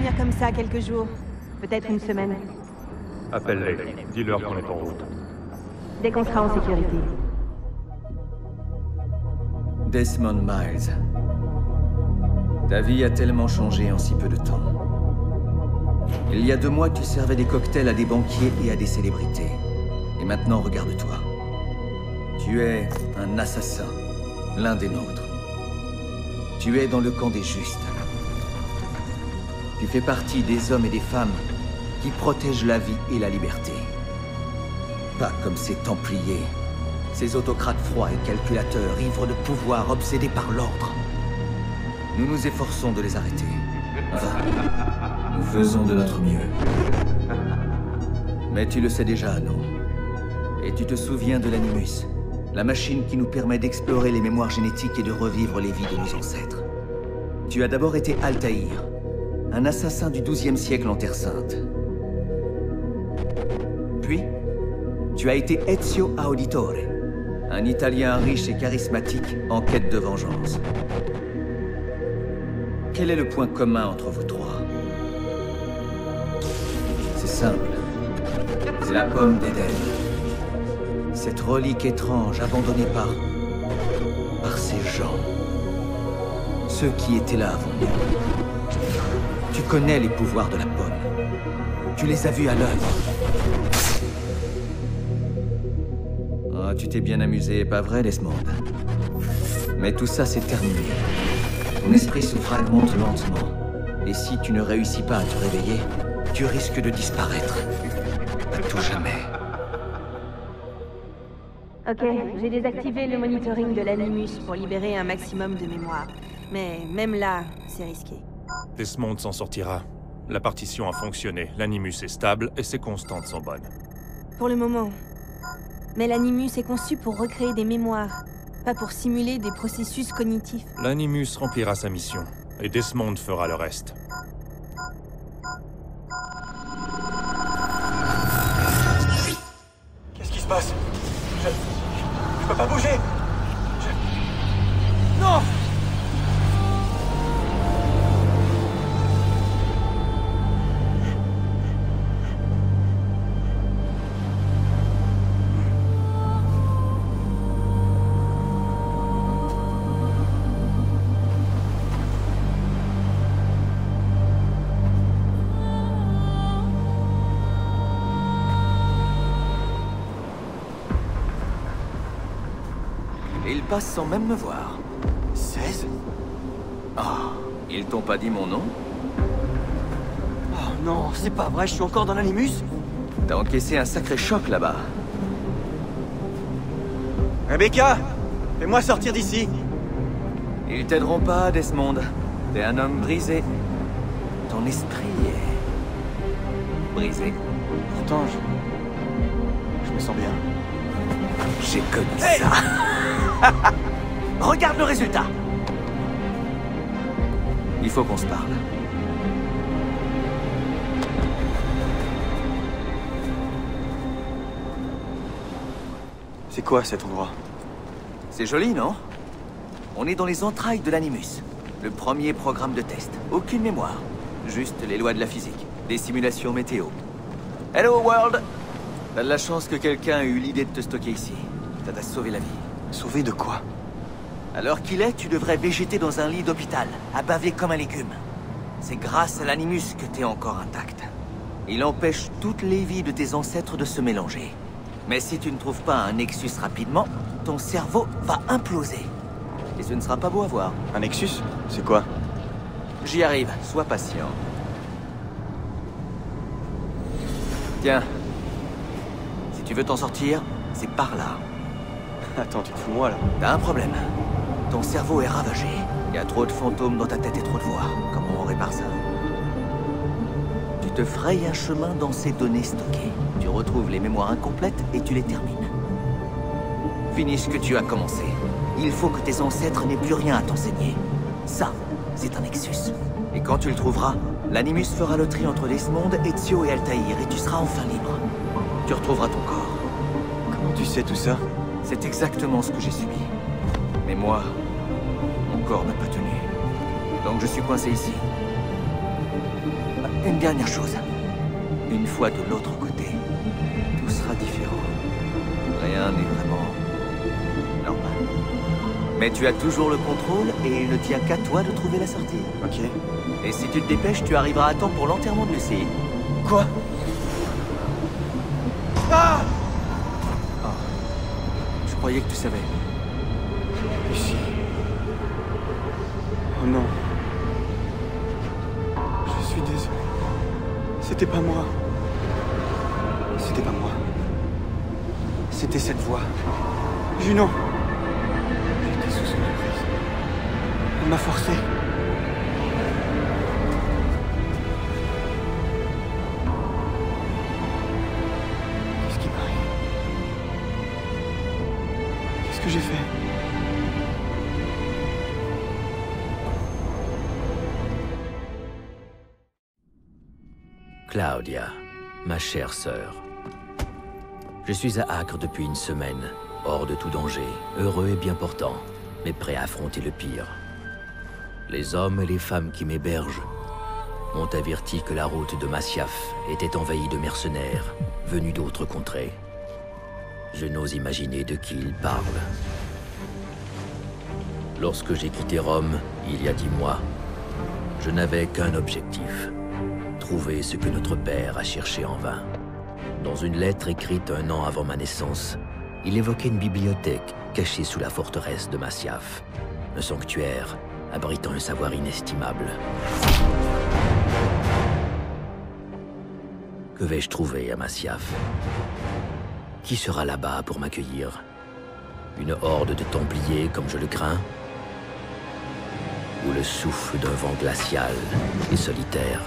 revenir comme ça quelques jours. Peut-être une semaine. Appelle-les. Dis-leur qu'on est en route. Dès qu'on sera en sécurité. Desmond Miles. Ta vie a tellement changé en si peu de temps. Il y a 2 mois, tu servais des cocktails à des banquiers et à des célébrités. Et maintenant, regarde-toi. Tu es un assassin, l'un des nôtres. Tu es dans le camp des justes. Tu fais partie des hommes et des femmes qui protègent la vie et la liberté. Pas comme ces Templiers, ces autocrates froids et calculateurs, ivres de pouvoir, obsédés par l'ordre. Nous nous efforçons de les arrêter. Enfin, nous faisons de notre mieux. Mais tu le sais déjà, non? Et tu te souviens de l'Animus, la machine qui nous permet d'explorer les mémoires génétiques et de revivre les vies de nos ancêtres. Tu as d'abord été Altaïr, un assassin du XIIe siècle en Terre Sainte. Puis, tu as été Ezio Auditore, un Italien riche et charismatique en quête de vengeance. Quel est le point commun entre vous trois? C'est simple. C'est la pomme d'Éden. Cette relique étrange abandonnée par ces gens. Ceux qui étaient là avant nous. Tu connais les pouvoirs de la pomme. Tu les as vus à l'œuvre. Ah, tu t'es bien amusé, pas vrai, Desmond? Mais tout ça, c'est terminé. Ton esprit se fragmente lentement. Et si tu ne réussis pas à te réveiller, tu risques de disparaître. À tout jamais. Ok, j'ai désactivé le monitoring de l'Animus pour libérer un maximum de mémoire. Mais même là, c'est risqué. Desmond s'en sortira. La partition a fonctionné, l'Animus est stable et ses constantes sont bonnes. Pour le moment. Mais l'Animus est conçu pour recréer des mémoires, pas pour simuler des processus cognitifs. L'Animus remplira sa mission, et Desmond fera le reste. Qu'est-ce qui se passe? Je peux pas bouger. Non! Et ils passent sans même me voir. 16? Ah, ils t'ont pas dit mon nom? Oh non, c'est pas vrai, je suis encore dans l'Animus? T'as encaissé un sacré choc là-bas. Rebecca! Fais-moi sortir d'ici! Ils t'aideront pas, Desmond. T'es un homme brisé. Ton esprit est... brisé. Pourtant, je me sens bien. J'ai connu ça. Regarde le résultat. Il faut qu'on se parle. C'est quoi cet endroit? C'est joli, non? On est dans les entrailles de l'Animus. Le premier programme de test. Aucune mémoire. Juste les lois de la physique. Des simulations météo. Hello, World! T'as de la chance que quelqu'un ait eu l'idée de te stocker ici. Ça t'a sauvé la vie. Sauvé de quoi? À l'heure qu'il est, tu devrais végéter dans un lit d'hôpital, à baver comme un légume. C'est grâce à l'Animus que t'es encore intact. Il empêche toutes les vies de tes ancêtres de se mélanger. Mais si tu ne trouves pas un Nexus rapidement, ton cerveau va imploser. Et ce ne sera pas beau à voir. Un Nexus? C'est quoi? J'y arrive, sois patient. Tiens. Si tu veux t'en sortir, c'est par là. Attends, tu te fous de moi, là? T'as un problème. Ton cerveau est ravagé. Il y a trop de fantômes dans ta tête et trop de voix. Comment on répare ça? Tu te frayes un chemin dans ces données stockées. Tu retrouves les mémoires incomplètes et tu les termines. Finis ce que tu as commencé. Il faut que tes ancêtres n'aient plus rien à t'enseigner. Ça, c'est un Nexus. Et quand tu le trouveras, l'Animus fera le tri entre Desmond, Ezio et Altaïr et tu seras enfin libre. Tu retrouveras ton corps. Comment tu sais tout ça? C'est exactement ce que j'ai subi. Mais moi, mon corps n'a pas tenu. Donc je suis coincé ici. Une dernière chose. Une fois de l'autre côté, tout sera différent. Rien n'est vraiment normal. Mais tu as toujours le contrôle et il ne tient qu'à toi de trouver la sortie. Ok. Et si tu te dépêches, tu arriveras à temps pour l'enterrement de Lucie. Quoi? Ah! Oh. Je croyais que tu savais. Lucie. Oh non. Je suis désolé. C'était pas moi. C'était pas moi. C'était cette voix. Junon. J'étais sous son emprise. Elle m'a forcé. Qu'est-ce qui m'arrive? Qu'est-ce que j'ai fait? Claudia, ma chère sœur. Je suis à Acre depuis une semaine, hors de tout danger, heureux et bien portant, mais prêt à affronter le pire. Les hommes et les femmes qui m'hébergent m'ont averti que la route de Masyaf était envahie de mercenaires venus d'autres contrées. Je n'ose imaginer de qui ils parlent. Lorsque j'ai quitté Rome, il y a 10 mois, je n'avais qu'un objectif. Trouver ce que notre père a cherché en vain. Dans une lettre écrite 1 an avant ma naissance, il évoquait une bibliothèque cachée sous la forteresse de Masyaf, un sanctuaire abritant un savoir inestimable. Que vais-je trouver à Masyaf? Qui sera là-bas pour m'accueillir? Une horde de Templiers comme je le crains? Ou le souffle d'un vent glacial et solitaire?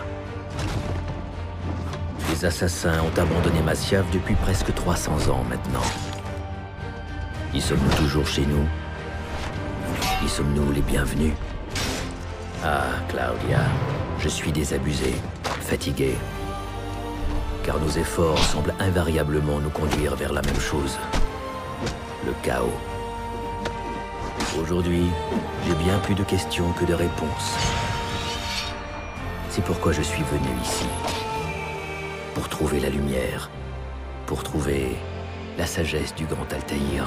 Les assassins ont abandonné Masyaf depuis presque 300 ans maintenant. Y sommes-nous toujours chez nous? Y sommes-nous les bienvenus? Ah, Claudia, je suis désabusé, fatigué. Car nos efforts semblent invariablement nous conduire vers la même chose. Le chaos. Aujourd'hui, j'ai bien plus de questions que de réponses. C'est pourquoi je suis venu ici. Pour trouver la lumière. Pour trouver la sagesse du grand Altaïr.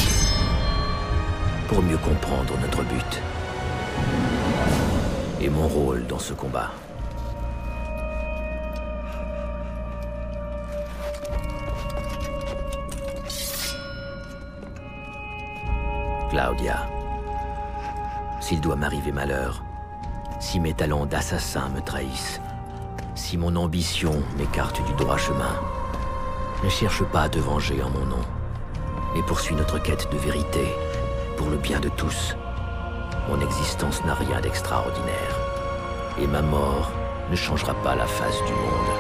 Pour mieux comprendre notre but. Et mon rôle dans ce combat. Claudia, s'il doit m'arriver malheur, si mes talents d'assassin me trahissent, si mon ambition m'écarte du droit chemin, ne cherche pas à te venger en mon nom, mais poursuis notre quête de vérité, pour le bien de tous. Mon existence n'a rien d'extraordinaire, et ma mort ne changera pas la face du monde.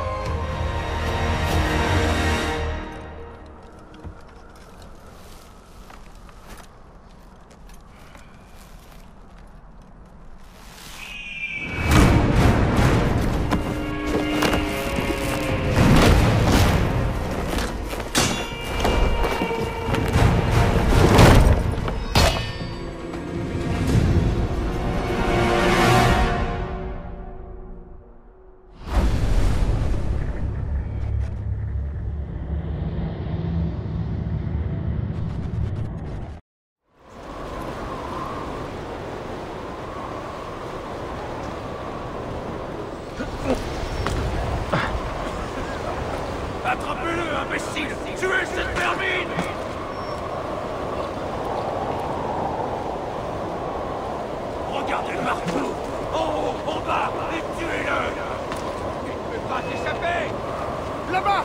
Attrapez-le, imbécile! Tuez cette vermine! Regardez partout! En haut, en bas, et tuez-le! Il ne peut pas t'échapper! Là-bas!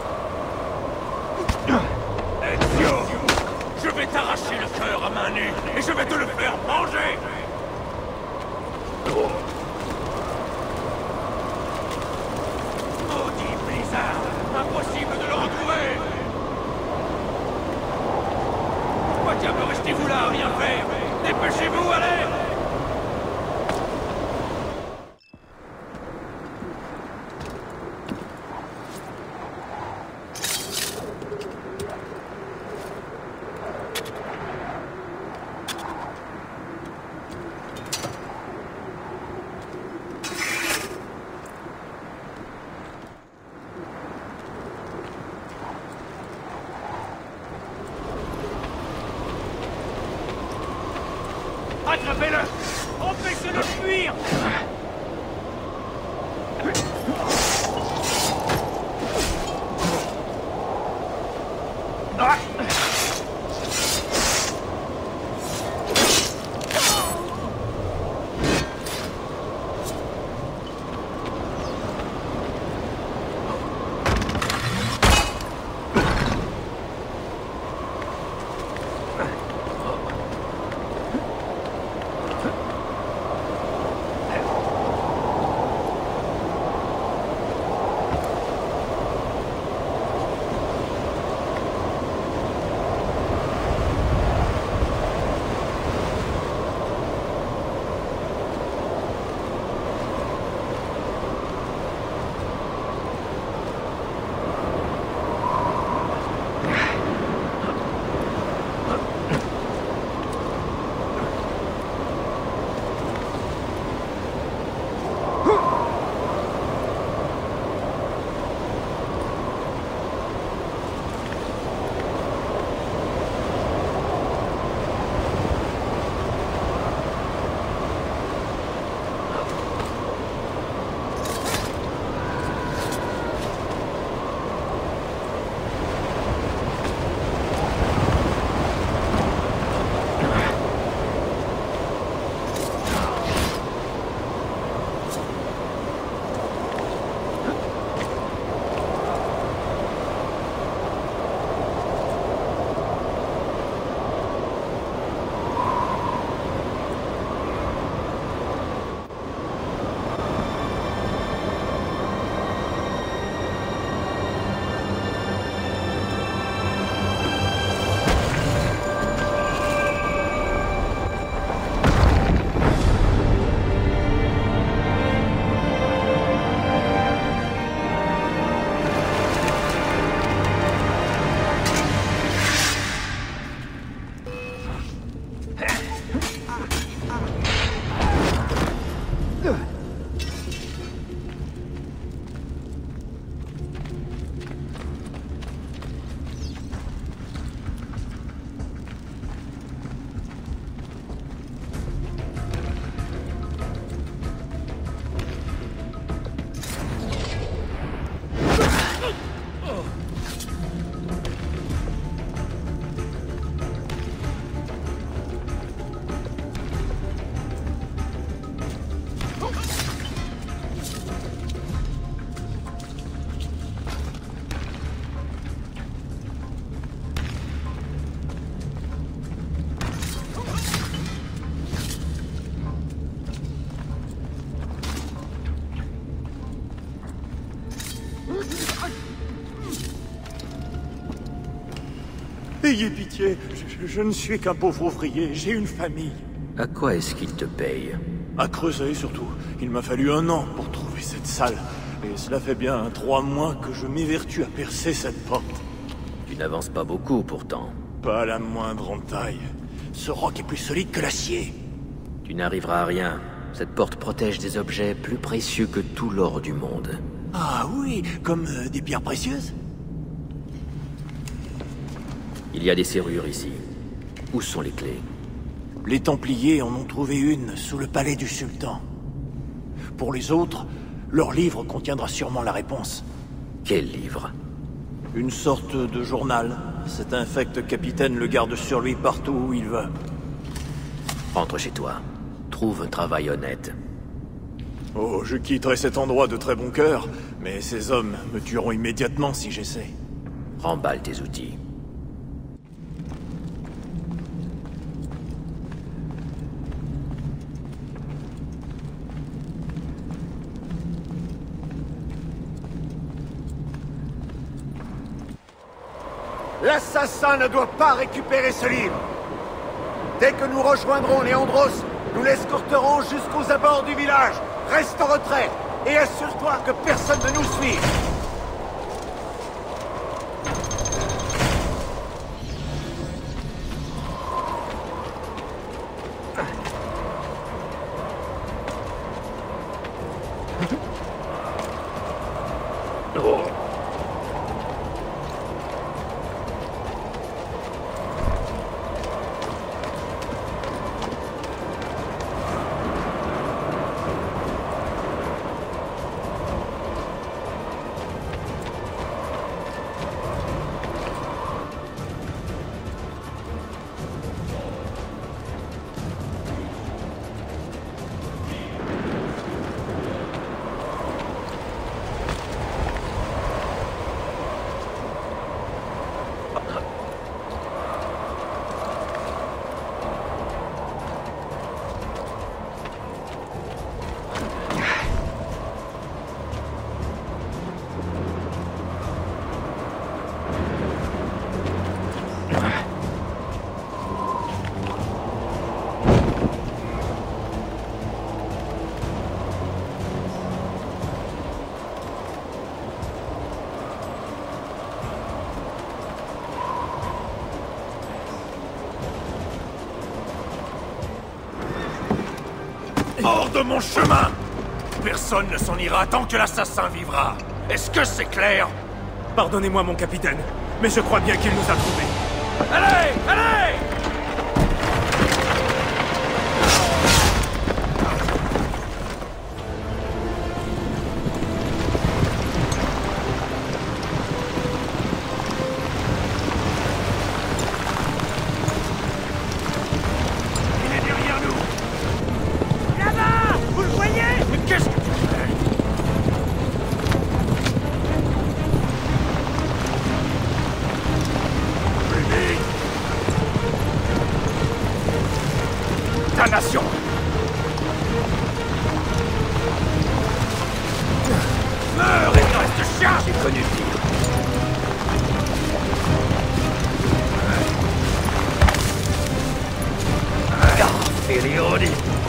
Ezio! Je vais t'arracher le cœur à main nue, et je vais te le faire manger! Maudit blizzard! Impossible de le retrouver! Pourquoi diable restez-vous là à rien faire? Dépêchez-vous, allez! Attrapez-le! Empêchez-le de fuir! Ah! Ayez pitié, je ne suis qu'un pauvre ouvrier, j'ai une famille. À quoi est-ce qu'il te paye? À creuser surtout. Il m'a fallu 1 an pour trouver cette salle. Et cela fait bien 3 mois que je m'évertue à percer cette porte. Tu n'avances pas beaucoup pourtant. Pas la moindre entaille. Ce roc est plus solide que l'acier. Tu n'arriveras à rien. Cette porte protège des objets plus précieux que tout l'or du monde. Ah oui, comme des pierres précieuses? Il y a des serrures ici. Où sont les clés? Les Templiers en ont trouvé une sous le palais du sultan. Pour les autres, leur livre contiendra sûrement la réponse. Quel livre? Une sorte de journal. Cet infect capitaine le garde sur lui partout où il va. Rentre chez toi. Trouve un travail honnête. Oh, je quitterai cet endroit de très bon cœur, mais ces hommes me tueront immédiatement si j'essaie. Remballe tes outils. L'assassin ne doit pas récupérer ce livre. Dès que nous rejoindrons Léandros, nous l'escorterons jusqu'aux abords du village. Reste en retrait et assure-toi que personne ne nous suive. Hors de mon chemin! Personne ne s'en ira tant que l'assassin vivra. Est-ce que c'est clair? Pardonnez-moi, mon capitaine, mais je crois bien qu'il nous a trouvés. Allez! Allez! Il est derrière nous! Là-bas! Vous le voyez? Mais qu'est-ce que tu fais? Ta nation! Meurs, espèce de chien! J'ai connu pire. Felioni!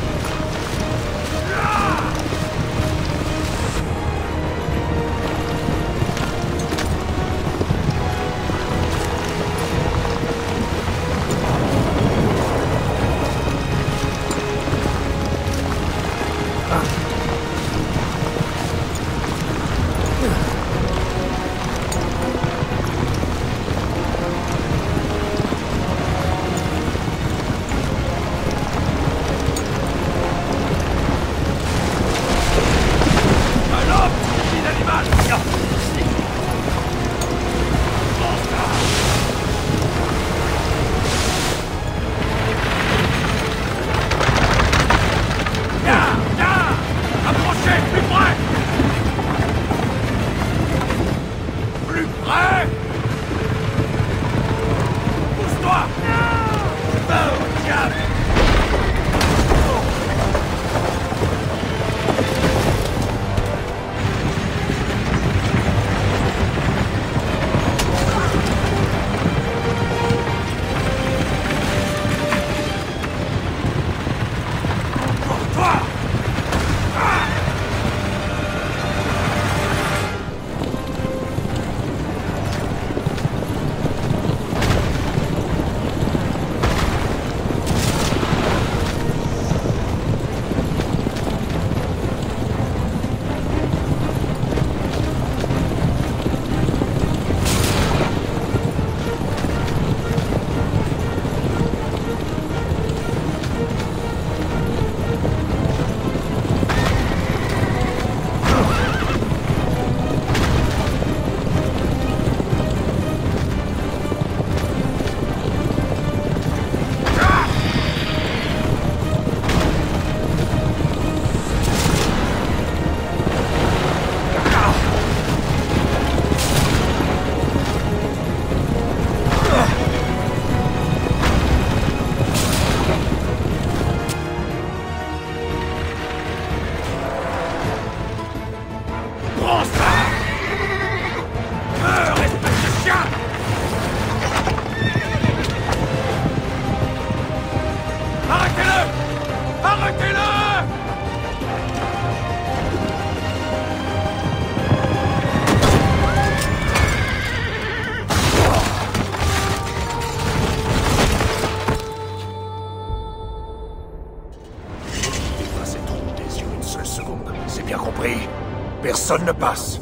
Personne ne passe.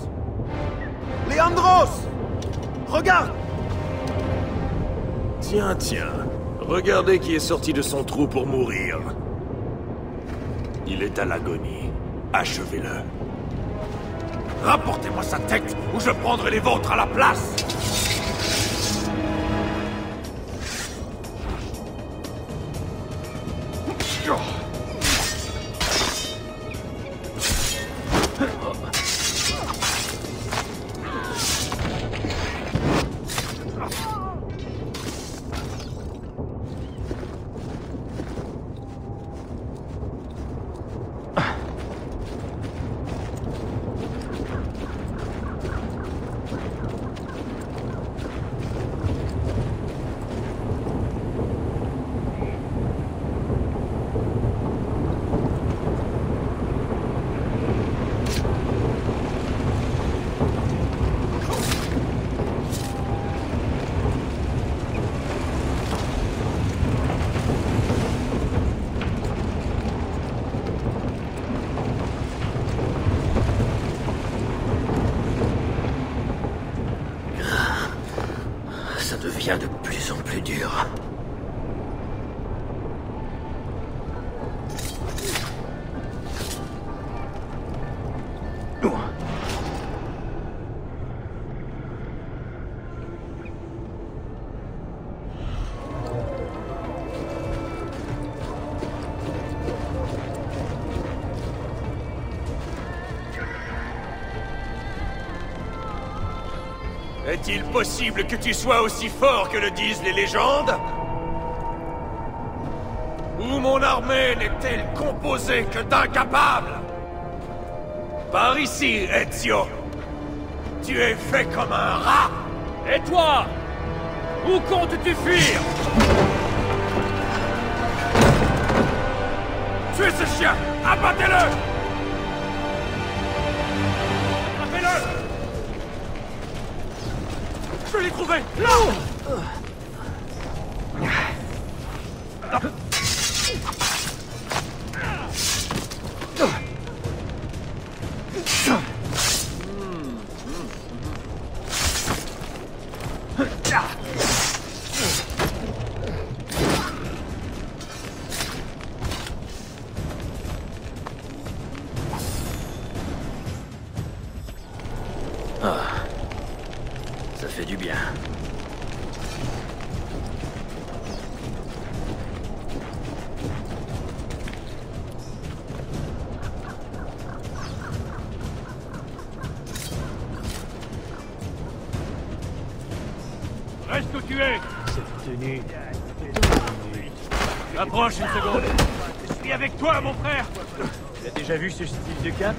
Leandros! Regarde! Tiens, tiens. Regardez qui est sorti de son trou pour mourir. Il est à l'agonie. Achevez-le. Rapportez-moi sa tête, ou je prendrai les vôtres à la place! plus en plus dur. Est-il possible que tu sois aussi fort que le disent les légendes? Ou mon armée n'est-elle composée que d'incapables? Par ici, Ezio. Tu es fait comme un rat. Et toi? Où comptes-tu fuir? Tuez ce chien! Abattez-le! Attrapez-le! Je l'ai trouvé! Là! Ça fait du bien. Reste où tu es! Cette tenue. Approche une seconde. Je suis avec toi, mon frère! Tu as déjà vu ce style de cap?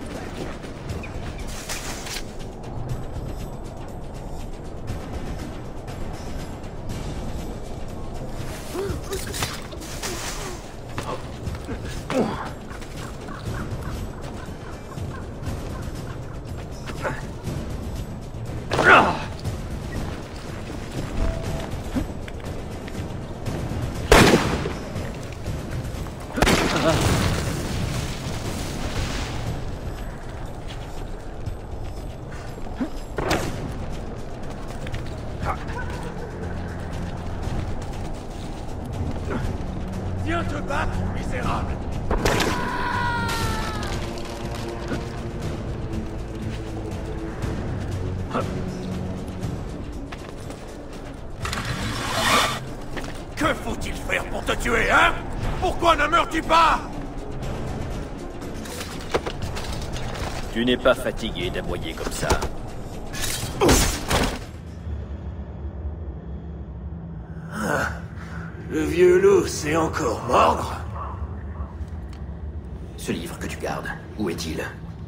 Viens te battre, misérable! Que faut-il faire pour te tuer, hein? Pourquoi ne meurs-tu pas? Tu n'es pas fatigué d'aboyer comme ça. Le vieux loup sait encore mordre? Ce livre que tu gardes, où est-il?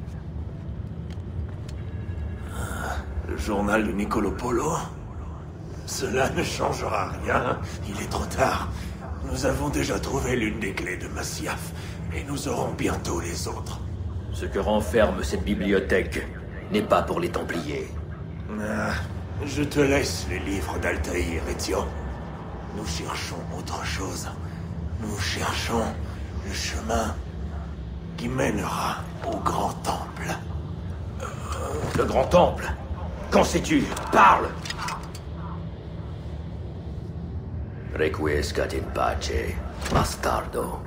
Le journal de Niccolo Polo? Cela ne changera rien. Il est trop tard. Nous avons déjà trouvé l'une des clés de Masyaf, et nous aurons bientôt les autres. Ce que renferme cette bibliothèque n'est pas pour les Templiers. Je te laisse les livres d'Altaïr, Ezio. Nous cherchons autre chose. Nous cherchons le chemin qui mènera au grand temple. Le grand temple? Qu'en sais-tu? Parle! Requiescat in pace, bastardo.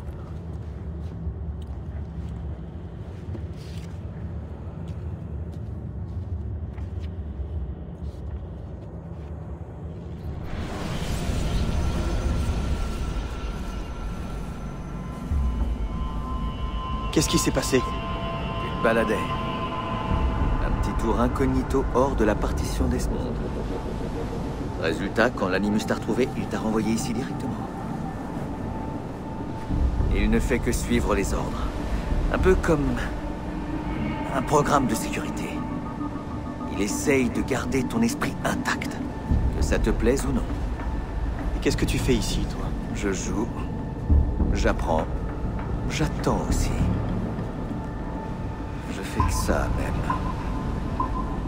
Qu'est-ce qui s'est passé? Tu te baladais. Un petit tour incognito hors de la partition d'Esmond. Résultat, quand l'Animus t'a retrouvé, il t'a renvoyé ici directement. Il ne fait que suivre les ordres. Un peu comme un programme de sécurité. Il essaye de garder ton esprit intact. Que ça te plaise ou non. Et qu'est-ce que tu fais ici, toi? Je joue. J'apprends. J'attends aussi. Je fais que ça, même.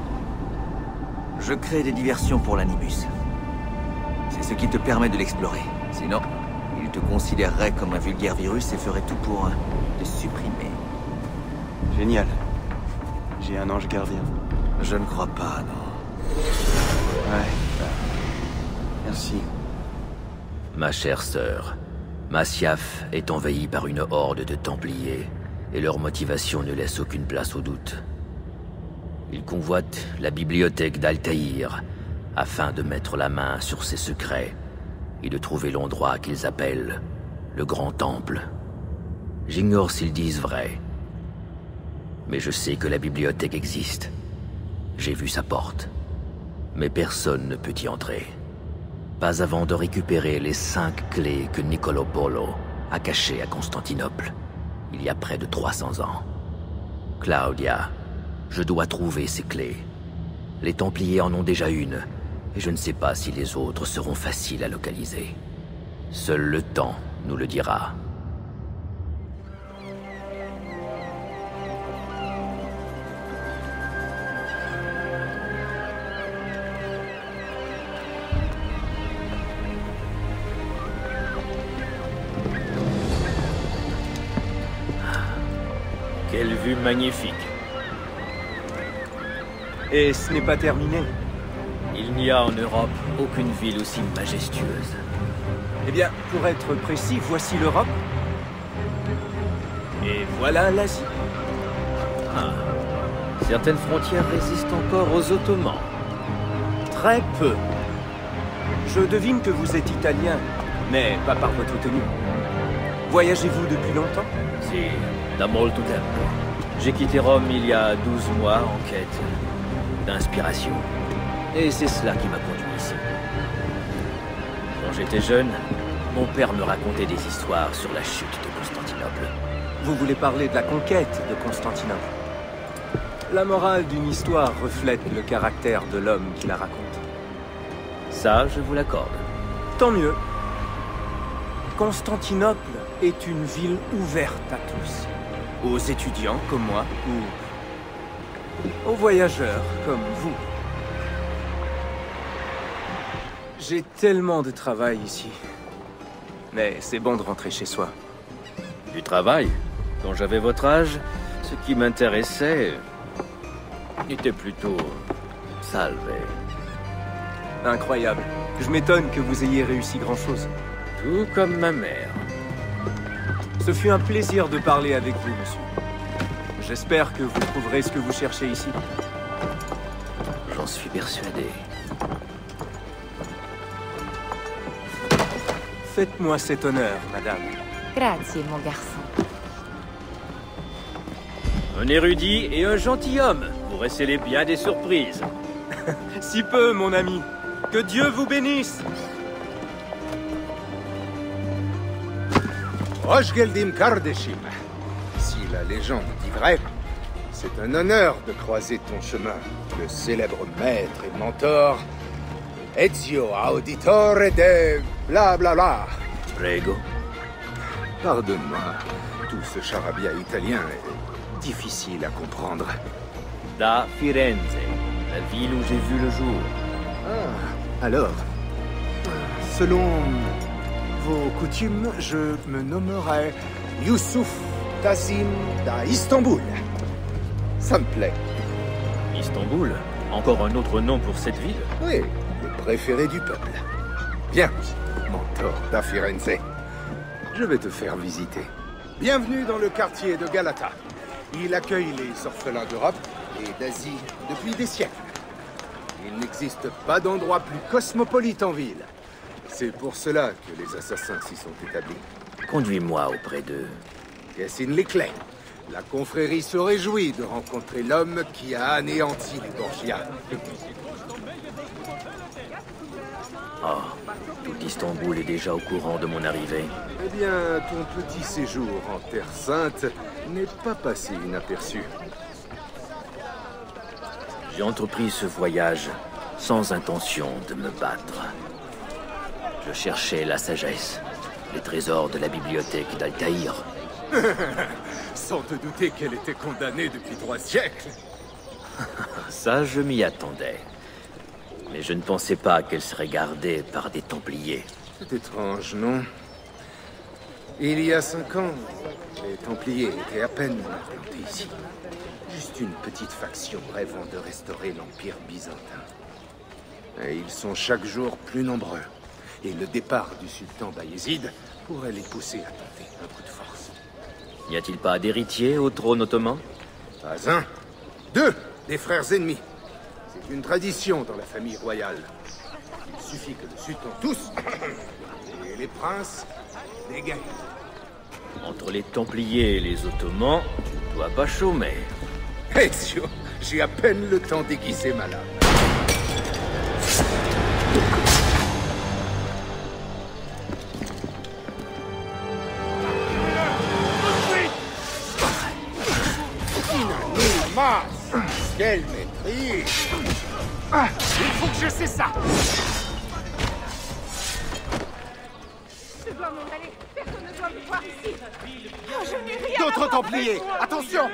Je crée des diversions pour l'Animus. C'est ce qui te permet de l'explorer. Sinon, il te considérerait comme un vulgaire virus et ferait tout pour te supprimer. Génial. J'ai un ange gardien. Je ne crois pas, non. Ouais. Merci. Ma chère sœur, Masyaf est envahie par une horde de Templiers, et leur motivation ne laisse aucune place au doute. Ils convoitent la bibliothèque d'Altaïr, afin de mettre la main sur ses secrets, et de trouver l'endroit qu'ils appellent le Grand Temple. J'ignore s'ils disent vrai, mais je sais que la bibliothèque existe. J'ai vu sa porte, mais personne ne peut y entrer. Pas avant de récupérer les 5 clés que Niccolò Polo a cachées à Constantinople, il y a près de 300 ans. Claudia, je dois trouver ces clés. Les Templiers en ont déjà une, et je ne sais pas si les autres seront faciles à localiser. Seul le temps nous le dira. Quelle vue magnifique. Et ce n'est pas terminé. Il n'y a en Europe aucune ville aussi majestueuse. Eh bien, pour être précis, voici l'Europe. Et voilà l'Asie. Ah. Certaines frontières résistent encore aux Ottomans. Très peu. Je devine que vous êtes italien, mais pas par votre tenue. Voyagez-vous depuis longtemps? Si, da molto tempo. J'ai quitté Rome il y a 12 mois en quête d'inspiration. Et c'est cela qui m'a conduit ici. Quand j'étais jeune, mon père me racontait des histoires sur la chute de Constantinople. Vous voulez parler de la conquête de Constantinople? La morale d'une histoire reflète le caractère de l'homme qui la raconte. Ça, je vous l'accorde. Tant mieux. Constantinople est une ville ouverte à tous. Aux étudiants comme moi, ou aux voyageurs comme vous. J'ai tellement de travail ici. Mais c'est bon de rentrer chez soi. Du travail. Quand j'avais votre âge, ce qui m'intéressait était plutôt salvé. Incroyable. Je m'étonne que vous ayez réussi grand-chose. Tout comme ma mère. Ce fut un plaisir de parler avec vous, monsieur. J'espère que vous trouverez ce que vous cherchez ici. J'en suis persuadé. Faites-moi cet honneur, madame. Grazie, mon garçon. Un érudit et un gentilhomme. Vous recélez bien des surprises. Si peu, mon ami. Que Dieu vous bénisse. Osgeldim Kardeshim. Si la légende dit vrai, c'est un honneur de croiser ton chemin. Le célèbre maître et mentor, Ezio Auditore de bla bla bla. Prego. Pardonne-moi, tout ce charabia italien est difficile à comprendre. Da Firenze, la ville où j'ai vu le jour. Ah, alors, selon vos coutumes, je me nommerai Youssouf Tassim da Istanbul. Ça me plaît. Istanbul? Encore un autre nom pour cette ville? Oui, le préféré du peuple. Bien, mentor da Firenze. Je vais te faire visiter. Bienvenue dans le quartier de Galata. Il accueille les orphelins d'Europe et d'Asie depuis des siècles. Il n'existe pas d'endroit plus cosmopolite en ville. C'est pour cela que les assassins s'y sont établis. Conduis-moi auprès d'eux. Yassine Leclerc, la confrérie se réjouit de rencontrer l'homme qui a anéanti les Borgia. Oh, tout Istanbul est déjà au courant de mon arrivée. Eh bien, ton petit séjour en Terre Sainte n'est pas passé inaperçu. J'ai entrepris ce voyage sans intention de me battre. Je cherchais la sagesse, les trésors de la bibliothèque d'Altaïr. Sans te douter qu'elle était condamnée depuis 3 siècles. Ça, je m'y attendais. Mais je ne pensais pas qu'elle serait gardée par des Templiers. C'est étrange, non? Il y a 5 ans, les Templiers étaient à peine implantés ici. Juste une petite faction rêvant de restaurer l'Empire byzantin. Et ils sont chaque jour plus nombreux. Et le départ du sultan Bayezid pourrait les pousser à tenter un coup de force. N'y a-t-il pas d'héritier au trône ottoman? Pas un, deux des frères ennemis. C'est une tradition dans la famille royale. Il suffit que le sultan tousse, et les princes dégagent. Entre les Templiers et les Ottomans, tu ne dois pas chômer. Ezio, j'ai à peine le temps d'aiguiser ma lame. Quelle maîtrise! Il faut que je sais ça! Je dois m'en aller. Personne ne doit me voir ici. Oh, je n'ai rien. D'autres Templiers! Attention!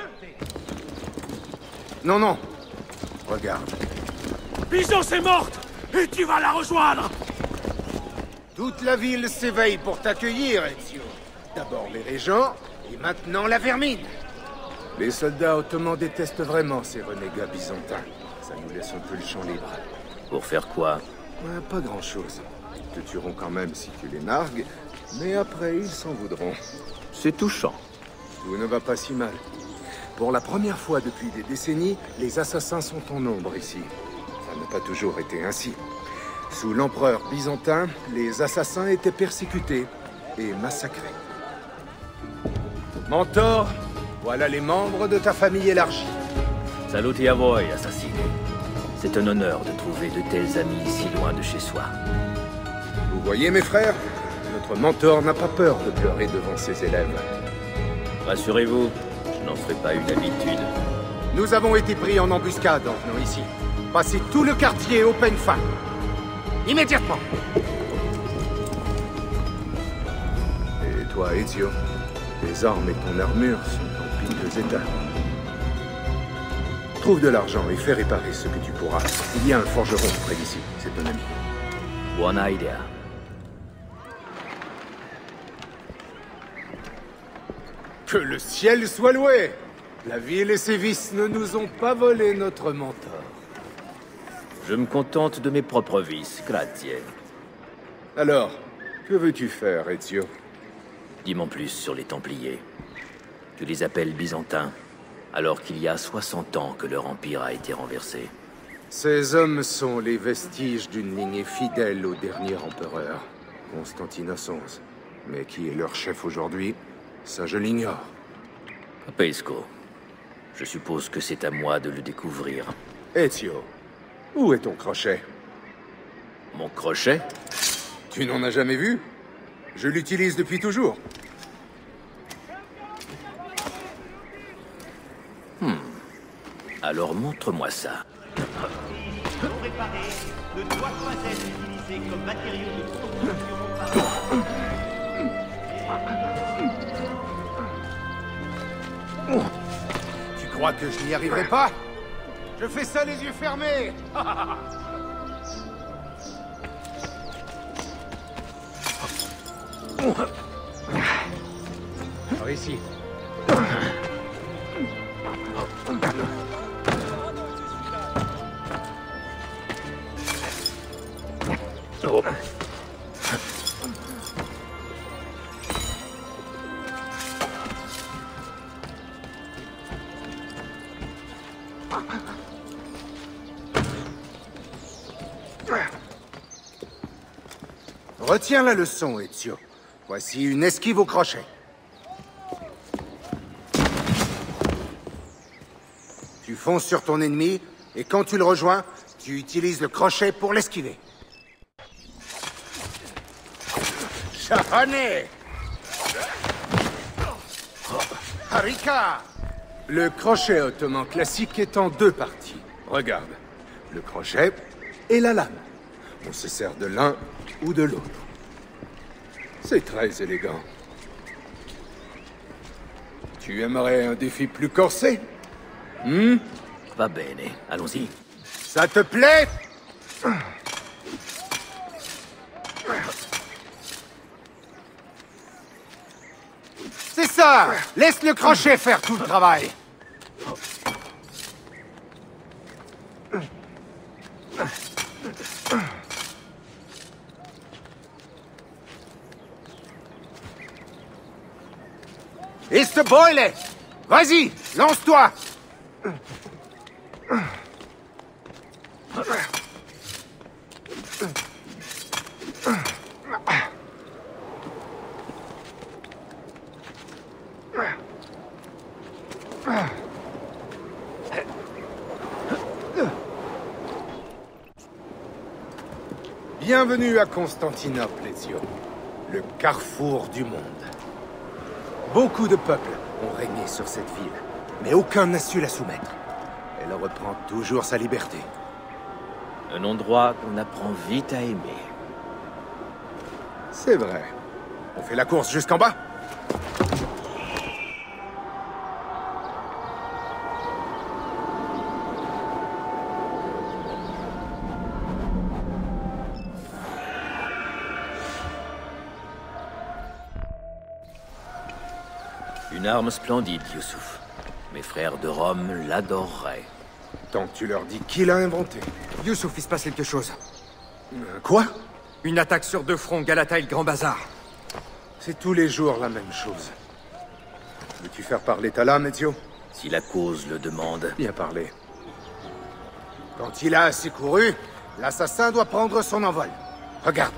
Non, non. Regarde. Byzance est morte et tu vas la rejoindre. Toute la ville s'éveille pour t'accueillir, Ezio. D'abord les régents, et maintenant la vermine. Les soldats ottomans détestent vraiment ces renégats byzantins. Ça nous laisse un peu le champ libre. Pour faire quoi? Pas grand-chose. Ils te tueront quand même si tu les nargues, mais après ils s'en voudront. C'est touchant. Tout ne va pas si mal. Pour la première fois depuis des décennies, les assassins sont en nombre ici. Ça n'a pas toujours été ainsi. Sous l'empereur byzantin, les assassins étaient persécutés et massacrés. Mentor, voilà les membres de ta famille élargie. Saluti a voi, assassini. C'est un honneur de trouver de tels amis si loin de chez soi. Vous voyez, mes frères, notre mentor n'a pas peur de pleurer devant ses élèves. Rassurez-vous, je n'en ferai pas une habitude. Nous avons été pris en embuscade en venant ici. Passez tout le quartier au peigne fin. Immédiatement. Et toi, Ezio, tes armes et ton armure sont en piteux état. Trouve de l'argent et fais réparer ce que tu pourras. Il y a un forgeron près d'ici, c'est ton ami. Buona idea. Que le ciel soit loué! La ville et ses vices ne nous ont pas volé notre mentor. Je me contente de mes propres vices, grazie. Alors, que veux-tu faire, Ezio? Dis-moi plus sur les Templiers. Tu les appelles byzantins, alors qu'il y a 60 ans que leur empire a été renversé. Ces hommes sont les vestiges d'une lignée fidèle au dernier empereur, Constantinos XI. Mais qui est leur chef aujourd'hui? Ça, je l'ignore. Capisco. Je suppose que c'est à moi de le découvrir. Ezio, où est ton crochet? Mon crochet? Tu n'en as jamais vu? Je l'utilise depuis toujours. Alors montre-moi ça. Non réparé ne doit pas être utilisé comme matériau de construction par... Tu crois que je n'y arriverai pas? Je fais ça les yeux fermés. Par ici. Oh. Retiens la leçon, Ezio. Voici une esquive au crochet. Tu fonces sur ton ennemi, et quand tu le rejoins, tu utilises le crochet pour l'esquiver. Chahané! Harika! Le crochet ottoman classique est en deux parties. Regarde, le crochet et la lame. On se sert de l'un ou de l'autre. C'est très élégant. Tu aimerais un défi plus corsé? Va bene, allons-y. Ça te plaît? C'est ça! Laisse le crochet faire tout le travail! East Boyle! Vas-y, lance-toi! Bienvenue à Constantinople, Ezio. Le carrefour du monde. Beaucoup de peuples ont régné sur cette ville, mais aucun n'a su la soumettre. Elle reprend toujours sa liberté. Un endroit qu'on apprend vite à aimer. C'est vrai. On fait la course jusqu'en bas? Une arme splendide, Youssouf. Mes frères de Rome l'adoreraient. Tant que tu leur dis qui l'a inventé. Youssouf, il se passe quelque chose. Quoi? Une attaque sur 2 fronts, Galata et le Grand Bazar. C'est tous les jours la même chose. Veux-tu faire parler ta lame, Ezio? Si la cause le demande. Bien parlé. Quand il a assez couru, l'assassin doit prendre son envol. Regarde.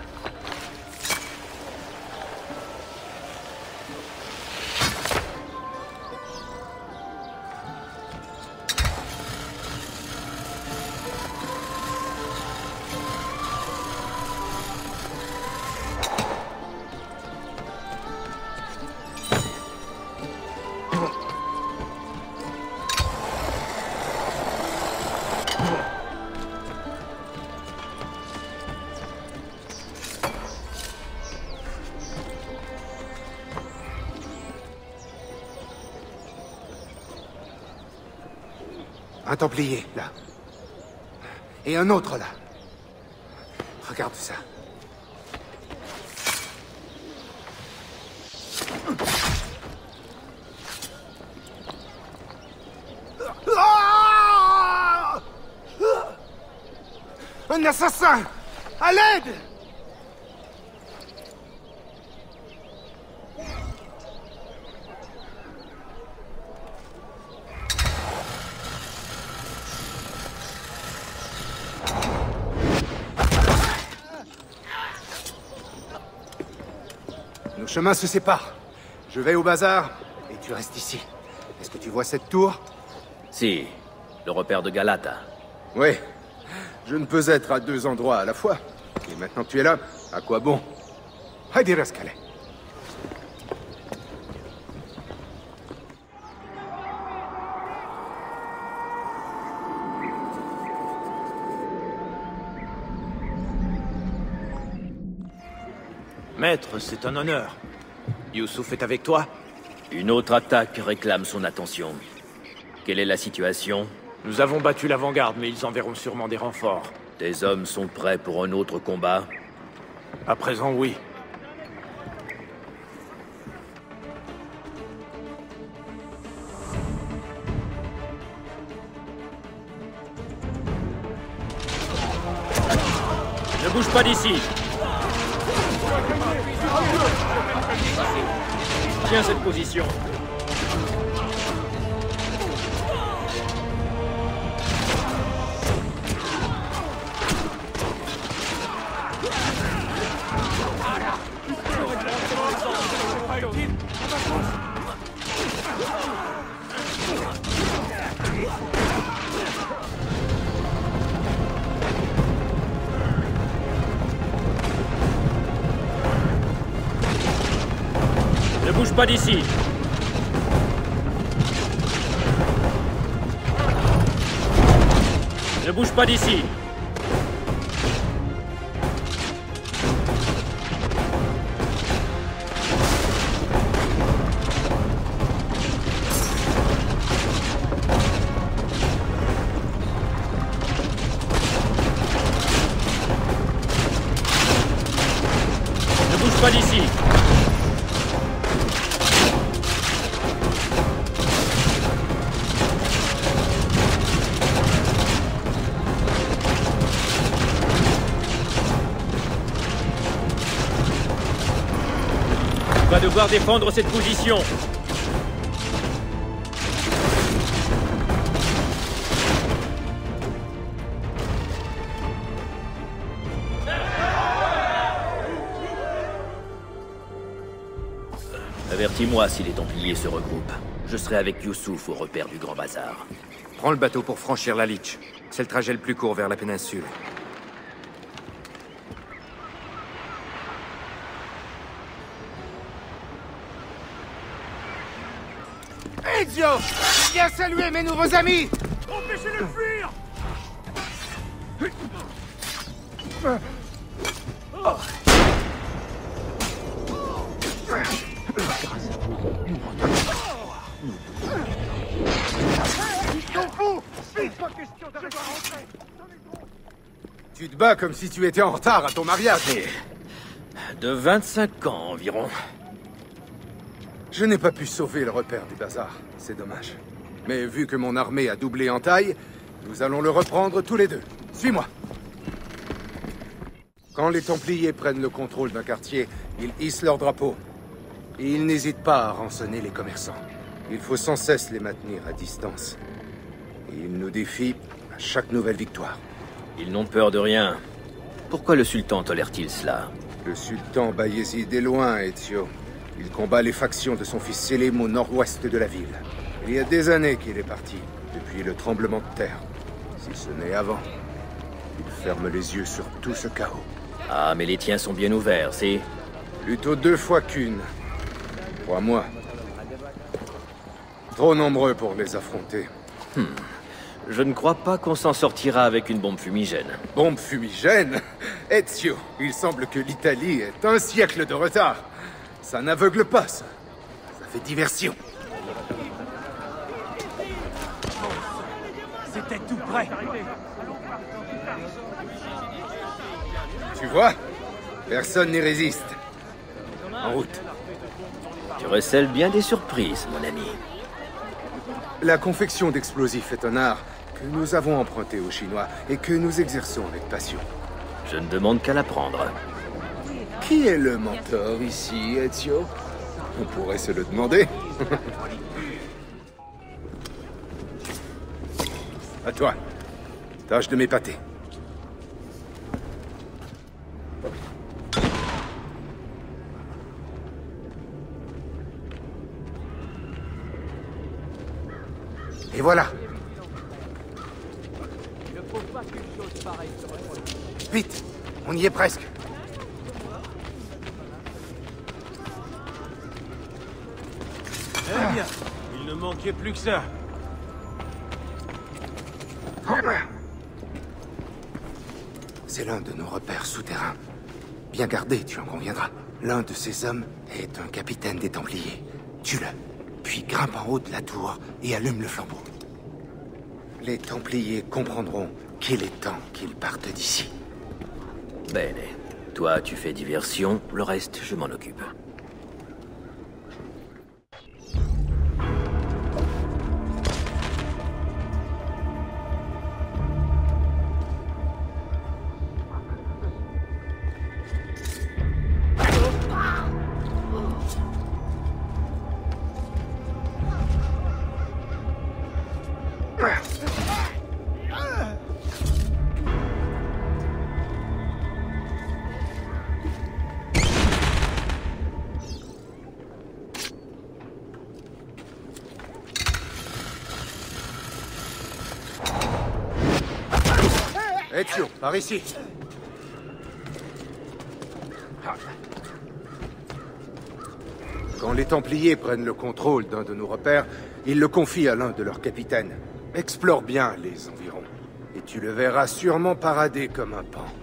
Un Templier, là. Et un autre, là. Regarde ça. Un assassin! À l'aide! Nos chemins se séparent. Je vais au bazar, et tu restes ici. Est-ce que tu vois cette tour? Si, le repère de Galata. Oui. Je ne peux être à 2 endroits à la fois. Et maintenant que tu es là, à quoi bon? Hadi Rascale. Maître, c'est un honneur. Youssouf est avec toi? Une autre attaque réclame son attention. Quelle est la situation? Nous avons battu l'avant-garde, mais ils enverront sûrement des renforts. Tes hommes sont prêts pour un autre combat? À présent, oui. Ne bouge pas d'ici! Tiens cette position. Ne bouge pas d'ici. Ne bouge pas d'ici. Ne bouge pas d'ici. On va devoir défendre cette position. Avertis-moi si les Templiers se regroupent. Je serai avec Youssouf au repère du Grand Bazar. Prends le bateau pour franchir la Litch. C'est le trajet le plus court vers la péninsule. Ezio! Viens saluer mes nouveaux amis! Empêchez-le de fuir! Tu te bats comme si tu étais en retard à ton mariage. De 25 ans environ. Je n'ai pas pu sauver le repère du bazar. C'est dommage. Mais vu que mon armée a doublé en taille, nous allons le reprendre tous les deux. Suis-moi. Quand les Templiers prennent le contrôle d'un quartier, ils hissent leur drapeau. Et ils n'hésitent pas à rançonner les commerçants. Il faut sans cesse les maintenir à distance. Et ils nous défient à chaque nouvelle victoire. Ils n'ont peur de rien. Pourquoi le sultan tolère-t-il cela? Le sultan Bayezid est loin, Ezio. Il combat les factions de son fils Selim au nord-ouest de la ville. Il y a des années qu'il est parti, depuis le tremblement de terre. Si ce n'est avant. Il ferme les yeux sur tout ce chaos. Ah, mais les tiens sont bien ouverts, c'est... Plutôt 2 fois qu'une. Crois-moi. Trop nombreux pour les affronter. Je ne crois pas qu'on s'en sortira avec une bombe fumigène. Bombe fumigène? Ezio, il semble que l'Italie ait un siècle de retard. Ça n'aveugle pas, ça. Ça fait diversion. C'était tout près. Tu vois? Personne n'y résiste. En route. Tu recèles bien des surprises, mon ami. La confection d'explosifs est un art que nous avons emprunté aux Chinois et que nous exerçons avec passion. Je ne demande qu'à l'apprendre. Qui est le mentor ici, Ezio? On pourrait se le demander. À toi. Tâche de m'épater. Et voilà. Vite, on y est presque. Très bien. Il ne manquait plus que ça. C'est l'un de nos repères souterrains. Bien gardé, tu en conviendras. L'un de ces hommes est un capitaine des Templiers. Tue-le, puis grimpe en haut de la tour et allume le flambeau. Les Templiers comprendront qu'il est temps qu'ils partent d'ici. Bene. Toi, tu fais diversion, le reste, je m'en occupe. Ezio, par ici. Quand les Templiers prennent le contrôle d'un de nos repères, ils le confient à l'un de leurs capitaines. Explore bien les environs, et tu le verras sûrement parader comme un pan.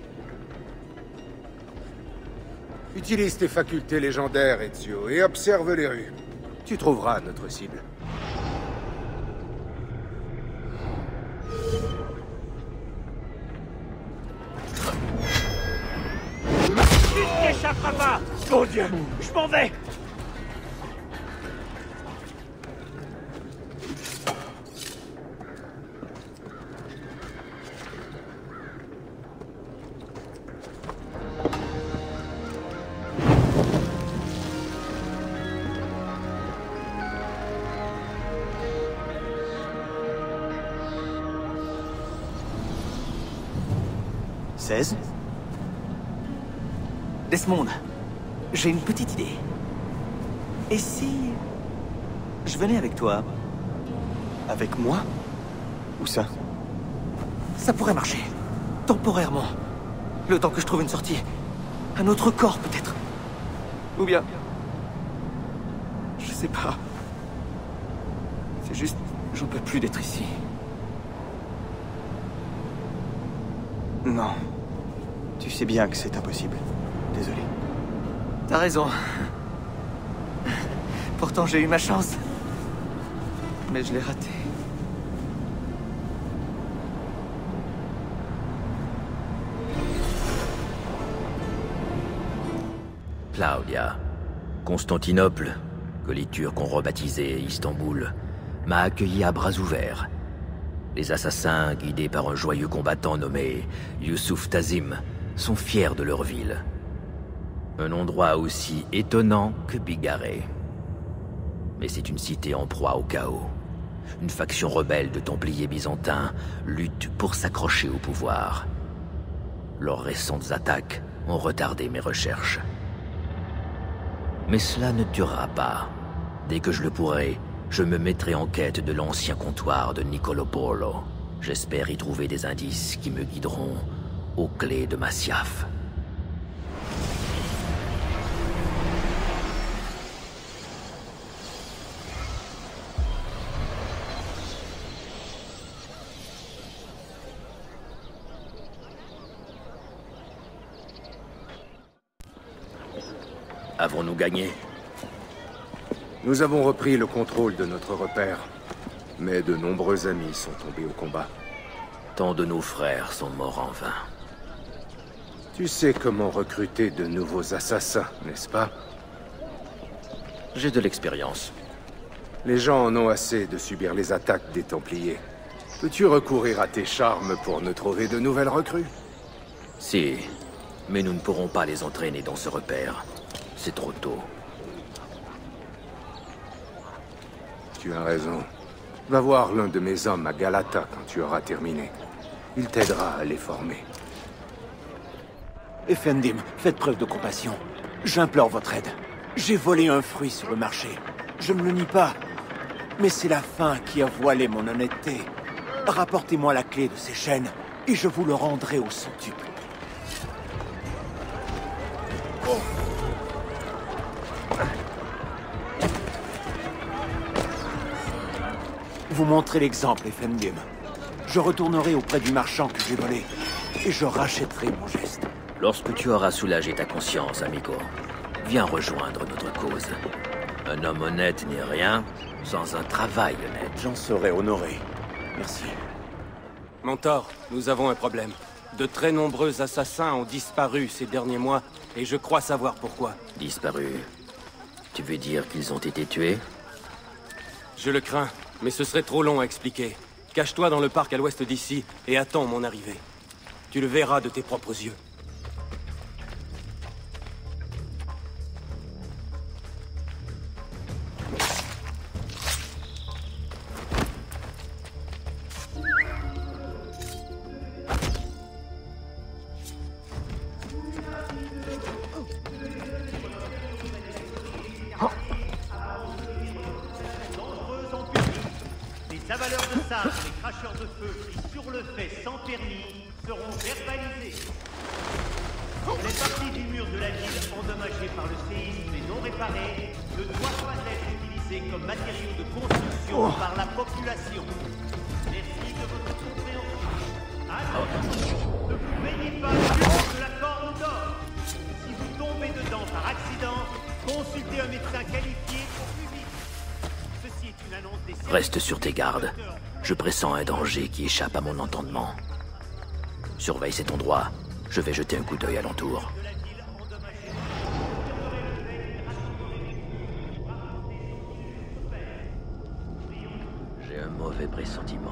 Utilise tes facultés légendaires, Ezio, et observe les rues. Tu trouveras notre cible. T'échapperas pas! Mon Dieu! Je m'en vais! Desmond, j'ai une petite idée. Et si... je venais avec toi? Avec moi? Où ça? Ça pourrait marcher. Temporairement. Le temps que je trouve une sortie. Un autre corps, peut-être. Ou bien... je sais pas. C'est juste... j'en peux plus d'être ici. Non. Tu sais bien que c'est impossible. Désolé. T'as raison. Pourtant, j'ai eu ma chance. Mais je l'ai ratée. Claudia, Constantinople, que les Turcs ont rebaptisé Istanbul, m'a accueilli à bras ouverts. Les assassins, guidés par un joyeux combattant nommé Yusuf Tazim, sont fiers de leur ville. Un endroit aussi étonnant que bigarré. Mais c'est une cité en proie au chaos. Une faction rebelle de Templiers byzantins lutte pour s'accrocher au pouvoir. Leurs récentes attaques ont retardé mes recherches. Mais cela ne durera pas. Dès que je le pourrai, je me mettrai en quête de l'ancien comptoir de Niccolò Polo. J'espère y trouver des indices qui me guideront aux clés de Masyaf. Avons-nous gagné? Nous avons repris le contrôle de notre repère, mais de nombreux amis sont tombés au combat. Tant de nos frères sont morts en vain. Tu sais comment recruter de nouveaux assassins, n'est-ce pas? J'ai de l'expérience. Les gens en ont assez de subir les attaques des Templiers. Peux-tu recourir à tes charmes pour nous trouver de nouvelles recrues? Si, mais nous ne pourrons pas les entraîner dans ce repère. C'est trop tôt. Tu as raison. Va voir l'un de mes hommes à Galata quand tu auras terminé. Il t'aidera à les former. Effendim, faites preuve de compassion. J'implore votre aide. J'ai volé un fruit sur le marché. Je ne le nie pas. Mais c'est la faim qui a voilé mon honnêteté. Rapportez-moi la clé de ces chaînes, et je vous le rendrai au centuple. Vous montrez l'exemple, Effendim. Je retournerai auprès du marchand que j'ai volé, et je rachèterai mon geste. Lorsque tu auras soulagé ta conscience, amigo, viens rejoindre notre cause. Un homme honnête n'est rien sans un travail honnête. J'en serai honoré. Merci. Mentor, nous avons un problème. De très nombreux assassins ont disparu ces derniers mois, et je crois savoir pourquoi. Disparu? Tu veux dire qu'ils ont été tués? Je le crains, mais ce serait trop long à expliquer. Cache-toi dans le parc à l'ouest d'ici, et attends mon arrivée. Tu le verras de tes propres yeux. Les avaleurs de sable et les cracheurs de feu pris sur le fait sans permis seront verbalisés. Les parties du mur de la ville endommagées par le séisme et non réparées ne doivent pas être utilisées comme matériaux de construction par la population. Merci de votre compréhension. Attention, ne vous baignez pas dans l'eau de la corne d'or. Si vous tombez dedans par accident, consultez un médecin qualifié au plus vite. Ceci est une annonce des services. Reste sur tes gardes. Je pressens un danger qui échappe à mon entendement. Surveille cet endroit. Je vais jeter un coup d'œil alentour. J'ai un mauvais pressentiment.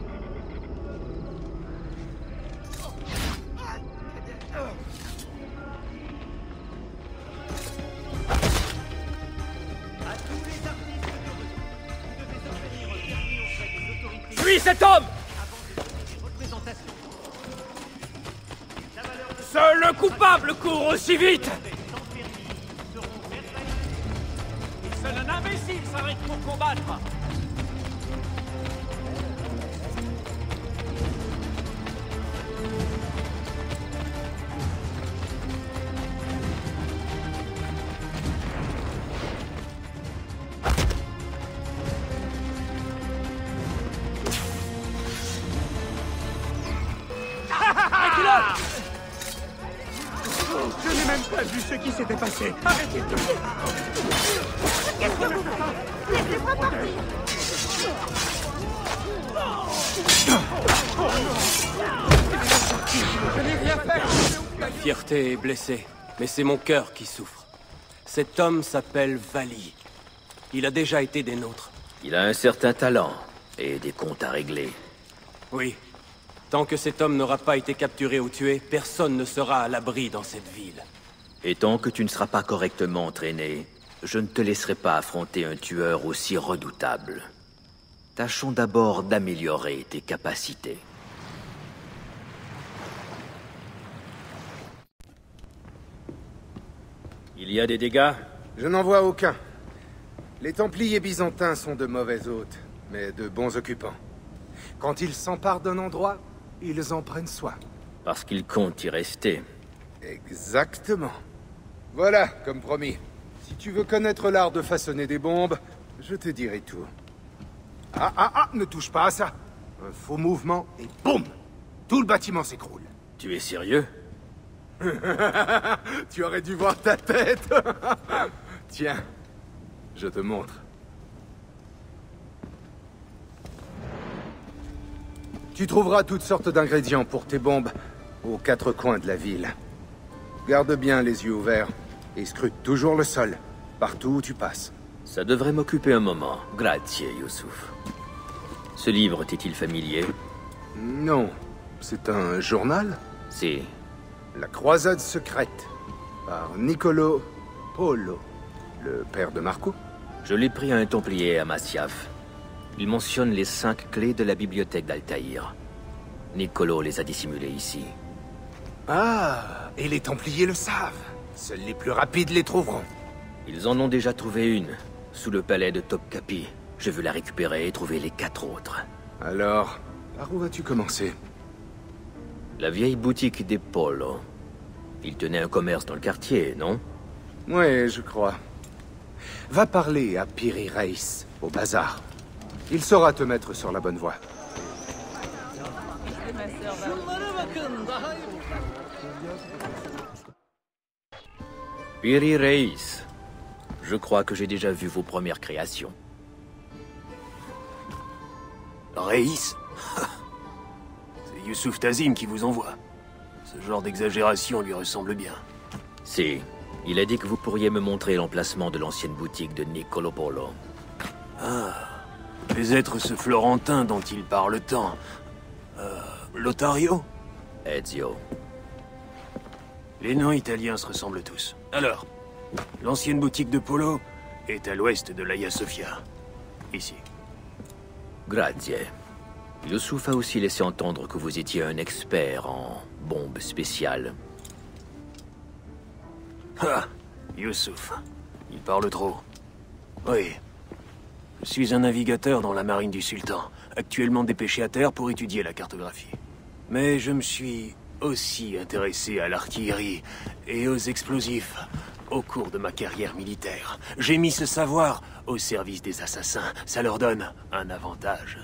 Suis cet homme! Seul le coupable court aussi vite! Il imbéciles s'arrêtent pour combattre. Je n'ai même pas vu ce qui s'était passé. Arrêtez de... Qu'est-ce que vous faites? Laissez-moi partir. Je n'ai rien fait. Ma fierté est blessée, mais c'est mon cœur qui souffre. Cet homme s'appelle Vali. Il a déjà été des nôtres. Il a un certain talent et des comptes à régler. Oui. Tant que cet homme n'aura pas été capturé ou tué, personne ne sera à l'abri dans cette ville. Et tant que tu ne seras pas correctement entraîné, je ne te laisserai pas affronter un tueur aussi redoutable. Tâchons d'abord d'améliorer tes capacités. Il y a des dégâts? Je n'en vois aucun. Les Templiers byzantins sont de mauvais hôtes, mais de bons occupants. Quand ils s'emparent d'un endroit, ils en prennent soin. Parce qu'ils comptent y rester. Exactement. Voilà, comme promis. Si tu veux connaître l'art de façonner des bombes, je te dirai tout. Ah, ne touche pas à ça. Un faux mouvement et boum! Tout le bâtiment s'écroule. Tu es sérieux? Tu aurais dû voir ta tête. Tiens, je te montre. Tu trouveras toutes sortes d'ingrédients pour tes bombes aux quatre coins de la ville. Garde bien les yeux ouverts et scrute toujours le sol, partout où tu passes. Ça devrait m'occuper un moment. Grazie, Youssouf. Ce livre t'est-il familier? Non. C'est un journal? Si. La croisade secrète, par Niccolo Polo, le père de Marco. Je l'ai pris à un templier à Masyaf. Il mentionne les 5 clés de la bibliothèque d'Altaïr. Niccolo les a dissimulées ici. Ah, et les Templiers le savent. Seuls les plus rapides les trouveront. Ils en ont déjà trouvé une, sous le palais de Topkapi. Je veux la récupérer et trouver les 4 autres. Alors, par où vas-tu commencer? La vieille boutique des Polo. Il tenait un commerce dans le quartier, non? Ouais, je crois. Va parler à Piri Reis, au bazar. Il saura te mettre sur la bonne voie. Piri Reis. Je crois que j'ai déjà vu vos premières créations. Reis? C'est Youssouf Tazim qui vous envoie. Ce genre d'exagération lui ressemble bien. Si. Il a dit que vous pourriez me montrer l'emplacement de l'ancienne boutique de Niccolo Polo. Ah. Devez être ce Florentin dont il parle tant. Lotario? Ezio. Les noms italiens se ressemblent tous. Alors, l'ancienne boutique de Polo est à l'ouest de l'Hagia Sophia. Ici. Grazie. Youssouf a aussi laissé entendre que vous étiez un expert en bombes spéciales. Ah, Youssouf. Il parle trop. Oui. Je suis un navigateur dans la marine du sultan, actuellement dépêché à terre pour étudier la cartographie. Mais je me suis aussi intéressé à l'artillerie et aux explosifs au cours de ma carrière militaire. J'ai mis ce savoir au service des assassins. Ça leur donne un avantage.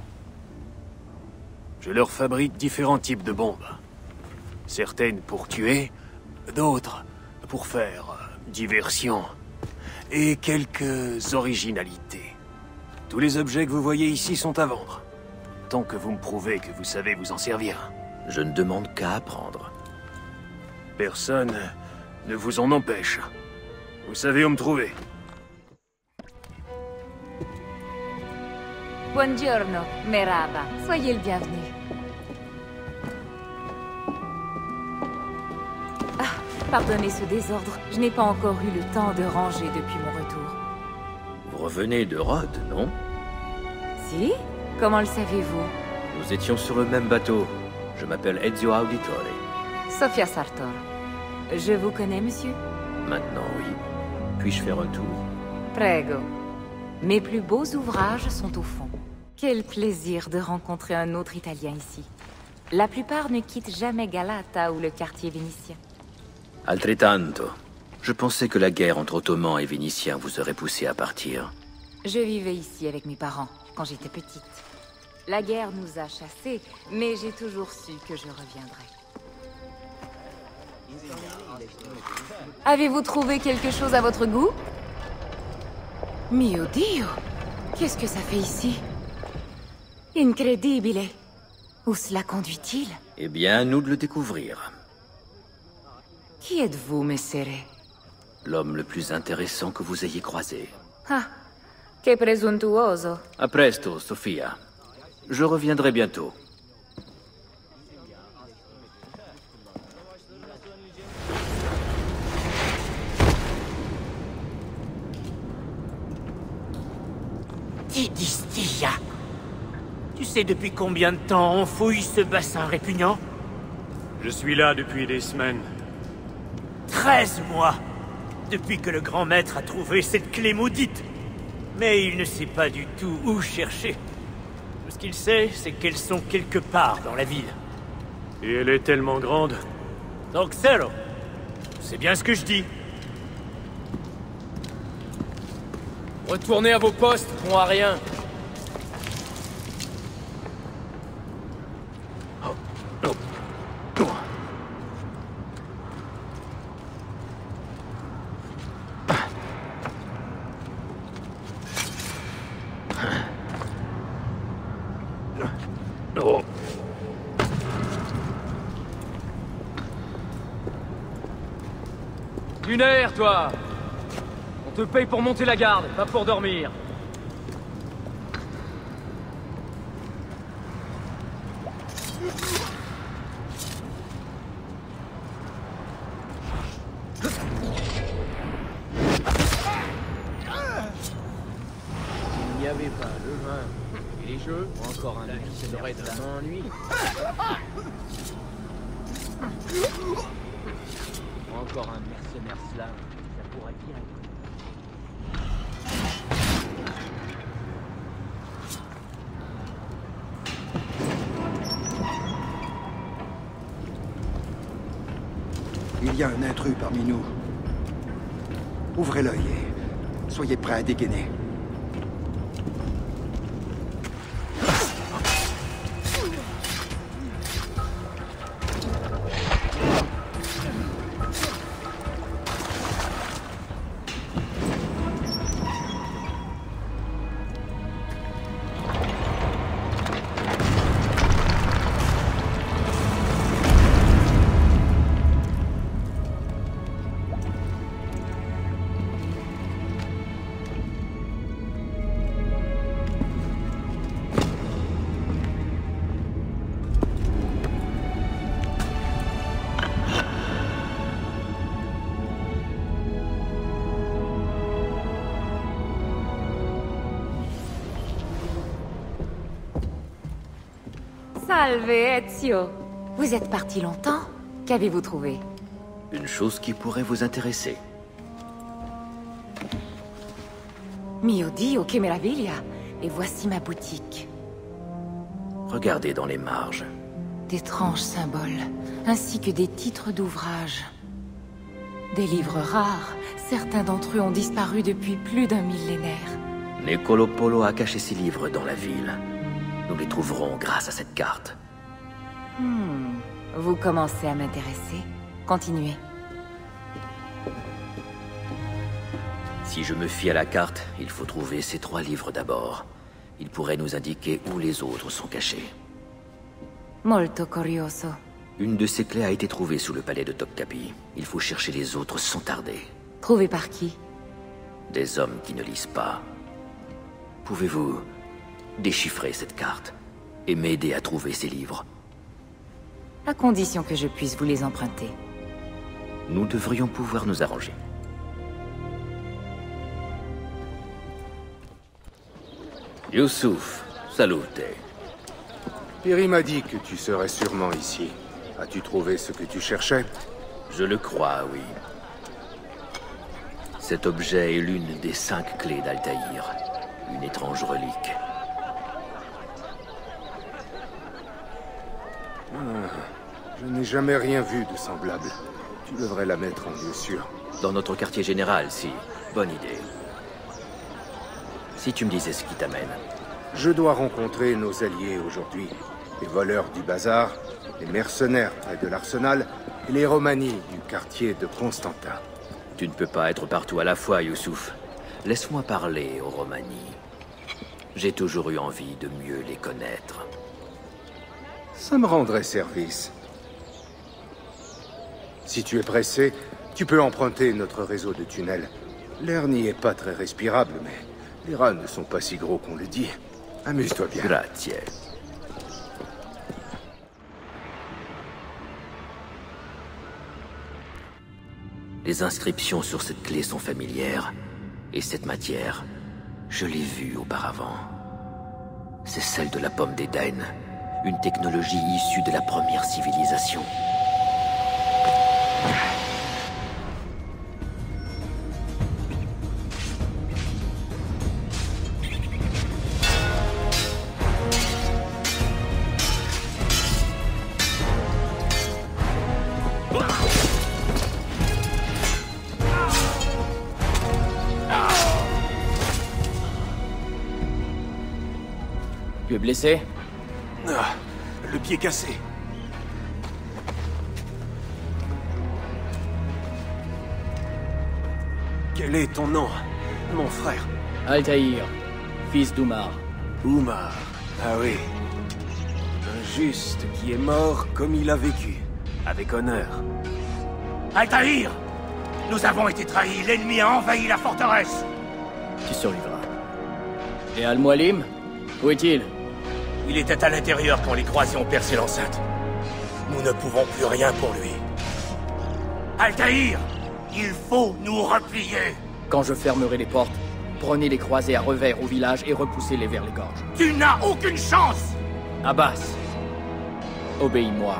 Je leur fabrique différents types de bombes. Certaines pour tuer, d'autres pour faire diversion et quelques originalités. Tous les objets que vous voyez ici sont à vendre. Tant que vous me prouvez que vous savez vous en servir. Je ne demande qu'à apprendre. Personne ne vous en empêche. Vous savez où me trouver. Buongiorno, Merhaba. Soyez le bienvenu. Ah, pardonnez ce désordre. Je n'ai pas encore eu le temps de ranger depuis mon retour. Vous revenez de Rhodes, non? Si? Comment le savez-vous? Nous étions sur le même bateau. Je m'appelle Ezio Auditore. Sofia Sartor. Je vous connais, monsieur? Maintenant, oui. Puis-je faire un tour? Prego. Mes plus beaux ouvrages sont au fond. Quel plaisir de rencontrer un autre Italien ici. La plupart ne quittent jamais Galata ou le quartier vénitien. Altrettanto. Je pensais que la guerre entre Ottomans et Vénitiens vous aurait poussé à partir. Je vivais ici avec mes parents, quand j'étais petite. La guerre nous a chassés, mais j'ai toujours su que je reviendrais. Avez-vous trouvé quelque chose à votre goût? Mio Dio! Qu'est-ce que ça fait ici? Incredibile! Où cela conduit-il? Eh bien, nous de le découvrir. Qui êtes-vous, messere? L'homme le plus intéressant que vous ayez croisé. Ah, che presuntuoso. A presto, Sofia. Je reviendrai bientôt. Tidistia. Tu sais depuis combien de temps on fouille ce bassin répugnant? Je suis là depuis des semaines. 13 mois. Depuis que le grand maître a trouvé cette clé maudite. Mais il ne sait pas du tout où chercher. Tout ce qu'il sait, c'est qu'elles sont quelque part dans la ville. Et elle est tellement grande. Donc, Zero, c'est bien ce que je dis. Retournez à vos postes, bon à rien. Lunaire, toi! On te paye pour monter la garde, pas pour dormir. Il n'y avait pas le vin et les jeux, encore un ami qui serait devant lui. Encore un mercenaire slave, ça pourrait bien être. Il y a un intrus parmi nous. Ouvrez l'œil et soyez prêts à dégainer. Salve, Ezio. Vous êtes parti longtemps? Qu'avez-vous trouvé? Une chose qui pourrait vous intéresser. Mio Dio, che meraviglia! Et voici ma boutique. Regardez dans les marges. D'étranges symboles, ainsi que des titres d'ouvrages. Des livres rares, certains d'entre eux ont disparu depuis plus d'un millénaire. Niccolò Polo a caché ses livres dans la ville. Nous les trouverons grâce à cette carte. Vous commencez à m'intéresser. Continuez. Si je me fie à la carte, il faut trouver ces 3 livres d'abord. Ils pourraient nous indiquer où les autres sont cachés. Molto curioso. Une de ces clés a été trouvée sous le palais de Topkapi. Il faut chercher les autres sans tarder. Trouvée par qui? Des hommes qui ne lisent pas. Pouvez-vous déchiffrer cette carte et m'aider à trouver ces livres? À condition que je puisse vous les emprunter. Nous devrions pouvoir nous arranger. Youssouf, salute. Piri m'a dit que tu serais sûrement ici. As-tu trouvé ce que tu cherchais? Je le crois, oui. Cet objet est l'une des 5 clés d'Altaïr. Une étrange relique. Je n'ai jamais rien vu de semblable. Tu devrais la mettre en lieu sûr. Dans notre quartier général, si. Bonne idée. Si tu me disais ce qui t'amène. Je dois rencontrer nos alliés aujourd'hui. Les voleurs du bazar, les mercenaires près de l'arsenal et les Romani du quartier de Constantin. Tu ne peux pas être partout à la fois, Youssouf. Laisse-moi parler aux Romani. J'ai toujours eu envie de mieux les connaître. Ça me rendrait service. Si tu es pressé, tu peux emprunter notre réseau de tunnels. L'air n'y est pas très respirable, mais les rats ne sont pas si gros qu'on le dit. Amuse-toi bien. Grazie. Les inscriptions sur cette clé sont familières. Et cette matière, je l'ai vue auparavant. C'est celle de la pomme d'Éden. Une technologie issue de la première civilisation. Tu es blessé? Ah, le pied cassé. Quel est ton nom, mon frère? Altaïr, fils d'Oumar. Oumar, ah oui. Un juste qui est mort comme il a vécu, avec honneur. Altaïr! Nous avons été trahis, l'ennemi a envahi la forteresse! Tu survivras. Et Al-Mualim? Où est-il? Il était à l'intérieur quand les croisés ont percé l'enceinte. Nous ne pouvons plus rien pour lui. Altaïr! Il faut nous replier! Quand je fermerai les portes, prenez les croisés à revers au village et repoussez-les vers les gorges. Tu n'as aucune chance! Abbas, obéis-moi.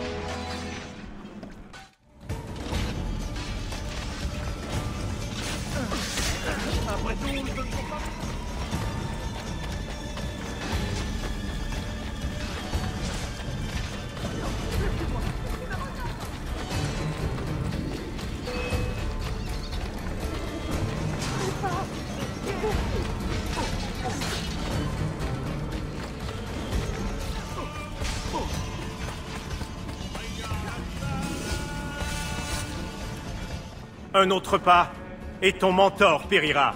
Un autre pas, et ton mentor périra.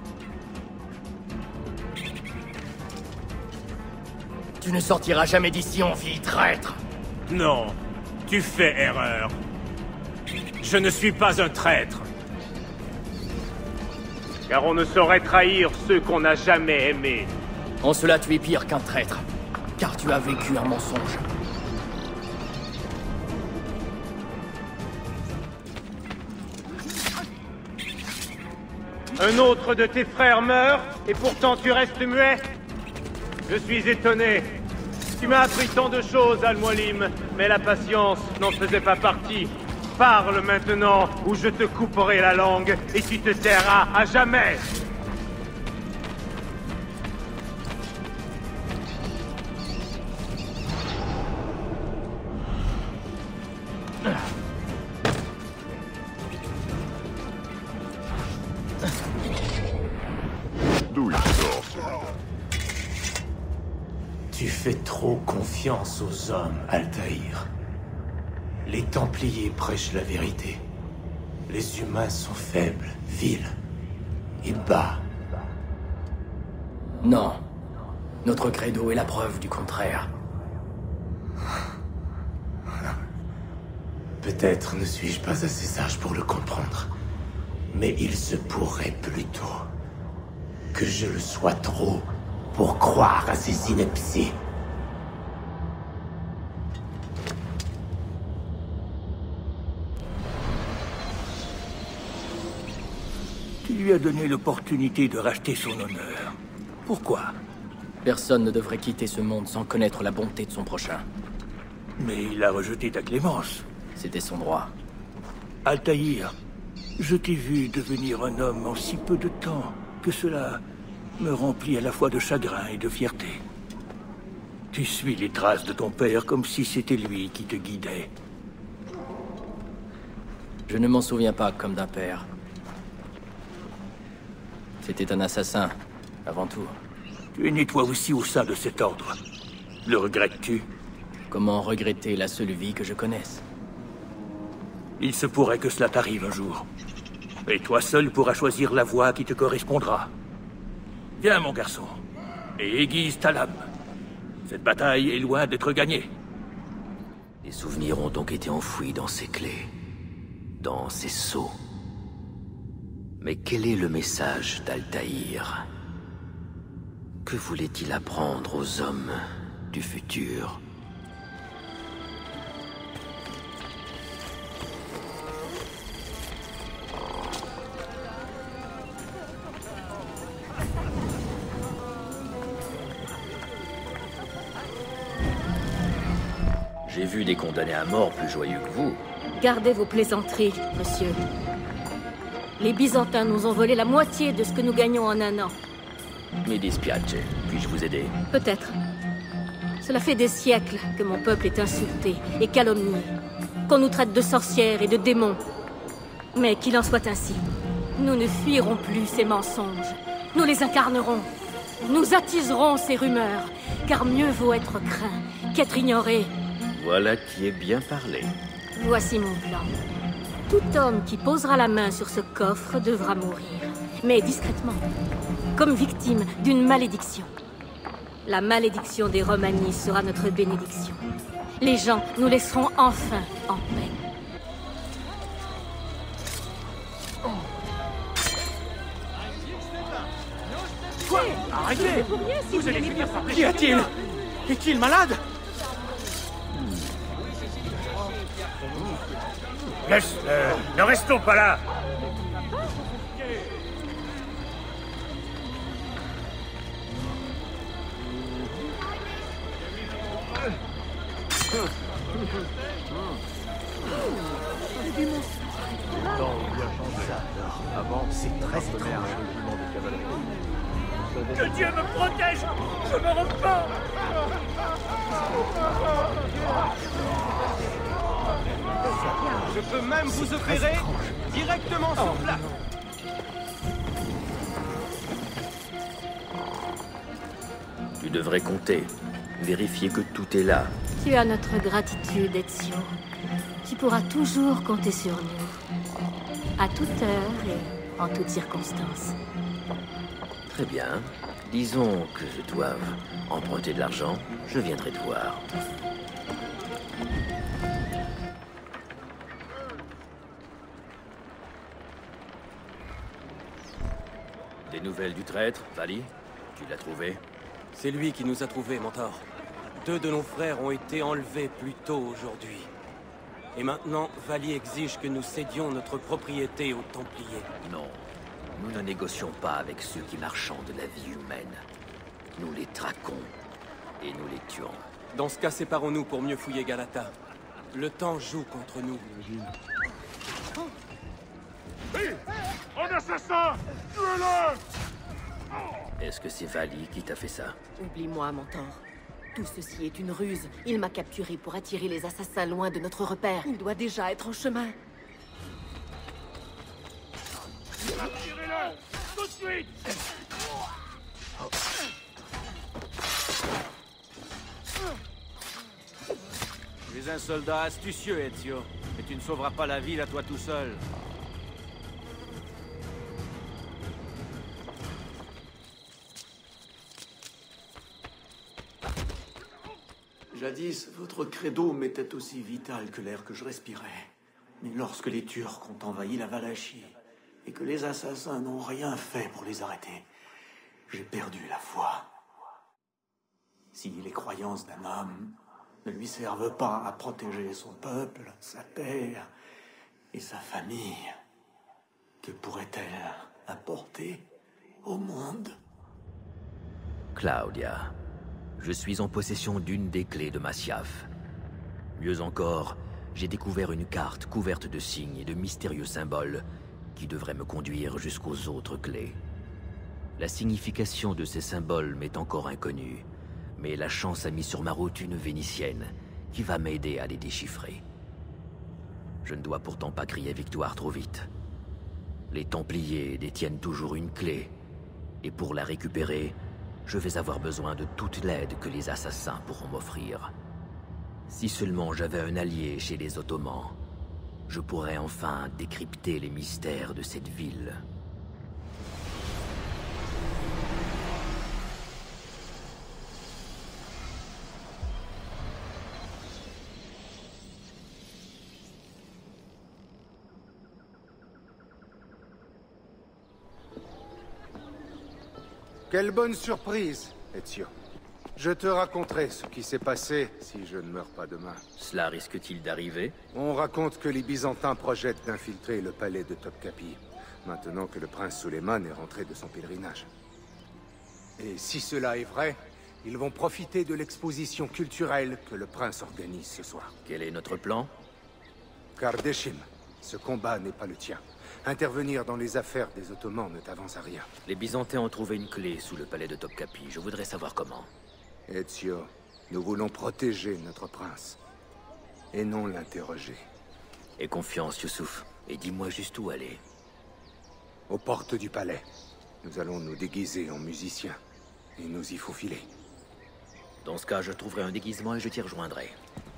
Tu ne sortiras jamais d'ici en vie, traître! Non, tu fais erreur. Je ne suis pas un traître. Car on ne saurait trahir ceux qu'on n'a jamais aimés. En cela, tu es pire qu'un traître, car tu as vécu un mensonge. Un autre de tes frères meurt, et pourtant tu restes muet? Je suis étonné. Tu m'as appris tant de choses, Al-Mualim, mais la patience n'en faisait pas partie. Parle maintenant, ou je te couperai la langue, et tu te tairas à jamais. D'où il sort, ce... Tu fais trop confiance aux hommes, Altaïr. Les Templiers prêchent la vérité. Les humains sont faibles, vils et bas. Non. Notre credo est la preuve du contraire. Peut-être ne suis-je pas assez sage pour le comprendre. Mais il se pourrait plutôt que je le sois trop pour croire à ces inepties. Tu lui as donné l'opportunité de racheter son honneur. Pourquoi? Personne ne devrait quitter ce monde sans connaître la bonté de son prochain. Mais il a rejeté ta clémence. C'était son droit. Altaïr, je t'ai vu devenir un homme en si peu de temps que cela me remplit à la fois de chagrin et de fierté. Tu suis les traces de ton père comme si c'était lui qui te guidait. Je ne m'en souviens pas comme d'un père. C'était un assassin, avant tout. Tu es né toi aussi au sein de cet ordre. Le regrettes-tu? Comment regretter la seule vie que je connaisse? Il se pourrait que cela t'arrive un jour. Et toi seul pourras choisir la voie qui te correspondra. Viens, mon garçon, et aiguise ta lame. Cette bataille est loin d'être gagnée. Les souvenirs ont donc été enfouis dans ces clés, dans ces sceaux. Mais quel est le message d'Altaïr? Que voulait-il apprendre aux hommes du futur? J'ai vu des condamnés à mort plus joyeux que vous. Gardez vos plaisanteries, monsieur. Les Byzantins nous ont volé la moitié de ce que nous gagnons en un an. Mi dispiace. Puis-je vous aider? Peut-être. Cela fait des siècles que mon peuple est insulté et calomnié. Qu'on nous traite de sorcières et de démons. Mais qu'il en soit ainsi. Nous ne fuirons plus ces mensonges. Nous les incarnerons. Nous attiserons ces rumeurs. Car mieux vaut être craint qu'être ignoré. Voilà qui est bien parlé. Voici mon plan. Tout homme qui posera la main sur ce coffre devra mourir. Mais discrètement. Comme victime d'une malédiction. La malédiction des Romani sera notre bénédiction. Les gens nous laisseront enfin en paix. Quoi? Arrêtez! Vous allez finir par... Qu'y a-t-il? Est-il malade? Laisse-le. Ne restons pas là. Avant, c'est très étrange. Que Dieu me protège. Je me repens. Je peux même vous opérer directement sur place. Tu devrais compter. Vérifier que tout est là. Tu as notre gratitude, Ezio. Tu pourras toujours compter sur nous. À toute heure et en toutes circonstances. Très bien. Disons que je doive emprunter de l'argent. Je viendrai te voir. Des nouvelles du traître, Vali? Tu l'as trouvé? C'est lui qui nous a trouvés, Mentor. 2 de nos frères ont été enlevés plus tôt aujourd'hui. Et maintenant, Vali exige que nous cédions notre propriété aux Templiers. Non, nous ne négocions pas avec ceux qui marchandent de la vie humaine. Nous les traquons et nous les tuons. Dans ce cas, séparons-nous pour mieux fouiller Galata. Le temps joue contre nous. Hé! Un assassin! Tuez-le! Est-ce que c'est Vali qui t'a fait ça? Oublie-moi, Mentor. Tout ceci est une ruse. Il m'a capturé pour attirer les assassins loin de notre repère. Il doit déjà être en chemin. Tirez-le! Tout de suite! Tu es un soldat astucieux, Ezio. Mais tu ne sauveras pas la ville à toi tout seul. Jadis, votre credo m'était aussi vital que l'air que je respirais. Mais lorsque les Turcs ont envahi la Valachie et que les assassins n'ont rien fait pour les arrêter, j'ai perdu la foi. Si les croyances d'un homme ne lui servent pas à protéger son peuple, sa terre et sa famille, que pourrait-elle apporter au monde? Claudia, je suis en possession d'une des clés de Masyaf. Mieux encore, j'ai découvert une carte couverte de signes et de mystérieux symboles qui devraient me conduire jusqu'aux autres clés. La signification de ces symboles m'est encore inconnue, mais la chance a mis sur ma route une Vénitienne qui va m'aider à les déchiffrer. Je ne dois pourtant pas crier victoire trop vite. Les Templiers détiennent toujours une clé, et pour la récupérer, je vais avoir besoin de toute l'aide que les assassins pourront m'offrir. Si seulement j'avais un allié chez les Ottomans, je pourrais enfin décrypter les mystères de cette ville. Quelle bonne surprise, Ezio. Je te raconterai ce qui s'est passé si je ne meurs pas demain. Cela risque-t-il d'arriver? On raconte que les Byzantins projettent d'infiltrer le palais de Topkapi, maintenant que le prince Suleiman est rentré de son pèlerinage. Et si cela est vrai, ils vont profiter de l'exposition culturelle que le prince organise ce soir. Quel est notre plan? Kardeshim, ce combat n'est pas le tien. Intervenir dans les affaires des Ottomans ne t'avance à rien. Les Byzantins ont trouvé une clé sous le palais de Topkapi. Je voudrais savoir comment. Ezio, nous voulons protéger notre prince, et non l'interroger. Aie confiance, Youssouf, et dis-moi juste où aller. Aux portes du palais. Nous allons nous déguiser en musiciens, et nous y faufiler. Dans ce cas, je trouverai un déguisement et je t'y rejoindrai.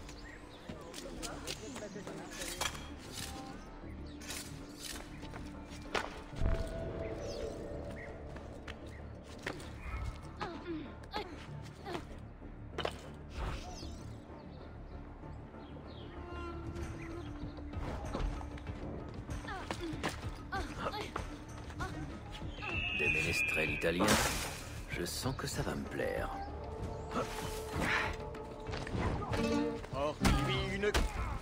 Des ménestrels italiens, je sens que ça va me plaire. Porte-lui une...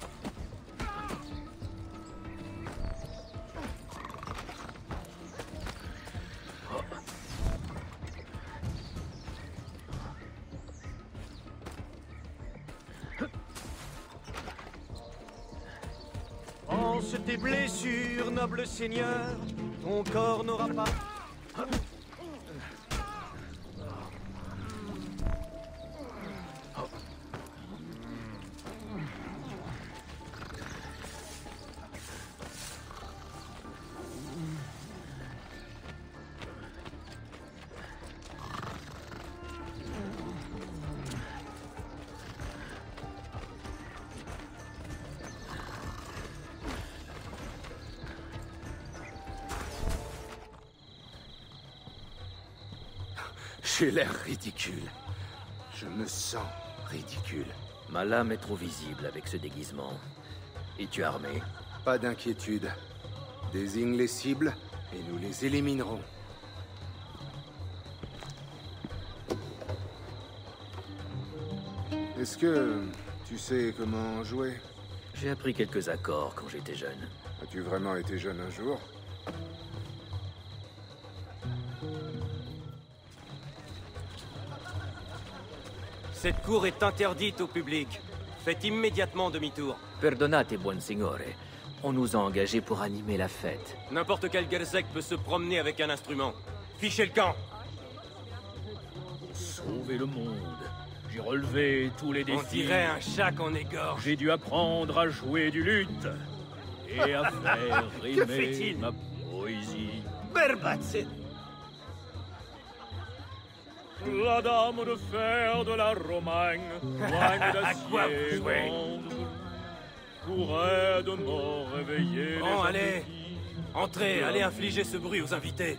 Pense tes blessures, noble seigneur, ton corps n'aura pas... J'ai l'air ridicule. Je me sens ridicule. Ma lame est trop visible avec ce déguisement. Es-tu armé? Pas d'inquiétude. Désigne les cibles et nous les éliminerons. Est-ce que tu sais comment jouer? J'ai appris quelques accords quand j'étais jeune. As-tu vraiment été jeune un jour? Cette cour est interdite au public. Faites immédiatement demi-tour. Perdonate, buon signore. On nous a engagés pour animer la fête. N'importe quel Gerzek peut se promener avec un instrument. Fichez le camp! Sauver le monde. J'ai relevé tous les défis. On dirait un chat qu'on égorge. J'ai dû apprendre à jouer du luth. Et à faire Que rimer fait-il? ma poésie. Berbazzi! La dame de fer de la Romagne, poigne d'acier grande, pourrait de mort réveiller Bon, les allez. appétits. Entrez, allez infliger ce bruit aux invités.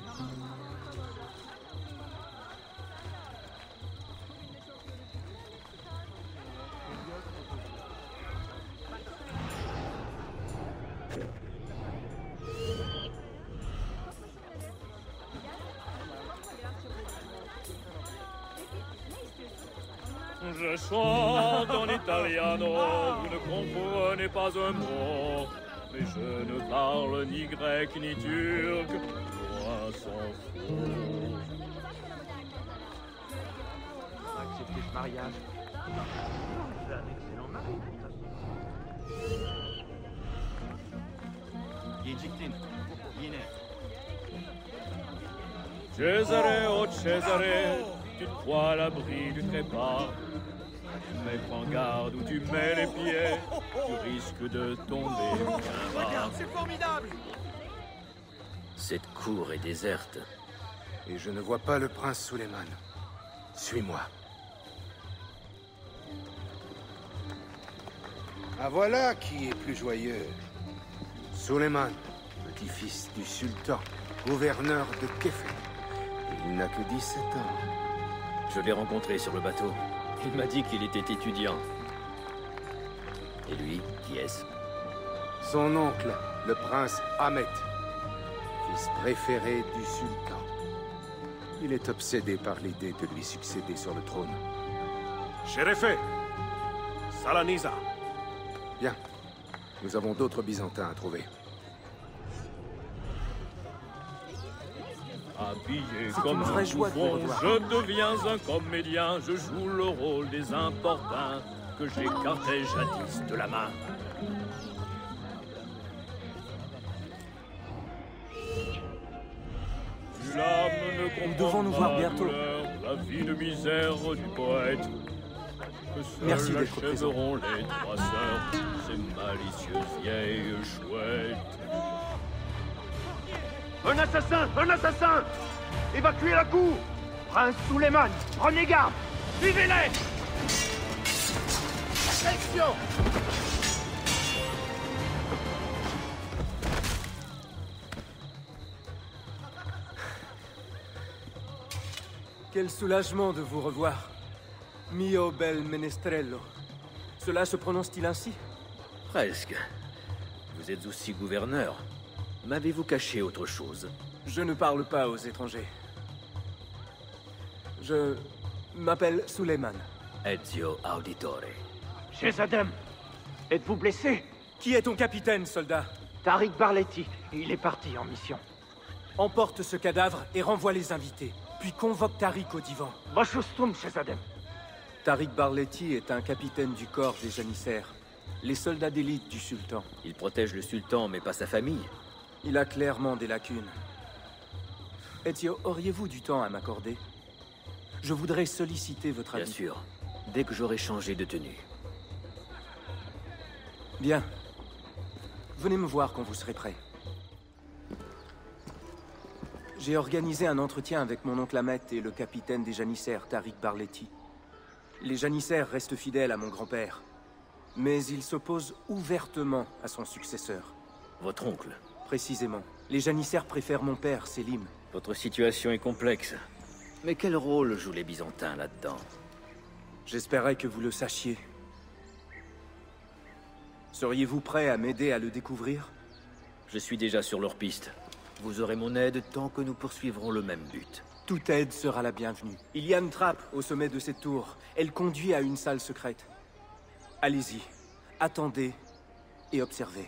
Je chante en italiano, vous ne comprenez pas un mot. Mais je ne parle ni grec ni turc, loin s'en faut. Accepter ce mariage. C'est un excellent mari. Cesare, oh Cesare, tu te crois à l'abri du trépas. Mais prends garde où tu mets les pieds, tu risques de tomber bien bas. C'est formidable! Cette cour est déserte. Et je ne vois pas le prince Suleiman. Suis-moi. Ah voilà qui est plus joyeux. Suleiman, petit-fils du sultan, gouverneur de Kefren. Il n'a que 17 ans. Je l'ai rencontré sur le bateau. Il m'a dit qu'il était étudiant. Et lui, qui est-ce? Son oncle, le prince Ahmet, fils préféré du sultan. Il est obsédé par l'idée de lui succéder sur le trône. Shérifé, Salaniza. Bien. Nous avons d'autres Byzantins à trouver. Habillé comme un bouffon, je deviens un comédien, je joue le rôle des importuns que j'écartais jadis de la main. Nous devons nous voir bientôt. La vie de misère du poète. Merci d'être présent. Les trois sœurs, ces malicieuses vieilles chouettes. Un assassin! Un assassin! Évacuez la cour! Prince Suleiman, prenez garde! Suivez-les! Attention! Quel soulagement de vous revoir. Mio bel menestrello. Cela se prononce-t-il ainsi? Presque. Vous êtes aussi gouverneur. M'avez-vous caché autre chose? Je ne parle pas aux étrangers. Je m'appelle Suleiman. Ezio Auditore. Shehzadem, êtes-vous blessé? Qui est ton capitaine, soldat? Tariq Barleti. Il est parti en mission. Emporte ce cadavre et renvoie les invités. Puis convoque Tariq au divan. Bashustum, Shehzadem. Tariq Barleti est un capitaine du corps des janissaires. Les soldats d'élite du sultan. Il protège le sultan, mais pas sa famille. Il a clairement des lacunes. Ezio, auriez-vous du temps à m'accorder? Je voudrais solliciter votre avis. Bien sûr. Dès que j'aurai changé de tenue. Bien. Venez me voir quand vous serez prêt. J'ai organisé un entretien avec mon oncle Ahmet et le capitaine des janissaires, Tariq Barleti. Les janissaires restent fidèles à mon grand-père. Mais ils s'opposent ouvertement à son successeur. Votre oncle? Précisément. Les janissaires préfèrent mon père, Selim. Votre situation est complexe. Mais quel rôle jouent les Byzantins là-dedans? J'espérais que vous le sachiez. Seriez-vous prêt à m'aider à le découvrir? Je suis déjà sur leur piste. Vous aurez mon aide tant que nous poursuivrons le même but. Toute aide sera la bienvenue. Il y a une trappe au sommet de cette tour. Elle conduit à une salle secrète. Allez-y. Attendez et observez.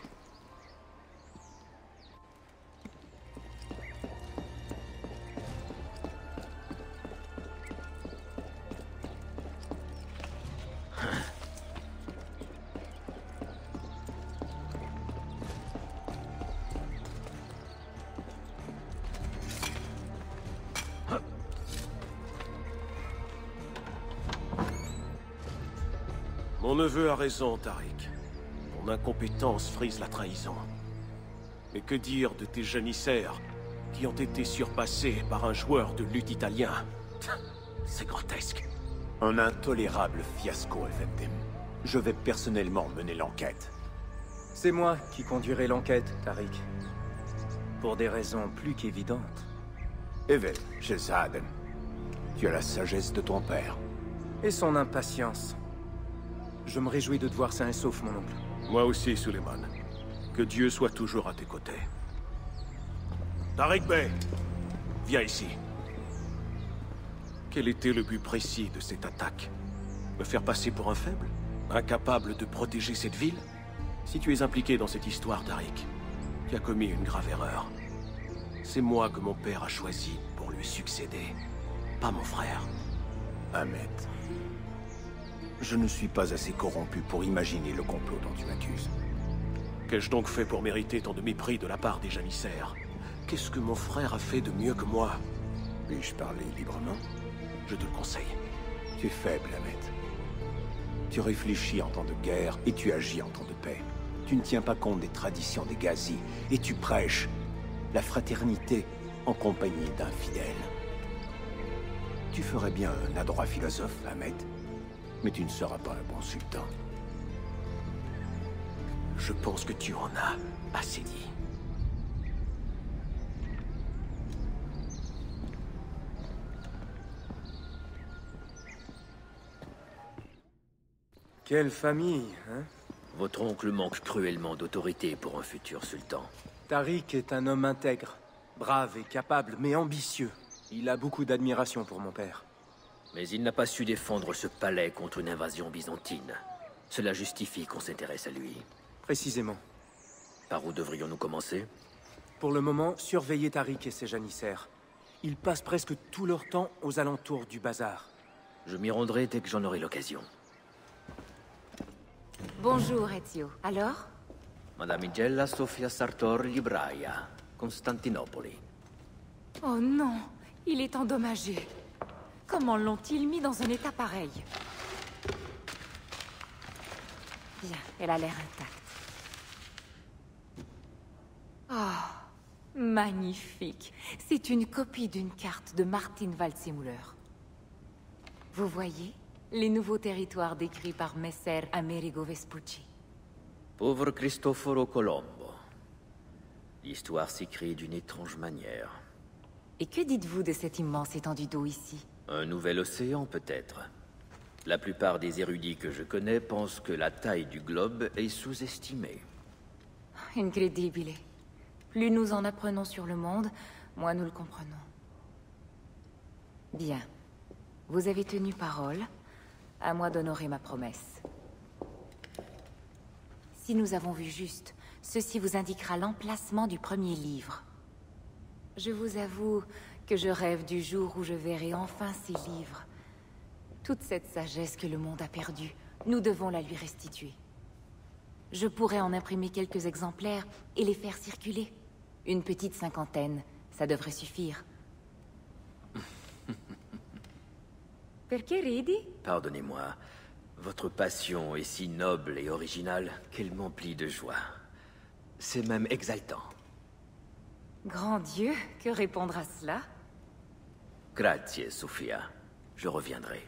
Mon neveu a raison, Tariq. Mon incompétence frise la trahison. Mais que dire de tes janissaires qui ont été surpassés par un joueur de lutte italien? C'est grotesque. Un intolérable fiasco, Effendim. Je vais personnellement mener l'enquête. C'est moi qui conduirai l'enquête, Tariq. Pour des raisons plus qu'évidentes. Evel, Shehzadem. Tu as la sagesse de ton père. Et son impatience. Je me réjouis de te voir sain et sauf, mon oncle. Moi aussi, Suleiman. Que Dieu soit toujours à tes côtés. Tariq Bey, viens ici. Quel était le but précis de cette attaque? Me faire passer pour un faible? Incapable de protéger cette ville? Si tu es impliqué dans cette histoire, Tariq, tu as commis une grave erreur. C'est moi que mon père a choisi pour lui succéder, pas mon frère. Ahmet. Je ne suis pas assez corrompu pour imaginer le complot dont tu m'accuses. Qu'ai-je donc fait pour mériter tant de mépris de la part des janissaires? Qu'est-ce que mon frère a fait de mieux que moi? Puis-je parler librement? Je te le conseille. Tu es faible, Ahmed. Tu réfléchis en temps de guerre et tu agis en temps de paix. Tu ne tiens pas compte des traditions des Ghazi et tu prêches la fraternité en compagnie d'infidèles. Tu ferais bien un adroit philosophe, Ahmed, mais tu ne seras pas un bon sultan. Je pense que tu en as assez dit. Quelle famille, hein? Votre oncle manque cruellement d'autorité pour un futur sultan. Tariq est un homme intègre, brave et capable, mais ambitieux. Il a beaucoup d'admiration pour mon père. Mais il n'a pas su défendre ce palais contre une invasion byzantine. Cela justifie qu'on s'intéresse à lui. Précisément. Par où devrions-nous commencer? Pour le moment, surveillez Tariq et ses janissaires. Ils passent presque tout leur temps aux alentours du bazar. Je m'y rendrai dès que j'en aurai l'occasion. Bonjour, Ezio. Alors? Madamigella Sofia Sartor Libraia, Constantinopoli. Oh non, il est endommagé. Comment l'ont-ils mis dans un état pareil? Bien, elle a l'air intacte. Oh, magnifique. C'est une copie d'une carte de Martin Waldseemüller. Vous voyez? Les nouveaux territoires décrits par Messer Amerigo Vespucci. Pauvre Cristoforo Colombo. L'histoire s'écrit d'une étrange manière. Et que dites-vous de cette immense étendue d'eau ici? Un nouvel océan, peut-être. La plupart des érudits que je connais pensent que la taille du globe est sous-estimée. Incredibile. Plus nous en apprenons sur le monde, moins nous le comprenons. Bien. Vous avez tenu parole. À moi d'honorer ma promesse. Si nous avons vu juste, ceci vous indiquera l'emplacement du premier livre. Je vous avoue que je rêve du jour où je verrai enfin ces livres. Toute cette sagesse que le monde a perdue, nous devons la lui restituer. Je pourrais en imprimer quelques exemplaires et les faire circuler. Une petite 50aine, ça devrait suffire. Perché ridi? Pardonnez-moi. Votre passion est si noble et originale qu'elle m'emplit de joie. C'est même exaltant. Grand Dieu, que répondre à cela? Grazie, Sofia. Je reviendrai.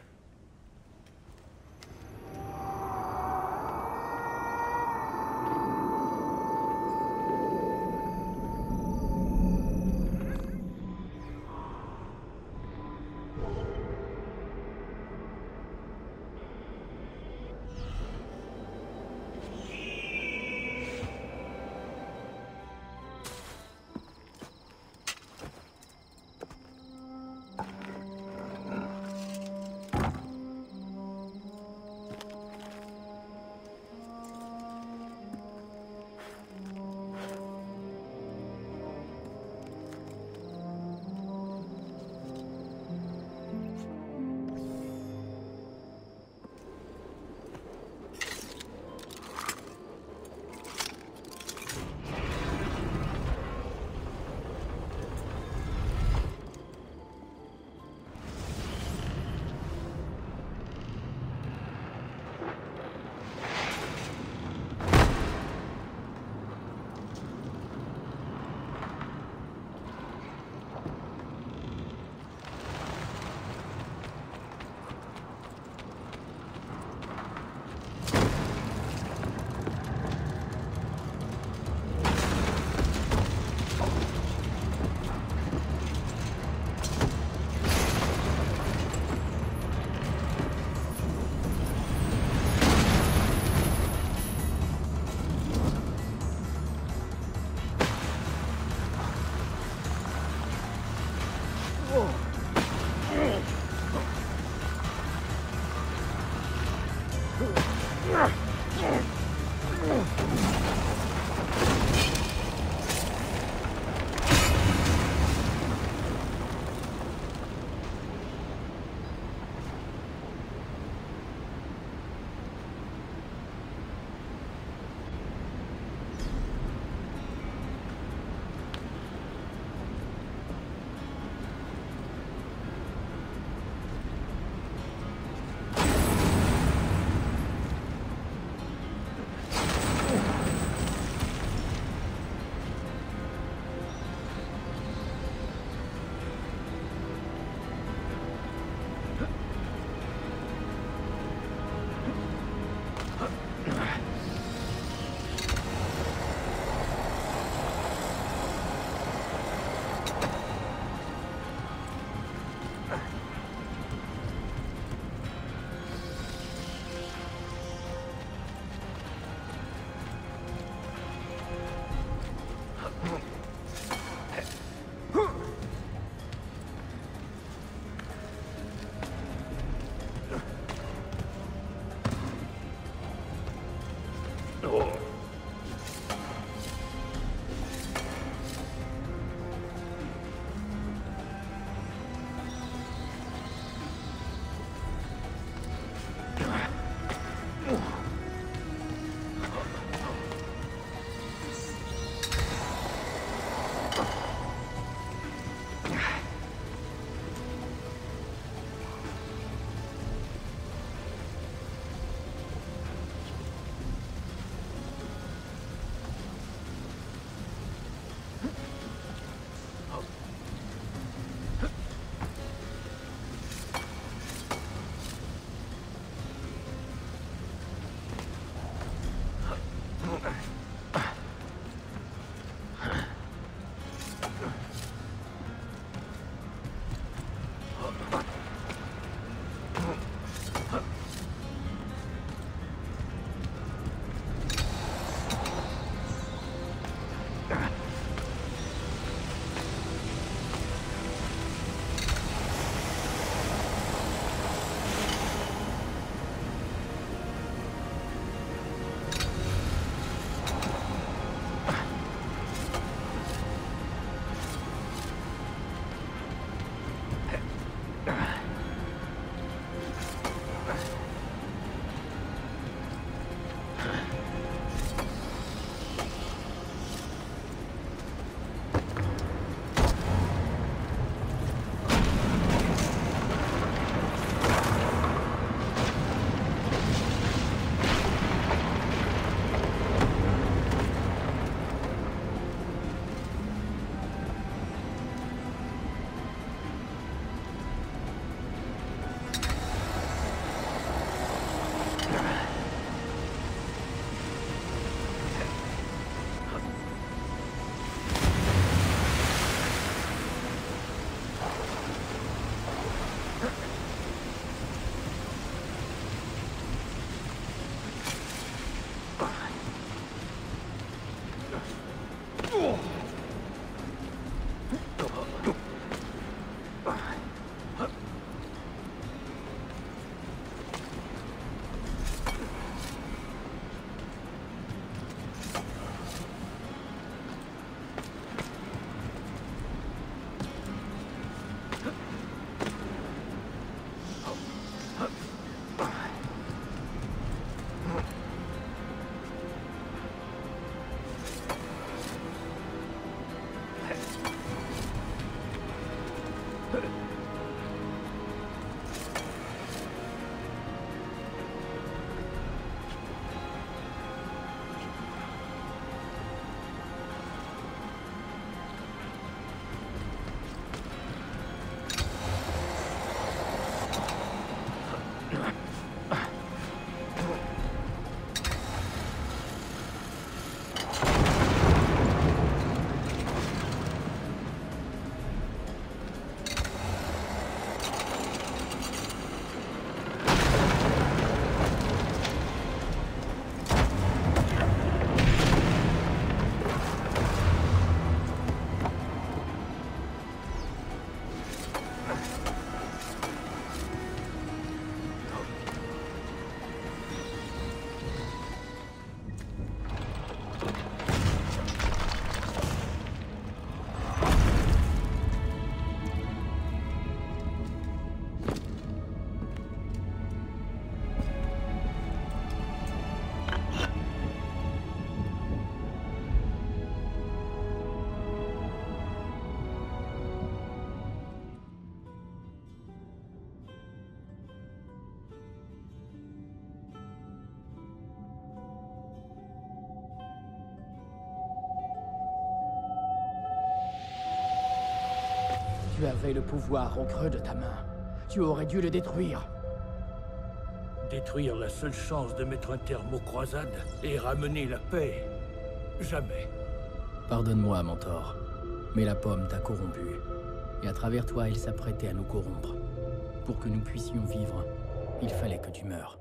avais le pouvoir au creux de ta main. Tu aurais dû le détruire. Détruire la seule chance de mettre un terme aux croisades et ramener la paix. Jamais. Pardonne-moi, Mentor. Mais la pomme t'a corrompu. Et à travers toi, elle s'apprêtait à nous corrompre. Pour que nous puissions vivre, il fallait que tu meures.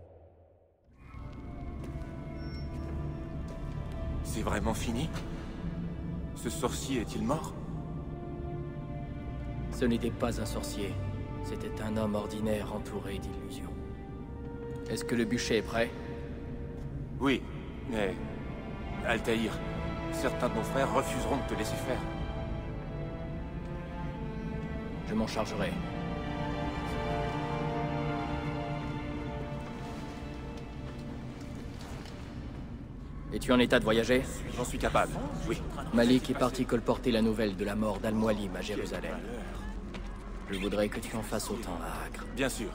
C'est vraiment fini? Ce sorcier est-il mort? Ce n'était pas un sorcier. C'était un homme ordinaire entouré d'illusions. Est-ce que le bûcher est prêt? Oui, mais... Altaïr, certains de nos frères refuseront de te laisser faire. Je m'en chargerai. Es-tu en état de voyager? J'en suis capable, oui. Malik est parti colporter la nouvelle de la mort d'Al-Mualim à Jérusalem. Je voudrais que tu en fasses autant à Acre. Bien sûr.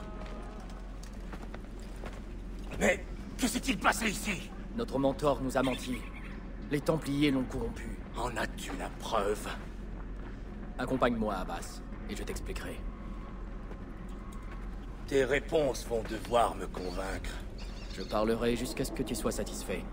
Mais que s'est-il passé ici? Notre mentor nous a menti. Les Templiers l'ont corrompu. En as-tu la preuve? Accompagne-moi, Abbas, et je t'expliquerai. Tes réponses vont devoir me convaincre. Je parlerai jusqu'à ce que tu sois satisfait.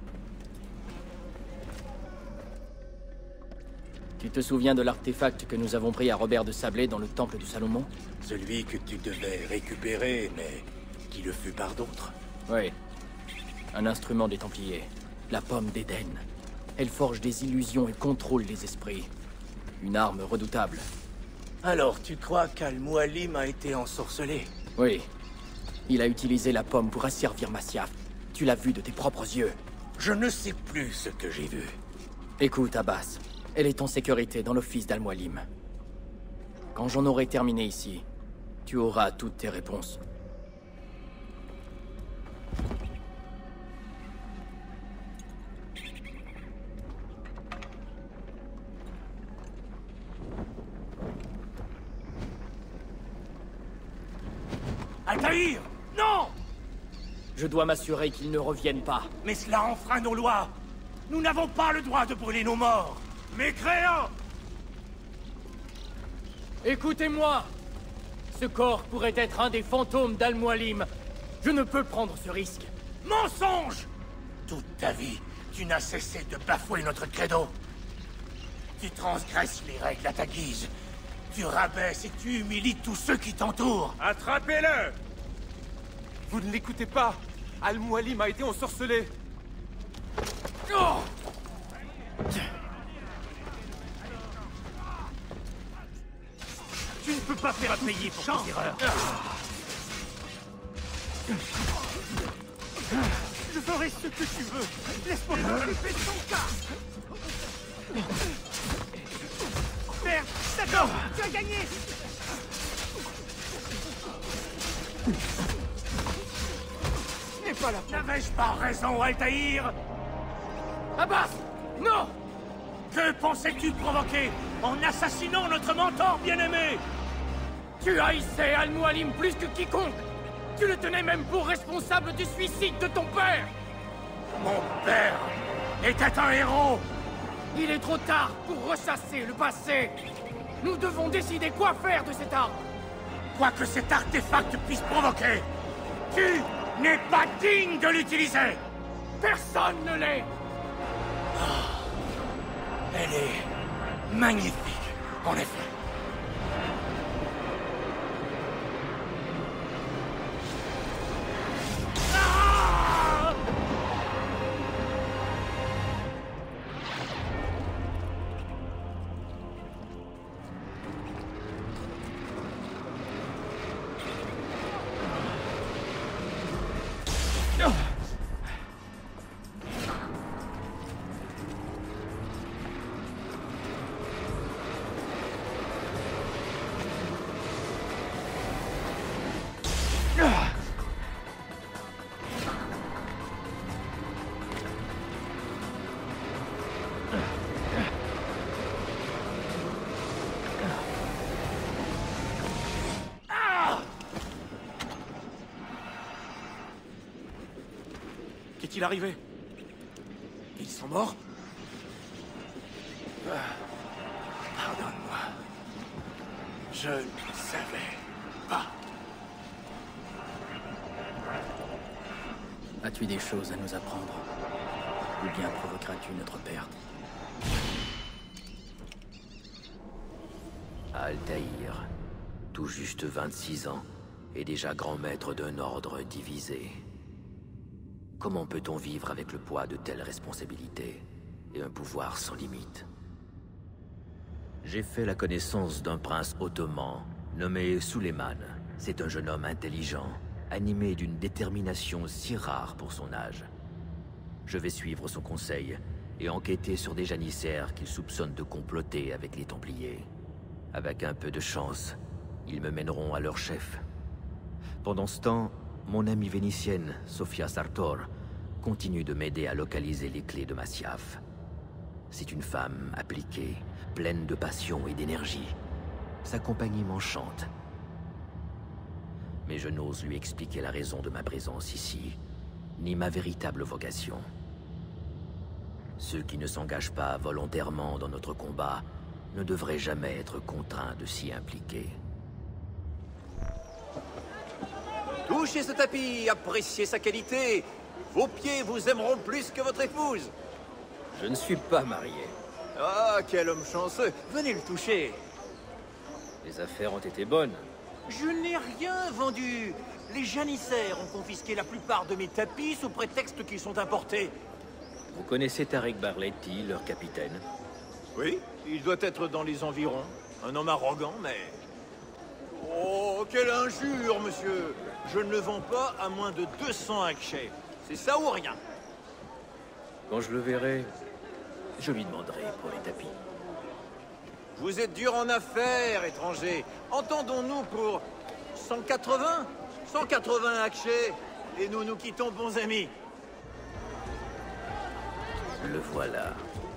Tu te souviens de l'artefact que nous avons pris à Robert de Sablé dans le temple de Salomon? Celui que tu devais récupérer, mais qui le fut par d'autres? Oui. Un instrument des Templiers. La pomme d'Éden. Elle forge des illusions et contrôle les esprits. Une arme redoutable. Alors tu crois qu'Al-Mualim a été ensorcelé? Oui. Il a utilisé la pomme pour asservir Masyaf. Tu l'as vu de tes propres yeux. Je ne sais plus ce que j'ai vu. Écoute, Abbas. Elle est en sécurité dans l'office d'Al-Mualim. Quand j'en aurai terminé ici, tu auras toutes tes réponses. Altaïr! Non! Je dois m'assurer qu'ils ne reviennent pas. Mais cela enfreint nos lois. Nous n'avons pas le droit de brûler nos morts. Mécréants! Écoutez-moi! Ce corps pourrait être un des fantômes d'Al-Mualim. Je ne peux prendre ce risque. Mensonge! Toute ta vie, tu n'as cessé de bafouer notre credo. Tu transgresses les règles à ta guise. Tu rabaisses et tu humilies tous ceux qui t'entourent. Attrapez-le! Vous ne l'écoutez pas. Al-Mualim a été ensorcelé. Oh! Tu ne peux pas faire payer pour tes erreurs. Je ferai ce que tu veux. Laisse-moi m'occuper de ton cas. Merde, d'accord, tu as gagné. Ce n'est pas la peine. N'avais-je pas raison, Altaïr? Abbas! Non! Que pensais-tu provoquer en assassinant notre mentor bien-aimé? Tu haïssais Al-Mualim plus que quiconque! Tu le tenais même pour responsable du suicide de ton père! Mon père était un héros! Il est trop tard pour ressasser le passé! Nous devons décider quoi faire de cette arme! Quoi que cet artefact puisse provoquer, tu n'es pas digne de l'utiliser! Personne ne l'est! Elle est magnifique, en effet. Qu'est-il arrivé? Ils sont morts? Pardonne-moi. Je ne savais pas. As-tu des choses à nous apprendre? Ou bien provoqueras-tu notre perte? Altaïr, tout juste 26 ans, et déjà grand maître d'un ordre divisé. Comment peut-on vivre avec le poids de telles responsabilités et un pouvoir sans limite? J'ai fait la connaissance d'un prince ottoman nommé Suleiman. C'est un jeune homme intelligent, animé d'une détermination si rare pour son âge. Je vais suivre son conseil et enquêter sur des janissaires qu'il soupçonne de comploter avec les Templiers. Avec un peu de chance, ils me mèneront à leur chef. Pendant ce temps, mon amie vénitienne, Sofia Sartor, continue de m'aider à localiser les clés de Masyaf. C'est une femme appliquée, pleine de passion et d'énergie. Sa compagnie m'enchante. Mais je n'ose lui expliquer la raison de ma présence ici, ni ma véritable vocation. Ceux qui ne s'engagent pas volontairement dans notre combat ne devraient jamais être contraints de s'y impliquer. Touchez ce tapis, appréciez sa qualité. Vos pieds vous aimeront plus que votre épouse. Je ne suis pas marié. Ah, quel homme chanceux. Venez le toucher. Les affaires ont été bonnes. Je n'ai rien vendu. Les janissaires ont confisqué la plupart de mes tapis sous prétexte qu'ils sont importés. Vous connaissez Tariq Barleti, leur capitaine? Oui, il doit être dans les environs. Un homme arrogant, mais... Oh, quelle injure, monsieur! Je ne le vends pas à moins de 200 akshés. C'est ça ou rien? Quand je le verrai, je lui demanderai pour les tapis. Vous êtes dur en affaires, étranger. Entendons-nous pour 180? 180 akshés, et nous nous quittons bons amis. Le voilà.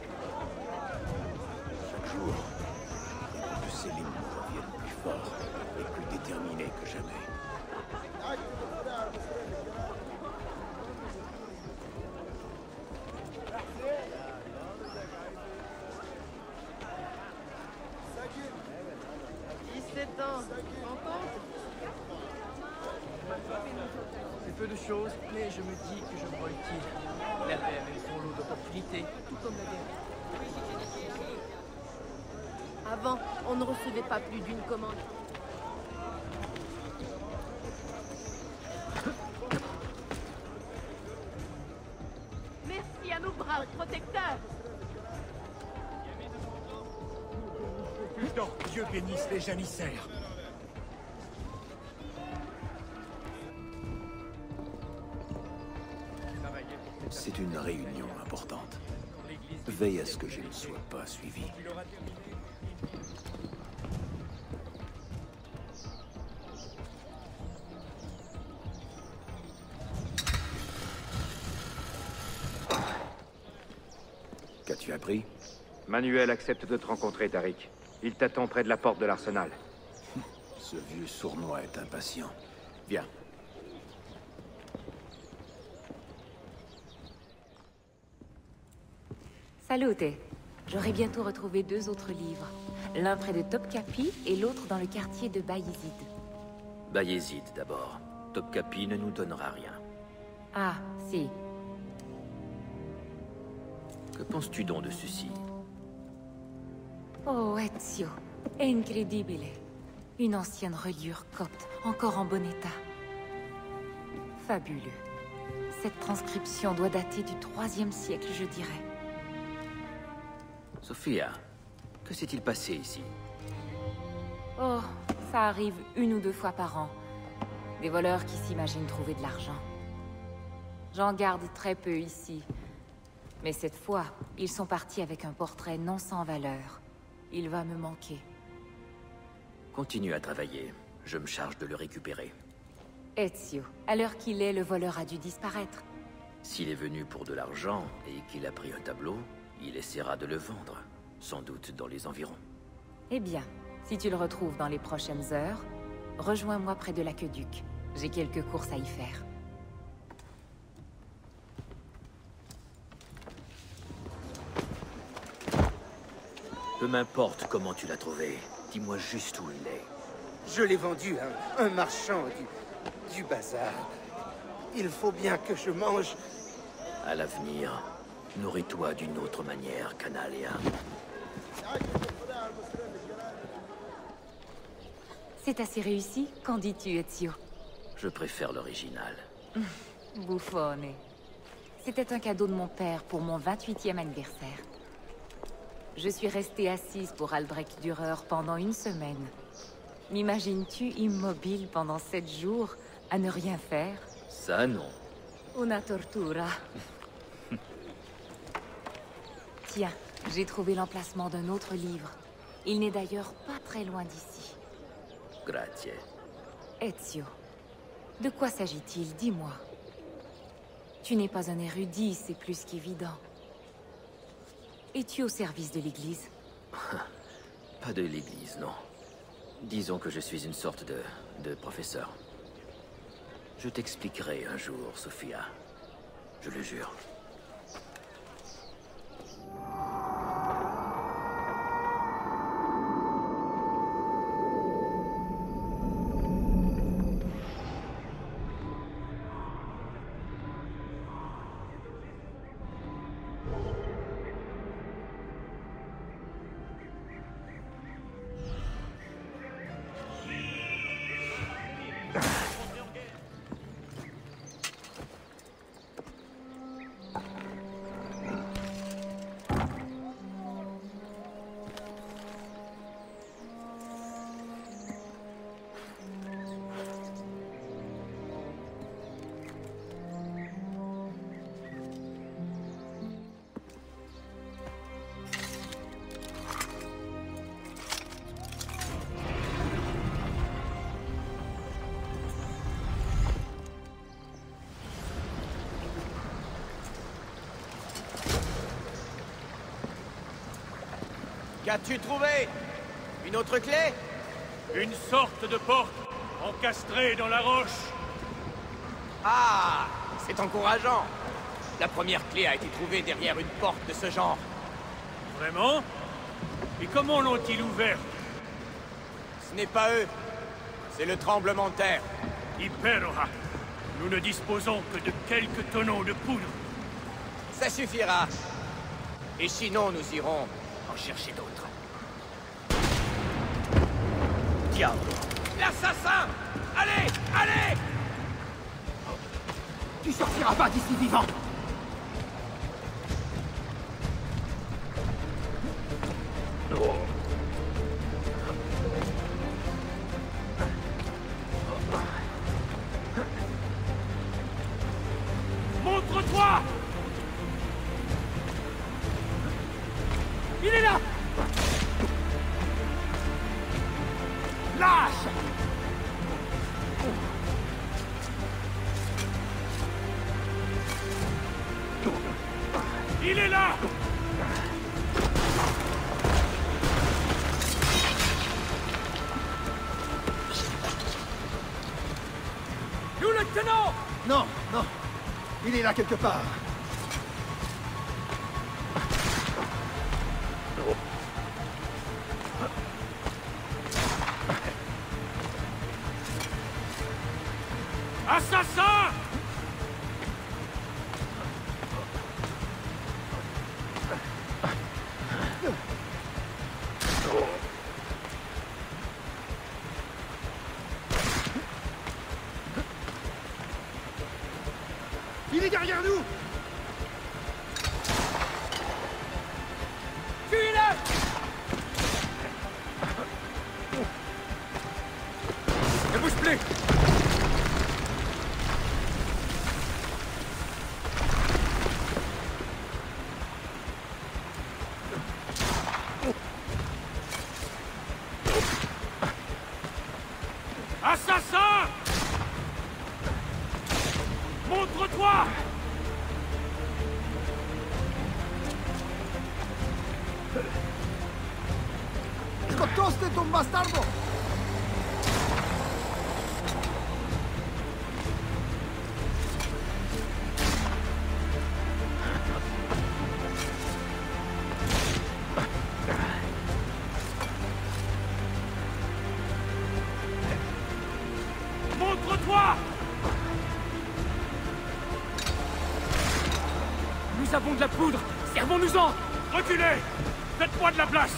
Chaque jour, que ces lignes reviennent plus forts et plus déterminés que jamais. C'est peu de choses, mais je me dis que je me rends utile. La paix amène son lot d'opportunités, tout comme la guerre. Avant, on ne recevait pas plus d'une commande. Merci à nos braves protecteurs. Dieu bénisse les janissaires. C'est une réunion importante. Veille à ce que je ne sois pas suivi. Qu'as-tu appris? Manuel accepte de te rencontrer, Tariq. Il t'attend près de la porte de l'arsenal. Ce vieux sournois est impatient. Viens. Salute. J'aurai bientôt retrouvé 2 autres livres. L'un près de Topkapi et l'autre dans le quartier de Bayezid. Bayezid d'abord. Topkapi ne nous donnera rien. Ah, si. Que penses-tu donc de ceci? Oh, Ezio. Incredibile. Une ancienne reliure copte, encore en bon état. Fabuleux. Cette transcription doit dater du 3e siècle, je dirais. Sophia, que s'est-il passé ici? Oh, ça arrive 1 ou 2 fois par an. Des voleurs qui s'imaginent trouver de l'argent. J'en garde très peu ici. Mais cette fois, ils sont partis avec un portrait non sans valeur. Il va me manquer. Continue à travailler. Je me charge de le récupérer. Ezio, à l'heure qu'il est, le voleur a dû disparaître. S'il est venu pour de l'argent et qu'il a pris un tableau, il essaiera de le vendre. Sans doute dans les environs. Eh bien, si tu le retrouves dans les prochaines heures, rejoins-moi près de l'aqueduc. J'ai quelques courses à y faire. Peu m'importe comment tu l'as trouvé. Dis-moi juste où il est. Je l'ai vendu à un marchand du bazar. Il faut bien que je mange. À l'avenir, nourris-toi d'une autre manière, Canalia. C'est assez réussi, qu'en dis-tu, Ezio? Je préfère l'original. Bouffone. C'était un cadeau de mon père pour mon 28e anniversaire. Je suis restée assise pour Albrecht Dürer pendant 1 semaine. M'imagines-tu immobile pendant 7 jours, à ne rien faire? Ça, non. Una tortura. Tiens, j'ai trouvé l'emplacement d'un autre livre. Il n'est d'ailleurs pas très loin d'ici. Grazie. Ezio, de quoi s'agit-il? Dis-moi. Tu n'es pas un érudit, c'est plus qu'évident. Es-tu au service de l'Église? Pas de l'Église, non. Disons que je suis une sorte de professeur. Je t'expliquerai un jour, Sophia. Je le jure. Qu'as-tu trouvé? Une autre clé? Une sorte de porte encastrée dans la roche. Ah, c'est encourageant. La première clé a été trouvée derrière une porte de ce genre. Vraiment? Et comment l'ont-ils ouverte? Ce n'est pas eux. C'est le tremblement de terre. Hyperoha. Nous ne disposons que de quelques tonneaux de poudre. Ça suffira. Et sinon, nous irons en chercher d'autres. Diable! L'assassin! Allez! Allez! Tu sortiras pas d'ici vivant! Montre-toi! Il est là! Lâche! Il est là! Nous le tenons! Non, non. Il est là quelque part. Assassin! Il est derrière nous! Tuez-le! Ne bouge plus! Assassin! Montre-toi! ¡Scotoste un bastardo! moi! Nous avons de la poudre! Servons-nous-en! Reculez! Faites-moi de la place!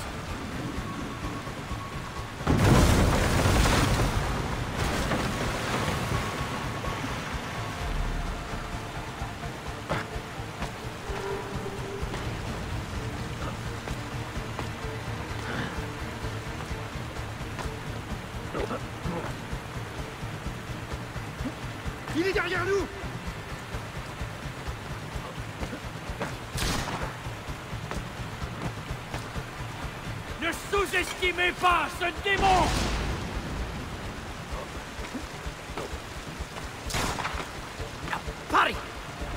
Il est derrière nous! Ne sous-estimez pas ce démon! Paris!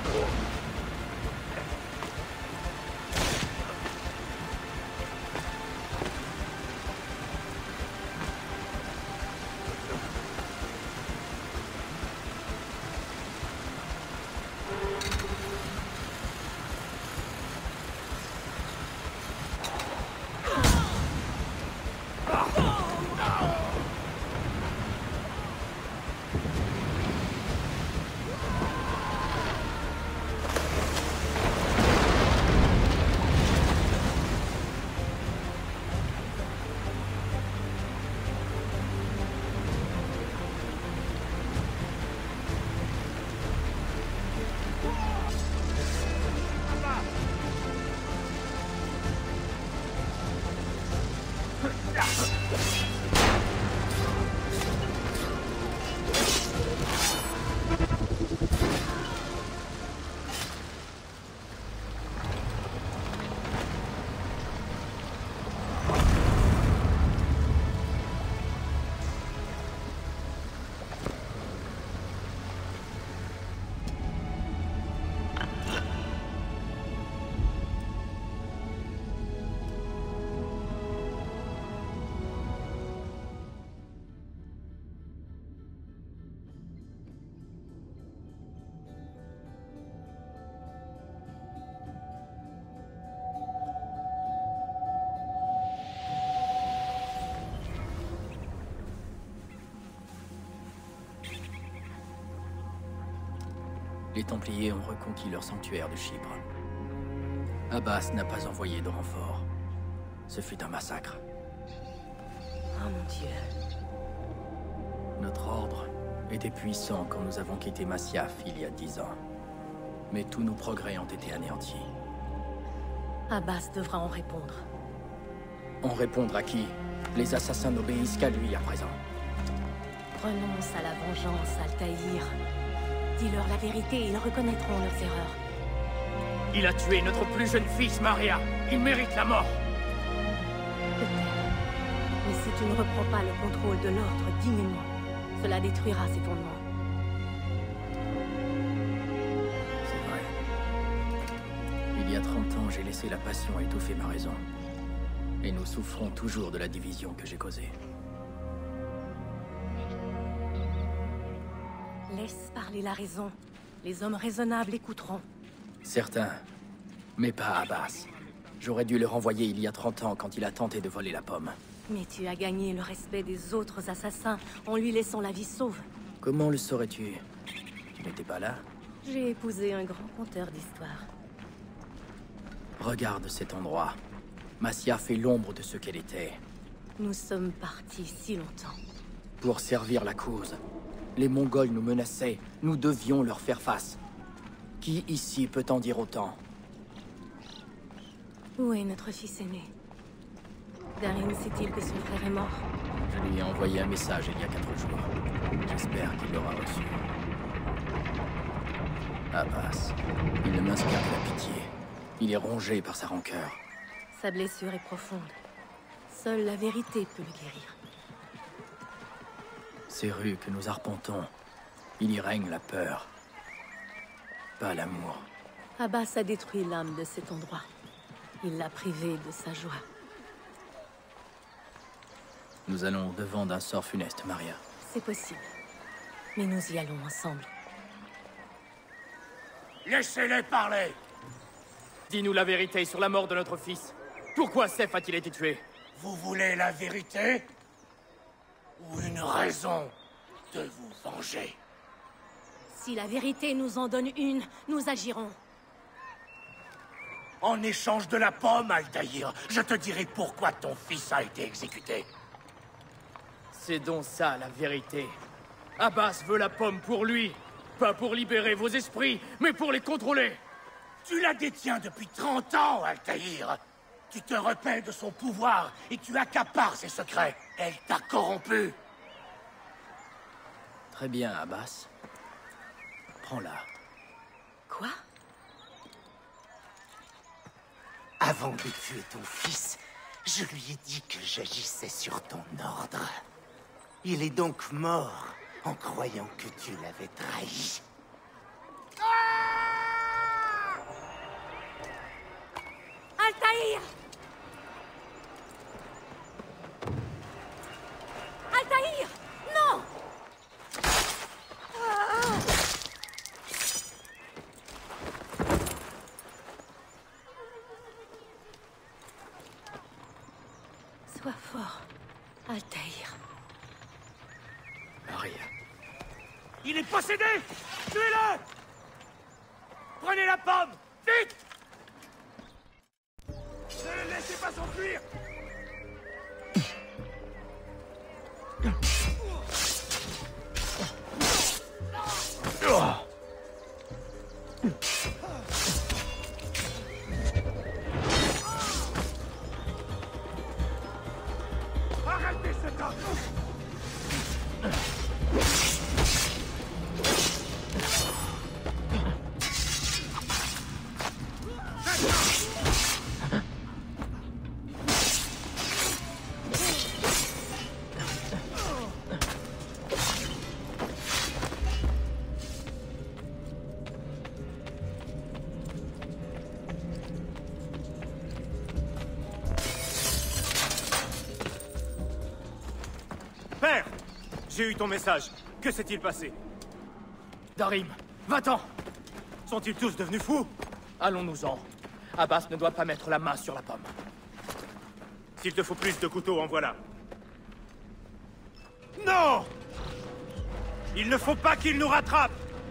Les Templiers ont reconquis leur sanctuaire de Chypre. Abbas n'a pas envoyé de renfort. Ce fut un massacre. Oh mon Dieu. Notre ordre était puissant quand nous avons quitté Masyaf il y a 10 ans. Mais tous nos progrès ont été anéantis. Abbas devra en répondre. En répondre à qui? Les assassins n'obéissent qu'à lui à présent. Renonce à la vengeance, Altaïr. Dis-leur la vérité et ils reconnaîtront leurs erreurs. Il a tué notre plus jeune fils, Maria. Il mérite la mort. Peut-être. Mais si tu ne reprends pas le contrôle de l'ordre dignement, cela détruira ses fondements. C'est vrai. Il y a 30 ans, j'ai laissé la passion étouffer ma raison. Et nous souffrons toujours de la division que j'ai causée. Laisse parler la raison. Les hommes raisonnables écouteront. Certains. Mais pas Abbas. J'aurais dû le renvoyer il y a 30 ans quand il a tenté de voler la pomme. Mais tu as gagné le respect des autres assassins en lui laissant la vie sauve. Comment le saurais-tu? Tu n'étais pas là? J'ai épousé un grand conteur d'histoires. Regarde cet endroit. Masyaf fait l'ombre de ce qu'elle était. Nous sommes partis si longtemps. Pour servir la cause. Les Mongols nous menaçaient. Nous devions leur faire face. Qui ici peut en dire autant? Où est notre fils aîné? Darin sait-il que son frère est mort? Je lui ai envoyé un message il y a 4 jours. J'espère qu'il l'aura reçu. Abbas, il ne m'inspire que la pitié. Il est rongé par sa rancœur. Sa blessure est profonde. Seule la vérité peut le guérir. Ces rues que nous arpentons, il y règne la peur. Pas l'amour. Abbas a détruit l'âme de cet endroit. Il l'a privé de sa joie. Nous allons au-devant d'un sort funeste, Maria. C'est possible. Mais nous y allons ensemble. Laissez-les parler! Dis-nous la vérité sur la mort de notre fils. Pourquoi Seth a-t-il été tué? Vous voulez la vérité? Ou une raison de vous venger? Si la vérité nous en donne une, nous agirons. En échange de la pomme, Altaïr, je te dirai pourquoi ton fils a été exécuté. C'est donc ça, la vérité. Abbas veut la pomme pour lui. Pas pour libérer vos esprits, mais pour les contrôler. Tu la détiens depuis 30 ans, Altaïr. Tu te repelles de son pouvoir et tu accapares ses secrets. Elle t'a corrompu. Très bien, Abbas. Prends-la. Quoi? Avant de tuer ton fils, je lui ai dit que j'agissais sur ton ordre. Il est donc mort en croyant que tu l'avais trahi. Altaïr! Altaïr! Non! Sois fort, Altaïr. Maria. Il est possédé! Tuez-le! Prenez la pomme! Vite! Ne le laissez pas s'enfuir! Arrêtez cet homme! Père! J'ai eu ton message. Que s'est-il passé? Darim, va-t'en! Sont-ils tous devenus fous? Allons-nous-en. Abbas ne doit pas mettre la main sur la pomme. S'il te faut plus de couteaux, en voilà. Non! Il ne faut pas qu'il nous rattrape!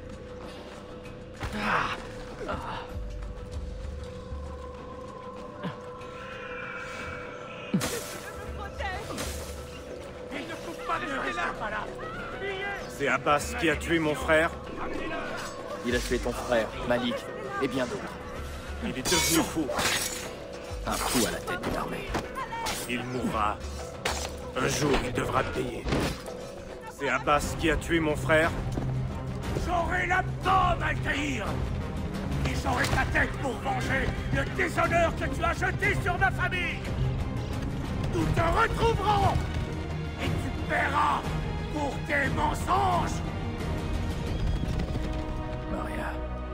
Il ne faut pas rester là! C'est Abbas qui a tué mon frère? Il a tué ton frère, Malik, et bien d'autres. Il est devenu fou. Un fou à la tête d'une armée. Il mourra. Un jour, il devra payer. C'est Abbas qui a tué mon frère? J'aurai la pomme, Altaïr! Et j'aurai ta tête pour venger le déshonneur que tu as jeté sur ma famille! Nous te retrouverons! Et tu paieras pour tes mensonges! Maria.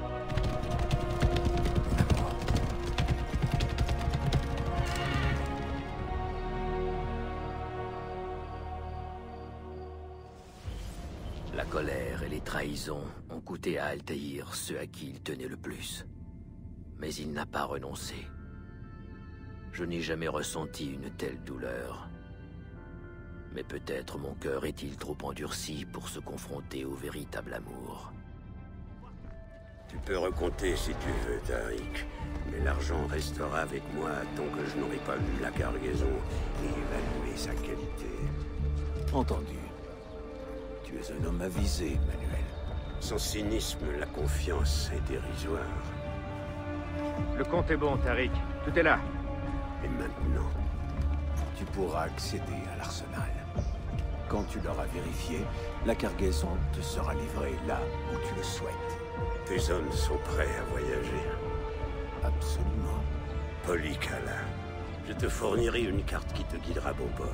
La colère et les trahisons ont coûté à Altaïr ceux à qui il tenait le plus. Mais il n'a pas renoncé. Je n'ai jamais ressenti une telle douleur. Mais peut-être mon cœur est-il trop endurci pour se confronter au véritable amour. Tu peux recompter si tu veux, Tariq. Mais l'argent restera avec moi tant que je n'aurai pas vu la cargaison et évalué sa qualité. Entendu. Tu es un homme avisé, Manuel. Son cynisme, la confiance est dérisoire. Le compte est bon, Tariq. Tout est là. Et maintenant? Tu pourras accéder à l'arsenal. Quand tu l'auras vérifié, la cargaison te sera livrée là où tu le souhaites. Tes hommes sont prêts à voyager. Absolument. Polycala, je te fournirai une carte qui te guidera à bon port.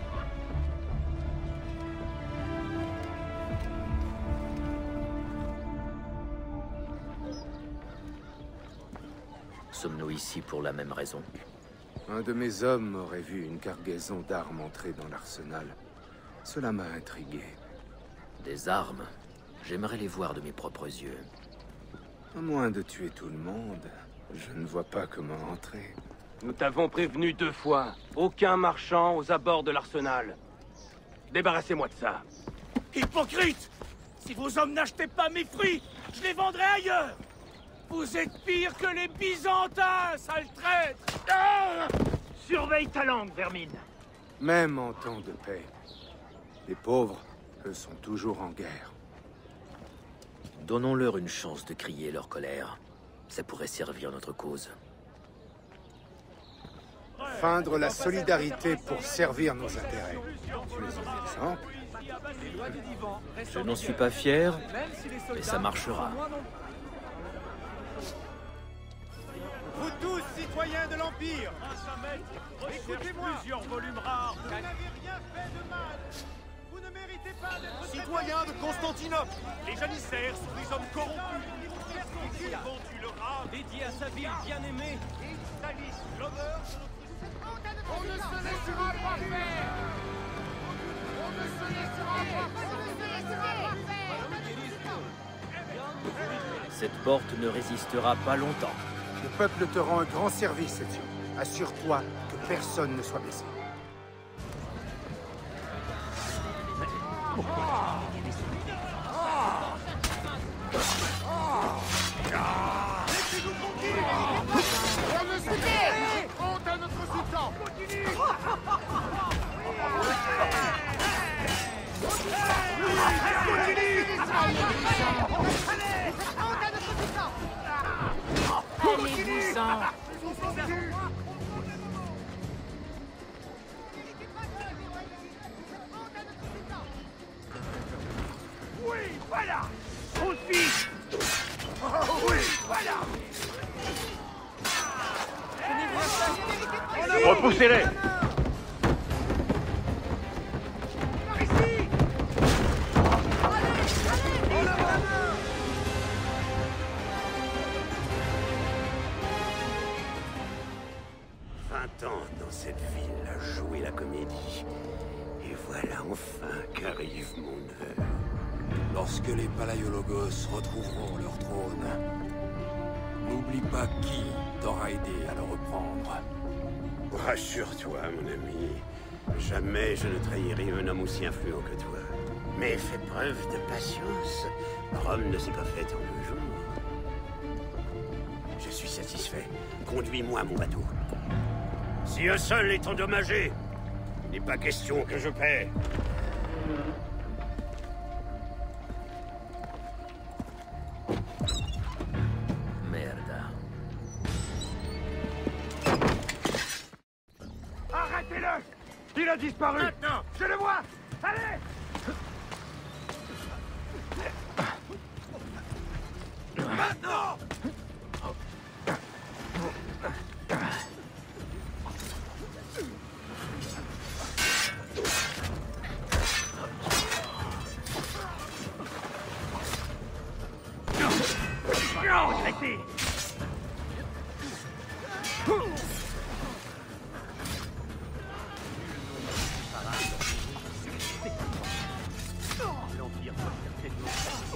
Sommes-nous ici pour la même raison? Un de mes hommes aurait vu une cargaison d'armes entrer dans l'arsenal. Cela m'a intrigué. Des armes? J'aimerais les voir de mes propres yeux. À moins de tuer tout le monde, je ne vois pas comment entrer. Nous t'avons prévenu 2 fois. Aucun marchand aux abords de l'arsenal. Débarrassez-moi de ça. Hypocrite! Si vos hommes n'achetaient pas mes fruits, je les vendrais ailleurs. Vous êtes pire que les Byzantins, sale traître. Ah! Surveille ta langue, vermine. Même en temps de paix, les pauvres, eux, sont toujours en guerre. Donnons-leur une chance de crier leur colère. Ça pourrait servir notre cause. Feindre la solidarité pour servir nos intérêts. Tu es un exemple. Je n'en suis pas fier, mais ça marchera. Vous tous, citoyens de l'Empire, écoutez-moi. Plusieurs volumes rares. Vous n'avez rien fait de mal. Vous ne méritez pas d'être... Citoyens de Constantinople, les janissaires sont des hommes corrompus. Ils ont vendu le rat dédié à sa ville bien-aimée. Ils salissent l'honneur de notre... On ne se laissera pas faire. On ne se laissera pas faire. Cette porte ne résistera pas longtemps. Le peuple te rend un grand service, Ezio. Assure-toi que personne ne soit blessé. Laissez-nous tranquilles. On ne se laisse. Honte à notre sultan. Continue. Allez-vous-en. Oui, voilà. Aussi. Oui, voilà. Repoussez-les! Par ici. 20 ans dans cette ville à jouer la comédie. Et voilà enfin qu'arrive mon heure. Lorsque les Palaiologos retrouveront leur trône, n'oublie pas qui t'aura aidé à le reprendre. Rassure-toi, mon ami. Jamais je ne trahirai un homme aussi influent que toi. Mais fais preuve de patience. Rome ne s'est pas faite en 2 jours. Je suis satisfait. Conduis-moi mon bateau. Si un seul est endommagé, il n'est pas question que je paie. Merde. Arrêtez-le. Il a disparu. Maintenant. Je le vois. Allez. Maintenant. Arrêtez. L'Empire va certainement...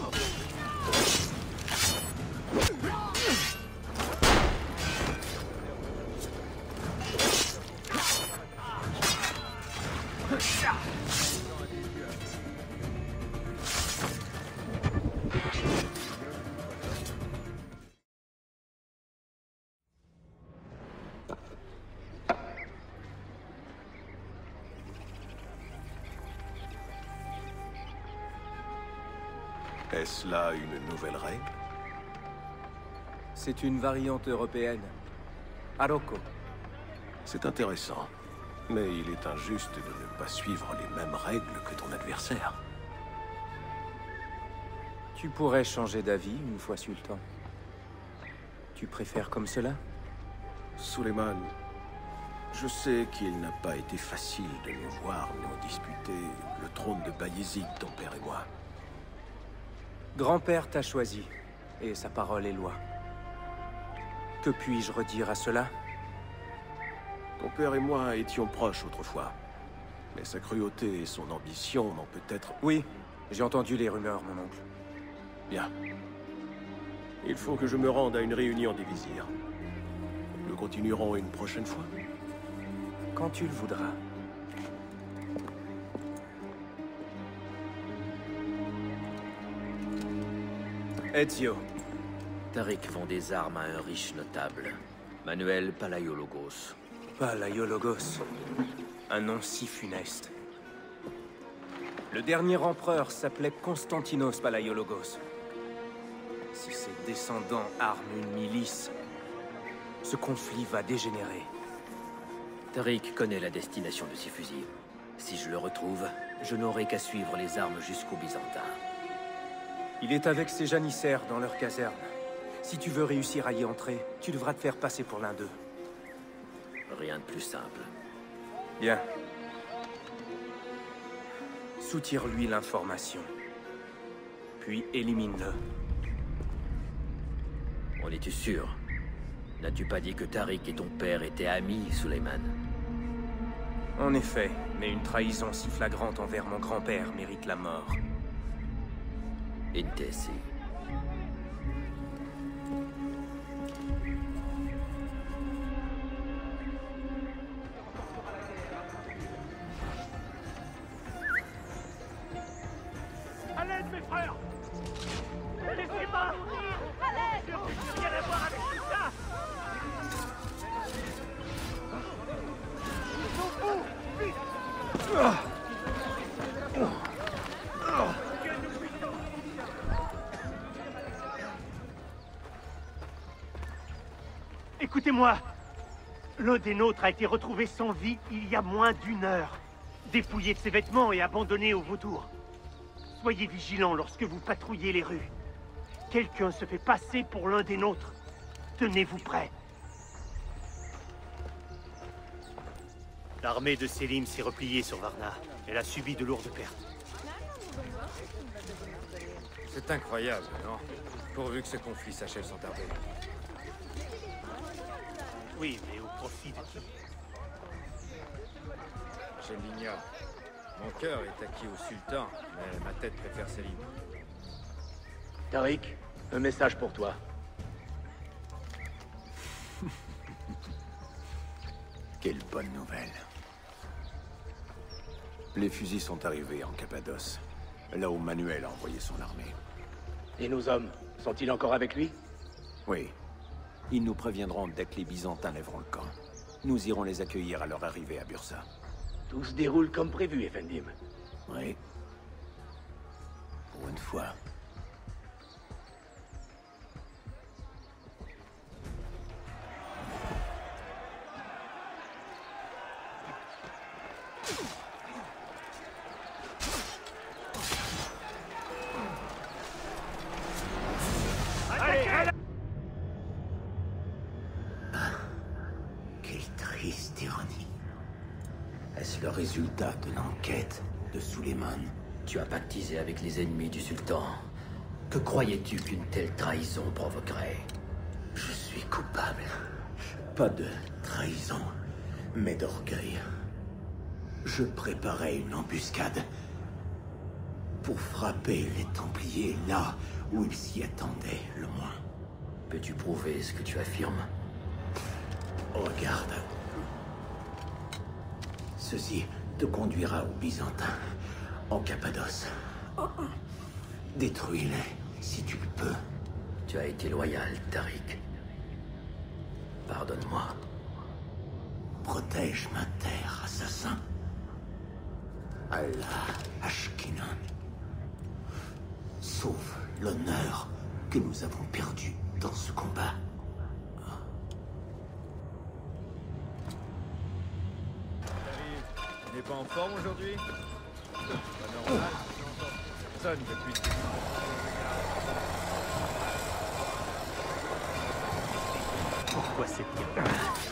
Est-ce là une nouvelle règle? C'est une variante européenne. Arocco. C'est intéressant. Mais il est injuste de ne pas suivre les mêmes règles que ton adversaire. Tu pourrais changer d'avis une fois sultan. Tu préfères comme cela? Suleiman, je sais qu'il n'a pas été facile de nous voir nous disputer le trône de Bayezid, ton père et moi. Grand-père t'a choisi, et sa parole est loi. Que puis-je redire à cela? Ton père et moi étions proches autrefois. Mais sa cruauté et son ambition m'ont peut-être... Oui, j'ai entendu les rumeurs, mon oncle. Bien. Il faut que je me rende à une réunion des vizirs. Nous continuerons une prochaine fois. Quand tu le voudras. Ezio. Tariq vend des armes à un riche notable, Manuel Palaiologos. Palaiologos. Un nom si funeste. Le dernier empereur s'appelait Constantinos Palaiologos. Si ses descendants arment une milice, ce conflit va dégénérer. Tariq connaît la destination de ces fusils. Si je le retrouve, je n'aurai qu'à suivre les armes jusqu'aux Byzantins. Il est avec ses janissaires dans leur caserne. Si tu veux réussir à y entrer, tu devras te faire passer pour l'un d'eux. Rien de plus simple. Bien. Soutire-lui l'information. Puis élimine-le. En es-tu sûr? N'as-tu pas dit que Tariq et ton père étaient amis, Suleiman? En effet, mais une trahison si flagrante envers mon grand-père mérite la mort. Intesi. À l'aide, mes frères! Laissez-moi! À l'aide! Je n'ai rien à voir avec tout ça! Ils sont fous! Vite! Écoutez-moi! L'un des nôtres a été retrouvé sans vie il y a moins d'1 heure. Dépouillé de ses vêtements et abandonné aux vautours. Soyez vigilants lorsque vous patrouillez les rues. Quelqu'un se fait passer pour l'un des nôtres. Tenez-vous prêts. L'armée de Selim s'est repliée sur Varna. Elle a subi de lourdes pertes. C'est incroyable, non? Pourvu que ce conflit s'achève sans tarder. Oui, mais au profit de qui? Je l'ignore. Mon cœur est acquis au sultan, mais ma tête préfère Selim. Tariq, un message pour toi. Quelle bonne nouvelle. Les fusils sont arrivés en Cappadoce, là où Manuel a envoyé son armée. Et nos hommes, sont-ils encore avec lui? Oui. Ils nous préviendront dès que les Byzantins lèveront le camp. Nous irons les accueillir à leur arrivée à Bursa. Tout se déroule comme prévu, Effendim. Oui. Pour une fois. Quelle triste ironie. Est-ce le résultat de l'enquête de Suleiman? Tu as pactisé avec les ennemis du sultan. Que croyais-tu qu'une telle trahison provoquerait? Je suis coupable. Pas de trahison, mais d'orgueil. Je préparais une embuscade pour frapper les Templiers là où ils s'y attendaient le moins. Peux-tu prouver ce que tu affirmes? Regarde. Ceci te conduira aux Byzantins, en Cappadoce. Détruis-les, si tu le peux. Tu as été loyal, Tariq. Pardonne-moi. Protège ma terre, assassin. Allah Ashkinan. Sauve l'honneur que nous avons perdu dans ce combat. Tu n'es pas en forme aujourd'hui? Pas normal. Personne depuis. Pourquoi c'est bien?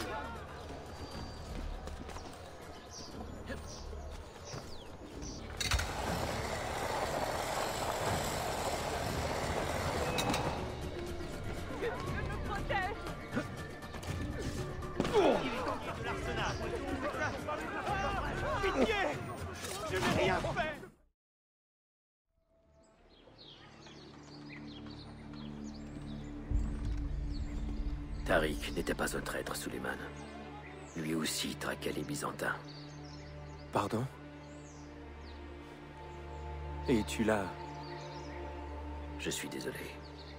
Pitié! Je n'ai rien fait! Tariq n'était pas un traître, Suleiman. Lui aussi traquait les Byzantins. Pardon? Et tu l'as... Je suis désolé.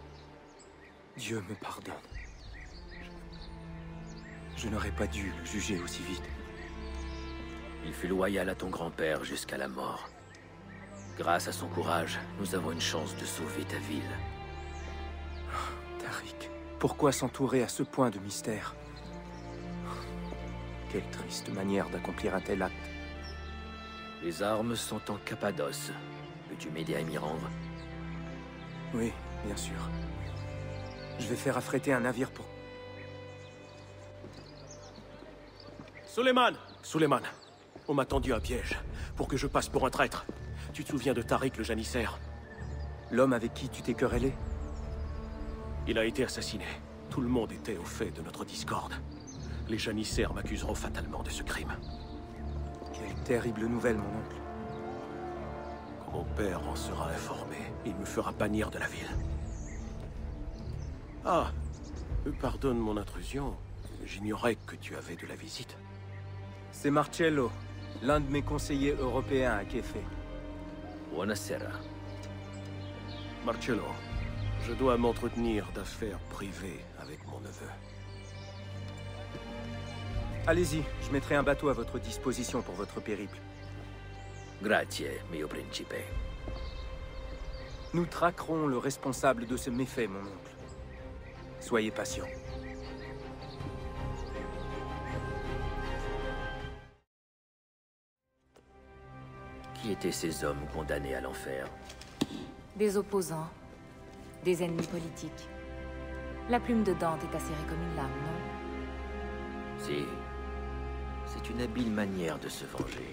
Dieu me pardonne. Je n'aurais pas dû le juger aussi vite. Il fut loyal à ton grand-père jusqu'à la mort. Grâce à son courage, nous avons une chance de sauver ta ville. Tariq, pourquoi s'entourer à ce point de mystère? Quelle triste manière d'accomplir un tel acte. Les armes sont en Cappadoce. Peux-tu m'aider à m'y rendre? Oui, bien sûr. Je vais faire affréter un navire pour... Suleiman! Suleiman, on m'a tendu un piège, pour que je passe pour un traître. Tu te souviens de Tariq le janissaire? L'homme avec qui tu t'es querellé? Il a été assassiné. Tout le monde était au fait de notre discorde. Les janissaires m'accuseront fatalement de ce crime. Quelle terrible nouvelle, mon oncle. Quand mon père en sera informé, il me fera bannir de la ville. Ah, pardonne mon intrusion. J'ignorais que tu avais de la visite. C'est Marcello, l'un de mes conseillers européens à Kefe. Buonasera. Marcello, je dois m'entretenir d'affaires privées avec mon neveu. Allez-y, je mettrai un bateau à votre disposition pour votre périple. Grazie, mio principe. Nous traquerons le responsable de ce méfait, mon oncle. Soyez patient. Qui étaient ces hommes condamnés à l'enfer? Des opposants. Des ennemis politiques. La plume de Dante est acérée comme une lame, non? Si. C'est une habile manière de se venger.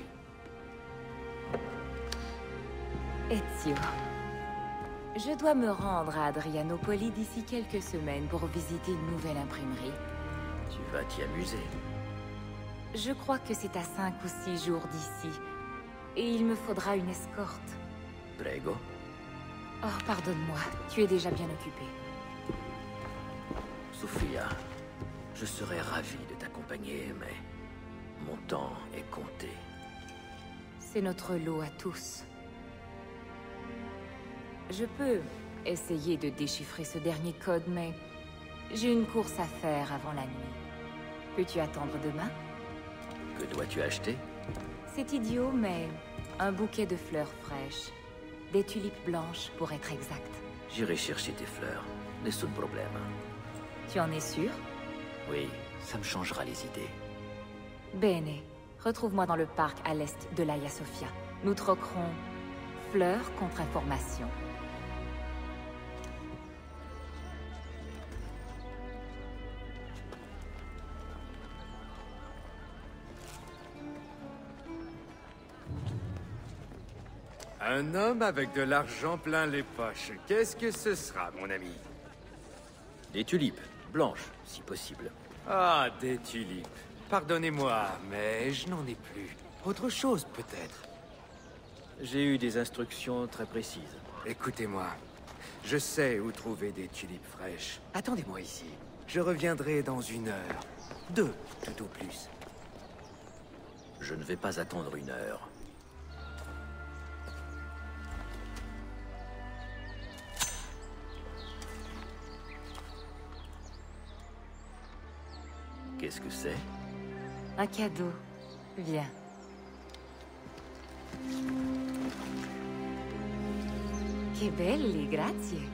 Ezio. Je dois me rendre à Adrianopoli d'ici quelques semaines pour visiter une nouvelle imprimerie. Tu vas t'y amuser. Je crois que c'est à 5 ou 6 jours d'ici. Et il me faudra une escorte. Prego. Oh, pardonne-moi. Tu es déjà bien occupée. Sophia, je serais ravi de t'accompagner, mais mon temps est compté. C'est notre lot à tous. Je peux essayer de déchiffrer ce dernier code, mais j'ai une course à faire avant la nuit. Peux-tu attendre demain? Que dois-tu acheter? C'est idiot, mais un bouquet de fleurs fraîches. Des tulipes blanches, pour être exact. J'irai chercher tes fleurs. Nessun problème. Tu en es sûr? Oui, ça me changera les idées. Bene. Retrouve-moi dans le parc à l'est de l'Hagia Sophia. Nous troquerons fleurs contre information. Un homme avec de l'argent plein les poches. Qu'est-ce que ce sera, mon ami? Des tulipes, blanches, si possible. Ah, des tulipes. Pardonnez-moi, mais je n'en ai plus. Autre chose, peut-être. J'ai eu des instructions très précises. Écoutez-moi. Je sais où trouver des tulipes fraîches. Attendez-moi ici. Je reviendrai dans 1 heure. 2, tout au plus. Je ne vais pas attendre 1 heure. Qu'est-ce que c'est? Un cadeau. Viens. Que belli, grazie.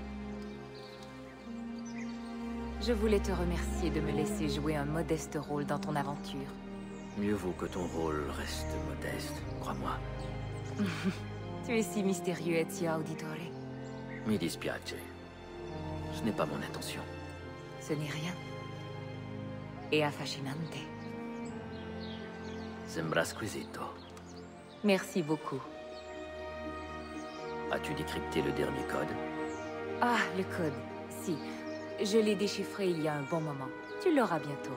Je voulais te remercier de me laisser jouer un modeste rôle dans ton aventure. Mieux vaut que ton rôle reste modeste, crois-moi. Tu es si mystérieux, Ezio Auditore. Mi dispiace. Ce n'est pas mon intention. Ce n'est rien. Et affascinante. Sembra squisito. Merci beaucoup. As-tu décrypté le dernier code? Ah, le code. Si. Je l'ai déchiffré il y a un bon moment. Tu l'auras bientôt.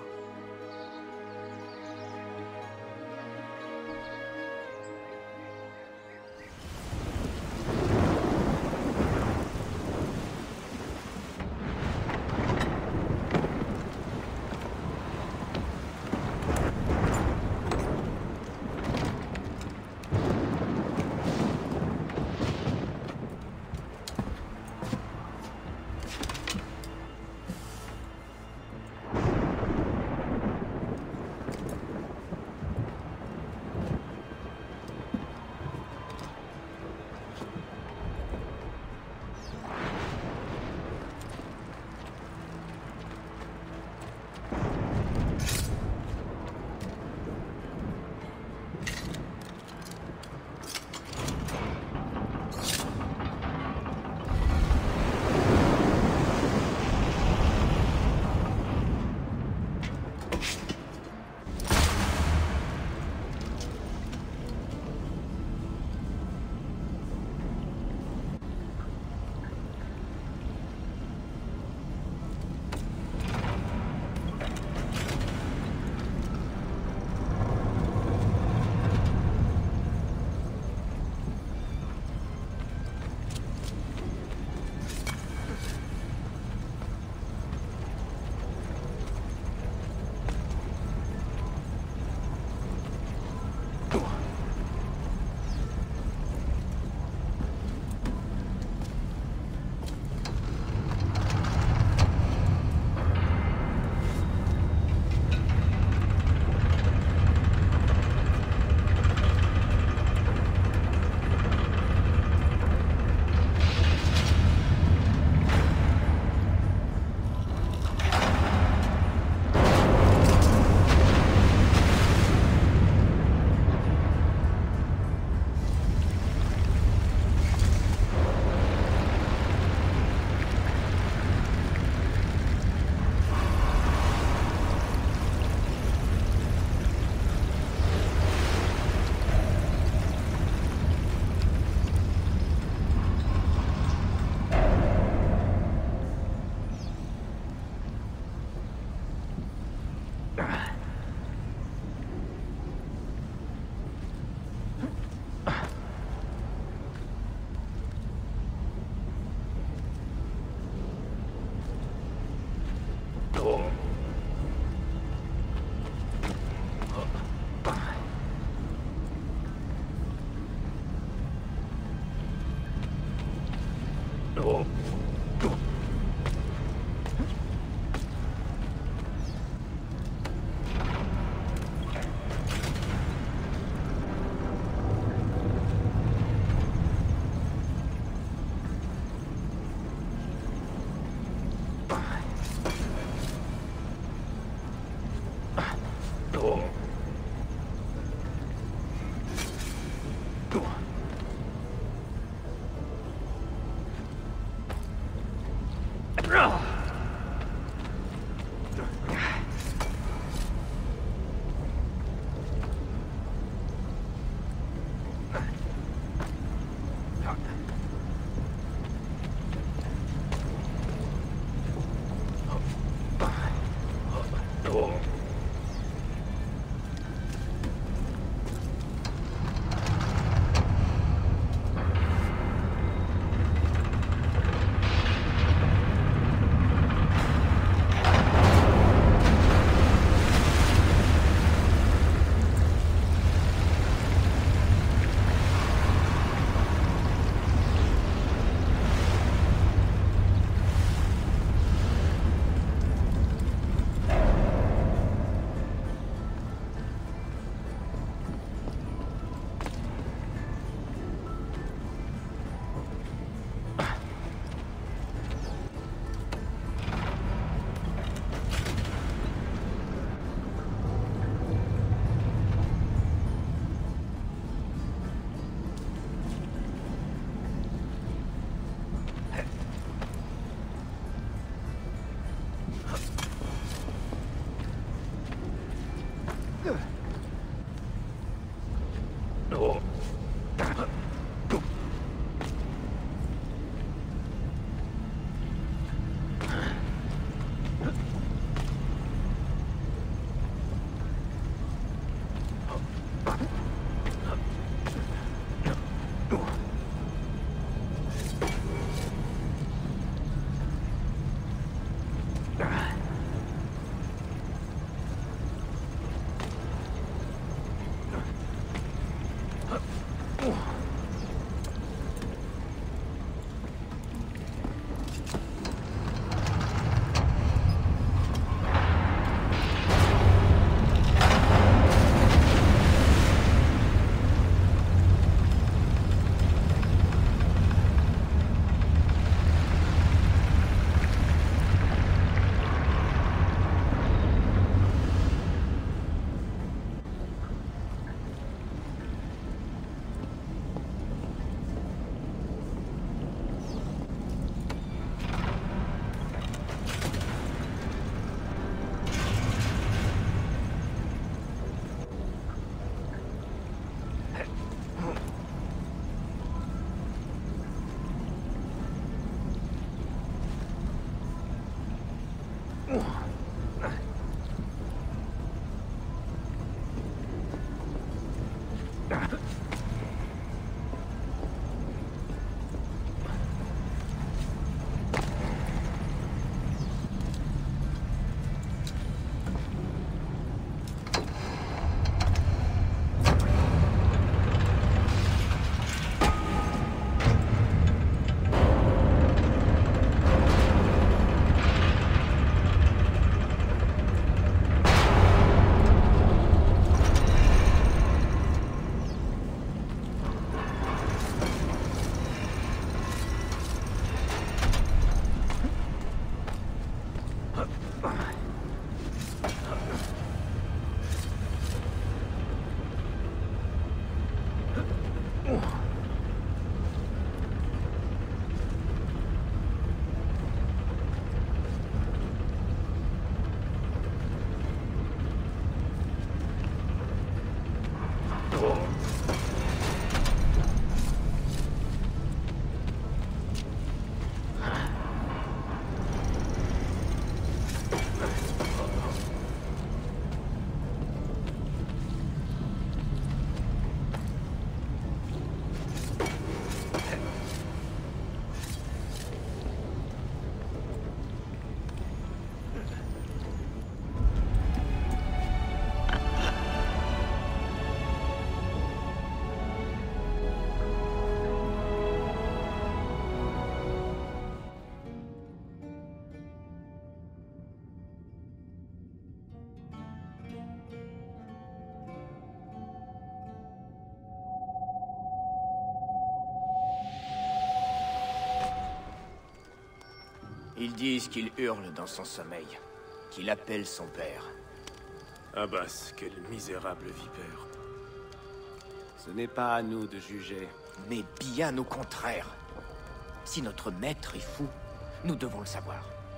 Ils disent qu'il hurle dans son sommeil, qu'il appelle son père. Abbas, quel misérable vipère. Ce n'est pas à nous de juger. Mais bien au contraire. Si notre maître est fou, nous devons le savoir.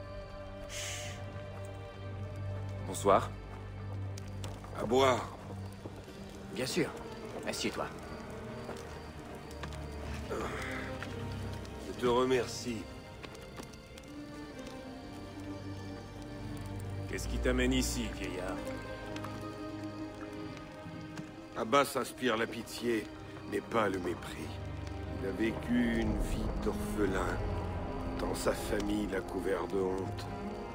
Bonsoir. À boire. Bien sûr. Assieds-toi. Je te remercie. Qu'est-ce qui t'amène ici, vieillard? Abbas inspire la pitié, mais pas le mépris. Il a vécu une vie d'orphelin. Tant sa famille l'a couvert de honte.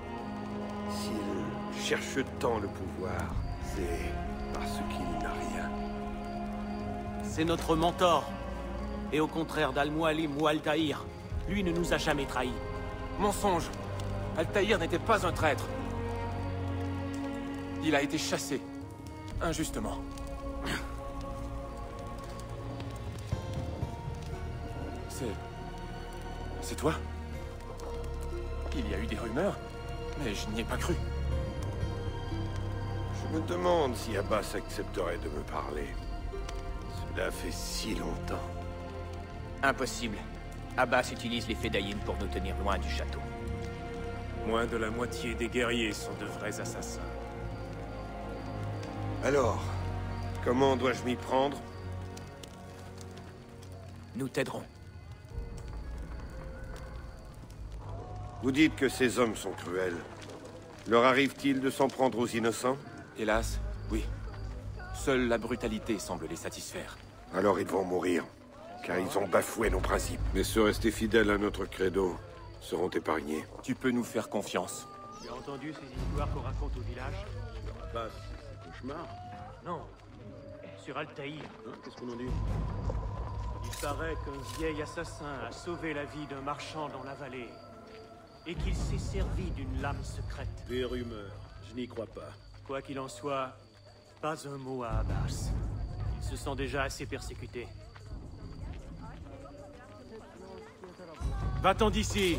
S'il cherche tant le pouvoir, c'est parce qu'il n'a rien. C'est notre mentor. Et au contraire d'Al-Mualim ou Altaïr, lui ne nous a jamais trahis. Mensonge! Altaïr n'était pas un traître. Il a été chassé. Injustement. C'est toi? Il y a eu des rumeurs, mais je n'y ai pas cru. Je me demande si Abbas accepterait de me parler. Cela fait si longtemps. Impossible. Abbas utilise les Fedayeen pour nous tenir loin du château. Moins de la moitié des guerriers sont de vrais assassins. Alors, comment dois-je m'y prendre? Nous t'aiderons. Vous dites que ces hommes sont cruels. Leur arrive-t-il de s'en prendre aux innocents? Hélas, oui. Seule la brutalité semble les satisfaire. Alors ils vont mourir, car ils ont bafoué nos principes. Mais ceux restés fidèles à notre credo seront épargnés. Tu peux nous faire confiance. Tu as entendu ces histoires qu'on raconte au village? Abbas, c'est un cauchemar. Non. Sur Altaïr. Qu'est-ce qu'on en dit? Il paraît qu'un vieil assassin a sauvé la vie d'un marchand dans la vallée. Et qu'il s'est servi d'une lame secrète. Des rumeurs. Je n'y crois pas. Quoi qu'il en soit, pas un mot à Abbas. Il se sent déjà assez persécuté. Va-t'en d'ici!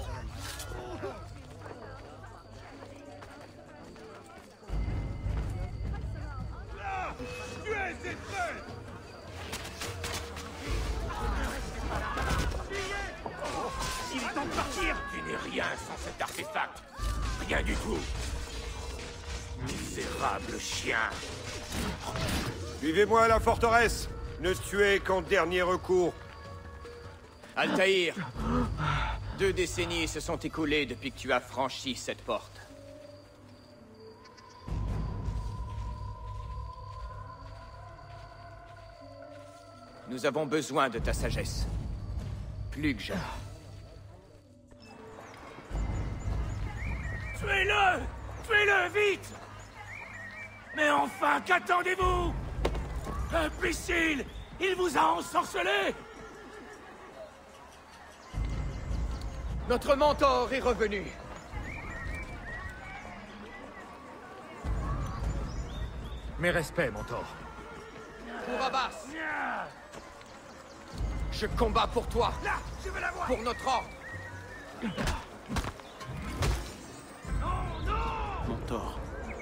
Il est temps de partir! Tu n'es rien sans cet artefact! Rien du tout! Misérable chien! Suivez-moi à la forteresse! Ne tuez qu'en dernier recours! Altaïr, 2 décennies se sont écoulées depuis que tu as franchi cette porte. Nous avons besoin de ta sagesse. Plus que jamais. Tuez-le! Tuez-le, vite! Mais enfin, qu'attendez-vous? Imbécile! Il vous a ensorcelé! Notre mentor est revenu. Mes respects, mentor. Pour Abbas. Je combats pour toi. Là, je vais la voir. Pour notre ordre. Mentor.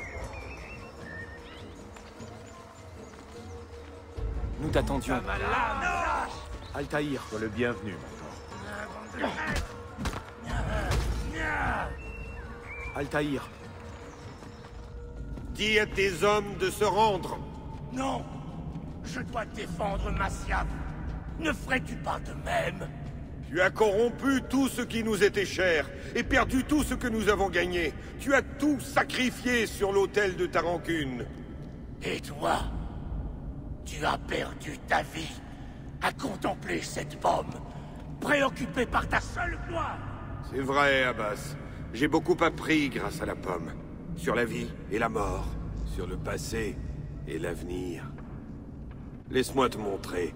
Nous t'attendions. Altaïr. Sois le bienvenu, mentor. Altaïr. Dis à tes hommes de se rendre. Non! Je dois défendre Masyaf. Ne ferais-tu pas de même? Tu as corrompu tout ce qui nous était cher, et perdu tout ce que nous avons gagné. Tu as tout sacrifié sur l'autel de ta rancune. Et toi? Tu as perdu ta vie à contempler cette pomme, préoccupé par ta seule gloire. C'est vrai, Abbas. J'ai beaucoup appris grâce à la pomme. Sur la vie et la mort. Sur le passé et l'avenir. Laisse-moi te montrer.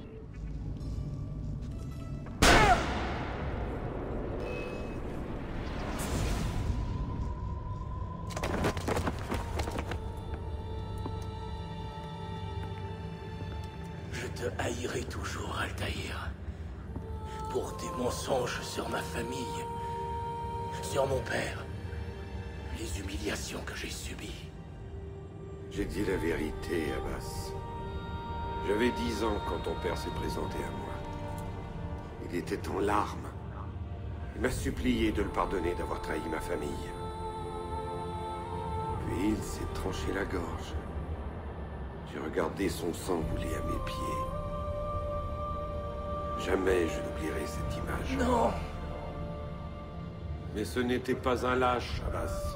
Je te haïrai toujours, Altaïr. Pour tes mensonges sur ma famille sur mon père. Les humiliations que j'ai subies. J'ai dit la vérité, Abbas. J'avais 10 ans quand ton père s'est présenté à moi. Il était en larmes. Il m'a supplié de le pardonner d'avoir trahi ma famille. Puis il s'est tranché la gorge. J'ai regardé son sang couler à mes pieds. Jamais je n'oublierai cette image. Non! Mais ce n'était pas un lâche, Abbas.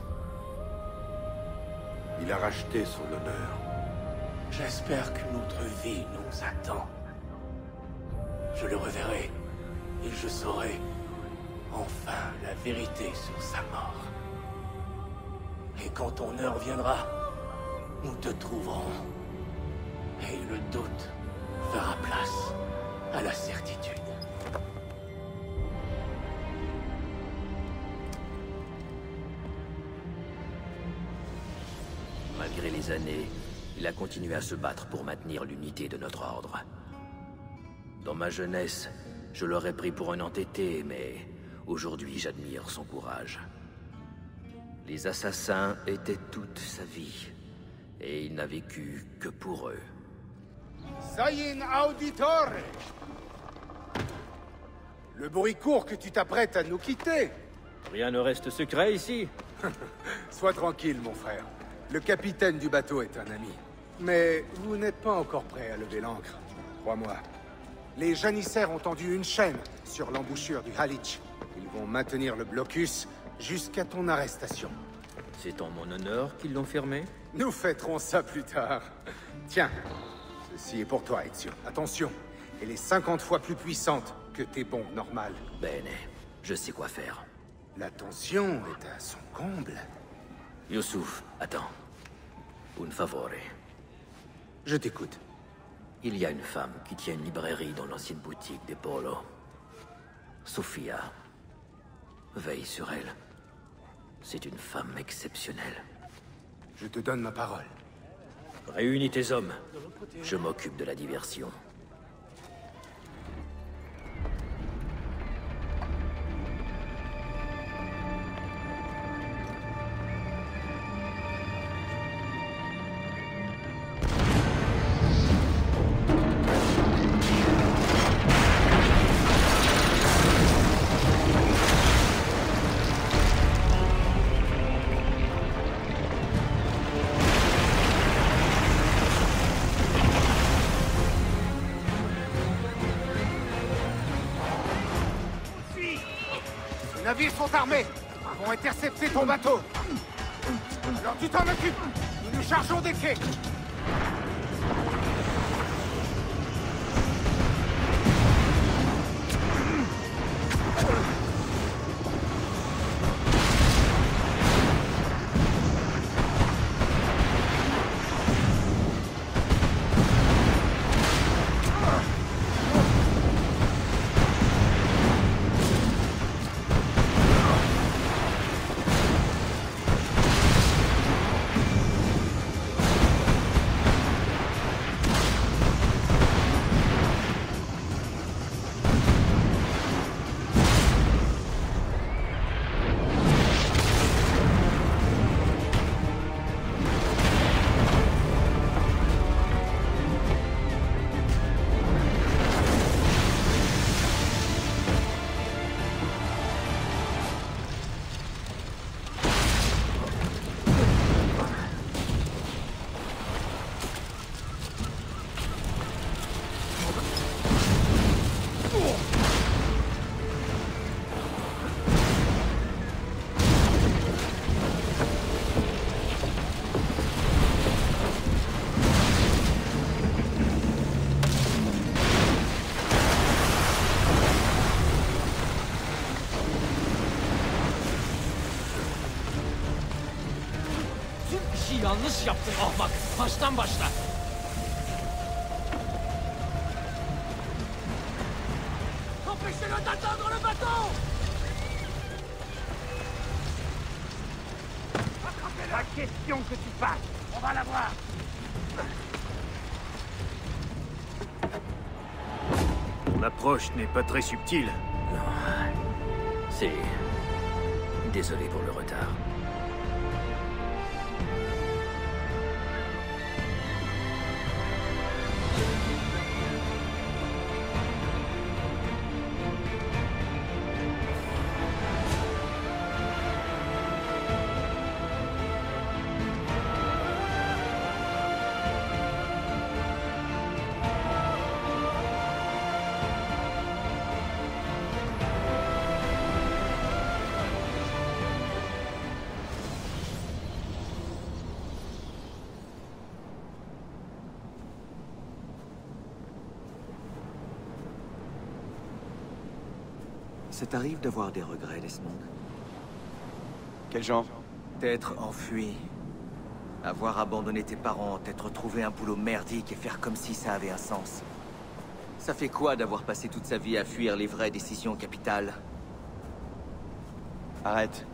Il a racheté son honneur. J'espère qu'une autre vie nous attend. Je le reverrai et je saurai enfin la vérité sur sa mort. Et quand ton heure viendra, nous te trouverons. Et le doute fera place à la certitude. Malgré les années, il a continué à se battre pour maintenir l'unité de notre ordre. Dans ma jeunesse, je l'aurais pris pour un entêté, mais aujourd'hui j'admire son courage. Les assassins étaient toute sa vie, et il n'a vécu que pour eux. Sayin Auditore! Le bruit court que tu t'apprêtes à nous quitter. Rien ne reste secret ici. Sois tranquille, mon frère. Le capitaine du bateau est un ami. Mais vous n'êtes pas encore prêt à lever l'ancre. Crois-moi. Les janissaires ont tendu une chaîne sur l'embouchure du Halitch. Ils vont maintenir le blocus jusqu'à ton arrestation. C'est en mon honneur qu'ils l'ont fermé? Nous fêterons ça plus tard. Tiens, ceci est pour toi, Ezio. Attention, elle est 50 fois plus puissante que tes bombes normales. Bene, je sais quoi faire. La tension est à son comble. Youssouf, attends. Un favore. Je t'écoute. Il y a une femme qui tient une librairie dans l'ancienne boutique des Polo. Sofia. Veille sur elle. C'est une femme exceptionnelle. Je te donne ma parole. Réunis tes hommes. Je m'occupe de la diversion. Les navires sont armés. Ils vont intercepter ton bateau. Alors tu t'en occupes. Nous nous chargeons des quais. Yanlış yaptın ahmak. Baştan başla. Empêchez-le d'atteindre le bateau! Pas question que tu passes. On va la voir. Ton approche n'est pas très subtile. Non. C'est Désolé pour le retard. Ça t'arrive d'avoir des regrets, Desmond? Quel genre? T'être enfui. Avoir abandonné tes parents, t'être trouvé un boulot merdique et faire comme si ça avait un sens. Ça fait quoi d'avoir passé toute sa vie à fuir les vraies décisions capitales? Arrête.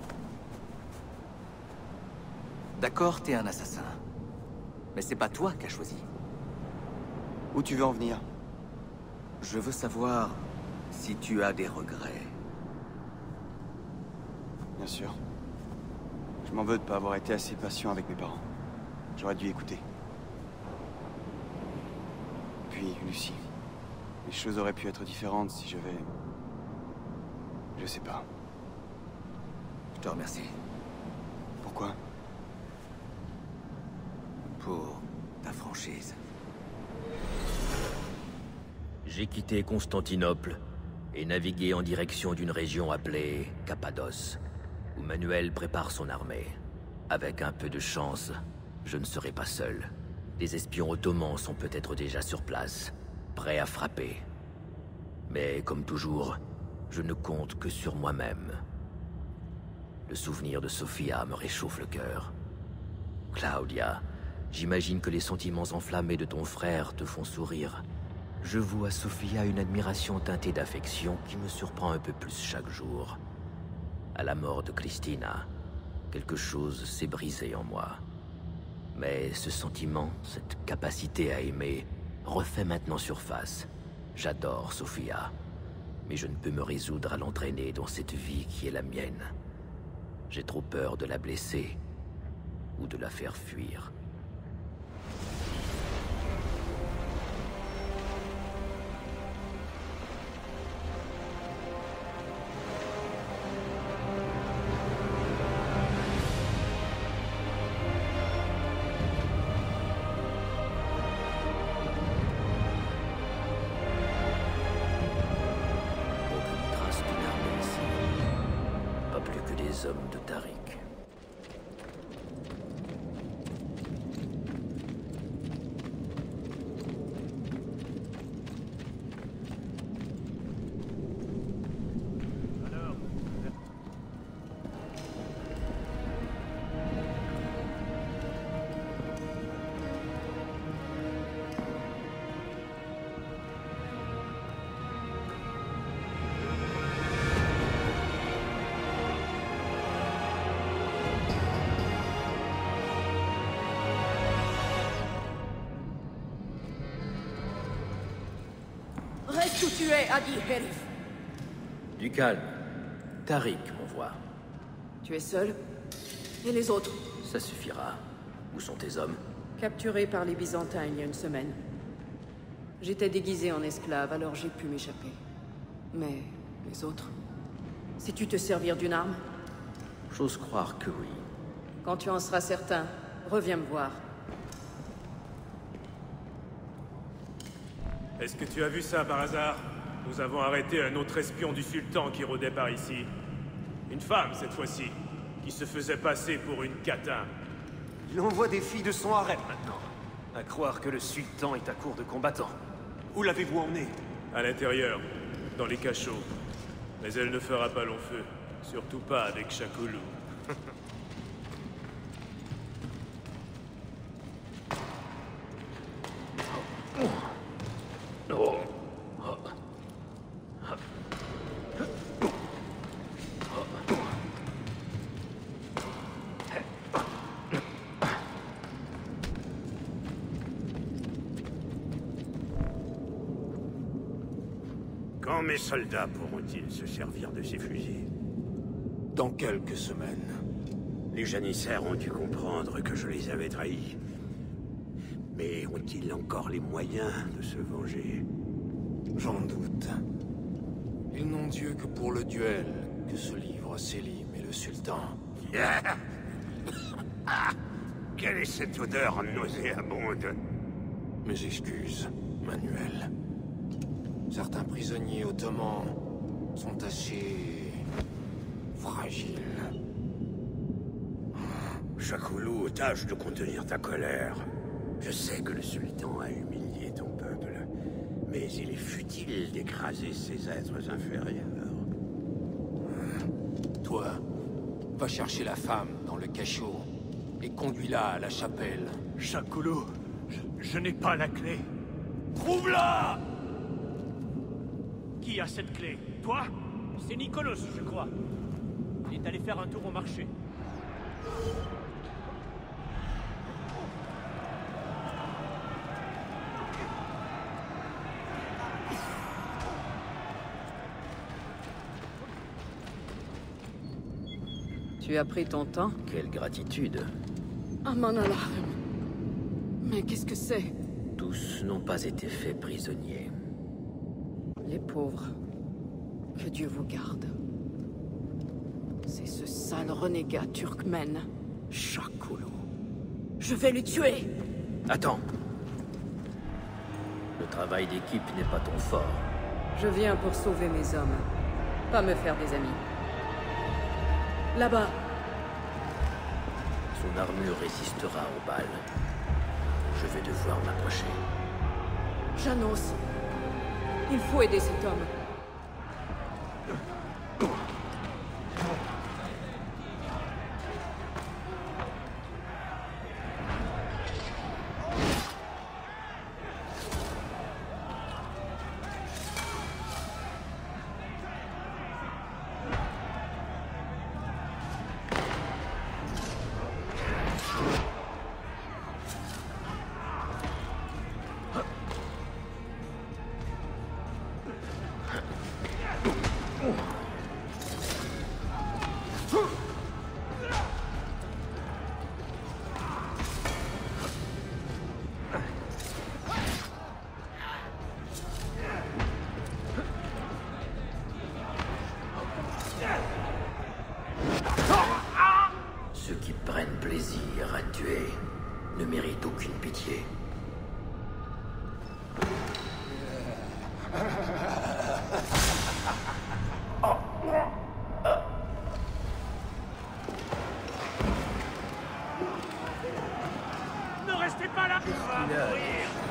D'accord, t'es un assassin. Mais c'est pas toi qui as choisi. Où tu veux en venir? Je veux savoir si tu as des regrets. Bien sûr. Je m'en veux de pas avoir été assez patient avec mes parents. J'aurais dû écouter. Puis, Lucie. Les choses auraient pu être différentes si j'avais... Je sais pas. Je te remercie. Pourquoi? Pour ta franchise. J'ai quitté Constantinople et navigué en direction d'une région appelée Cappadoce, où Manuel prépare son armée. Avec un peu de chance, je ne serai pas seul. Des espions ottomans sont peut-être déjà sur place, prêts à frapper. Mais comme toujours, je ne compte que sur moi-même. Le souvenir de Sofia me réchauffe le cœur. Claudia, j'imagine que les sentiments enflammés de ton frère te font sourire. Je voue à Sofia une admiration teintée d'affection qui me surprend un peu plus chaque jour. À la mort de Christina, quelque chose s'est brisé en moi. Mais ce sentiment, cette capacité à aimer, refait maintenant surface. J'adore Sofia, mais je ne peux me résoudre à l'entraîner dans cette vie qui est la mienne. J'ai trop peur de la blesser ou de la faire fuir. Hommes de Tariq. Reste où tu es, Adi Herif. Du calme. Tariq m'envoie. Tu es seul? Et les autres? Ça suffira. Où sont tes hommes? Capturés par les Byzantins il y a une semaine. J'étais déguisé en esclave, alors j'ai pu m'échapper. Mais les autres? Sais-tu te servir d'une arme? J'ose croire que oui. Quand tu en seras certain, reviens me voir. Est-ce que tu as vu ça par hasard? Nous avons arrêté un autre espion du sultan qui rôdait par ici. Une femme, cette fois-ci, qui se faisait passer pour une catin. Il envoie des filles de son harem maintenant. À croire que le sultan est à court de combattants. Où l'avez-vous emmené? À l'intérieur, dans les cachots. Mais elle ne fera pas long feu. Surtout pas avec Shakulou. Quand mes soldats pourront-ils se servir de ces fusils? Dans quelques semaines. Les janissaires ont dû comprendre que je les avais trahis. Mais ont-ils encore les moyens de se venger? J'en doute. Ils n'ont Dieu que pour le duel que se livrent Selim et le sultan. Quelle est cette odeur nauséabonde? Mes excuses, Manuel. Certains prisonniers ottomans sont assez... fragiles. Shakoulou, tâche de contenir ta colère. Je sais que le sultan a humilié ton peuple, mais il est futile d'écraser ces êtres inférieurs. Toi, va chercher la femme dans le cachot et conduis-la à la chapelle. Shakoulou, je n'ai pas la clé. Trouve-la! Qui a cette clé? Toi? C'est Nicolos, je crois. Il est allé faire un tour au marché. Tu as pris ton temps? Quelle gratitude. Aman Al-Arem. Mais qu'est-ce que c'est? Tous n'ont pas été faits prisonniers. Les pauvres. Que Dieu vous garde. C'est ce sale renégat turkmène. Shakoulou. Je vais le tuer! Attends. Le travail d'équipe n'est pas ton fort. Je viens pour sauver mes hommes. Pas me faire des amis. Là-bas. Son armure résistera aux balles. Je vais devoir m'approcher. J'annonce. Il faut aider cet homme. Ceux qui prennent plaisir à tuer ne méritent aucune pitié. Ne restez pas là! Il va mourir!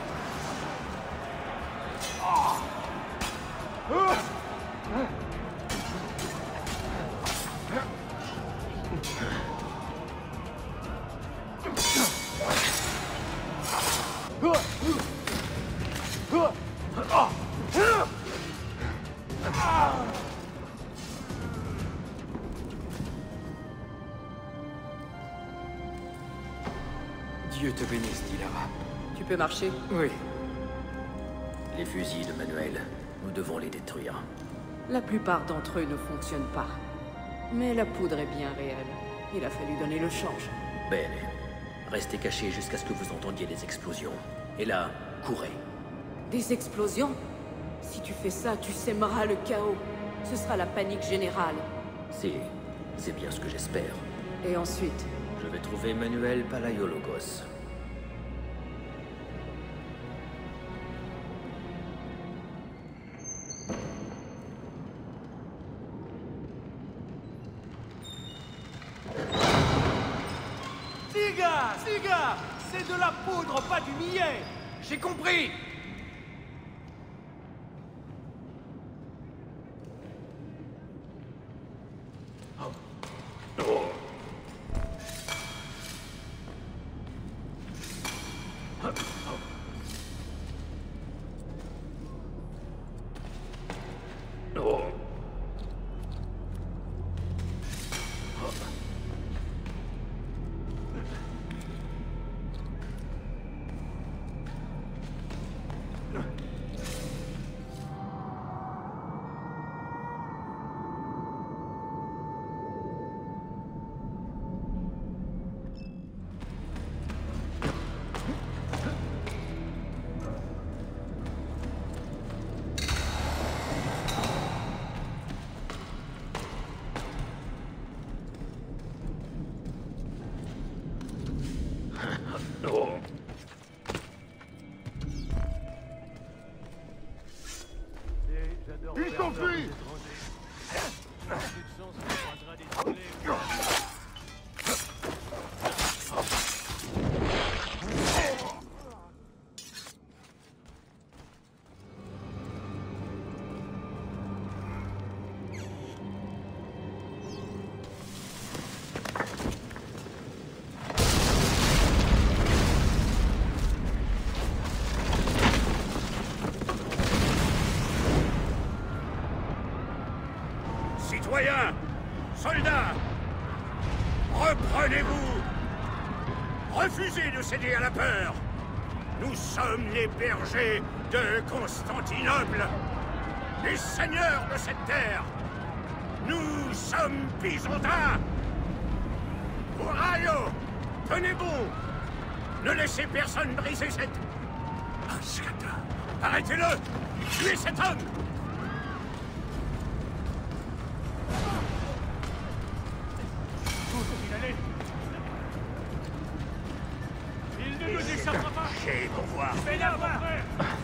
Dieu te bénisse, Dilara. Tu peux marcher? Oui. Les fusils de Manuel, nous devons les détruire. La plupart d'entre eux ne fonctionnent pas. Mais la poudre est bien réelle. Il a fallu donner le change. Bene. Restez cachés jusqu'à ce que vous entendiez des explosions. Et là, courez. Des explosions? Si tu fais ça, tu sèmeras le chaos. Ce sera la panique générale. C'est bien ce que j'espère. Et ensuite? Je vais trouver Manuel Palaiologos. Siga! C'est de la poudre, pas du millet! J'ai compris! Citoyens, soldats, reprenez-vous! Refusez de céder à la peur! Nous sommes les bergers de Constantinople, les seigneurs de cette terre! Nous sommes byzantins! Corail, tenez bon! Ne laissez personne briser cette... Arrêtez-le! Tuez cet homme! Il ne nous échappera pas! J'ai pour voir! Fais-la, mon frère!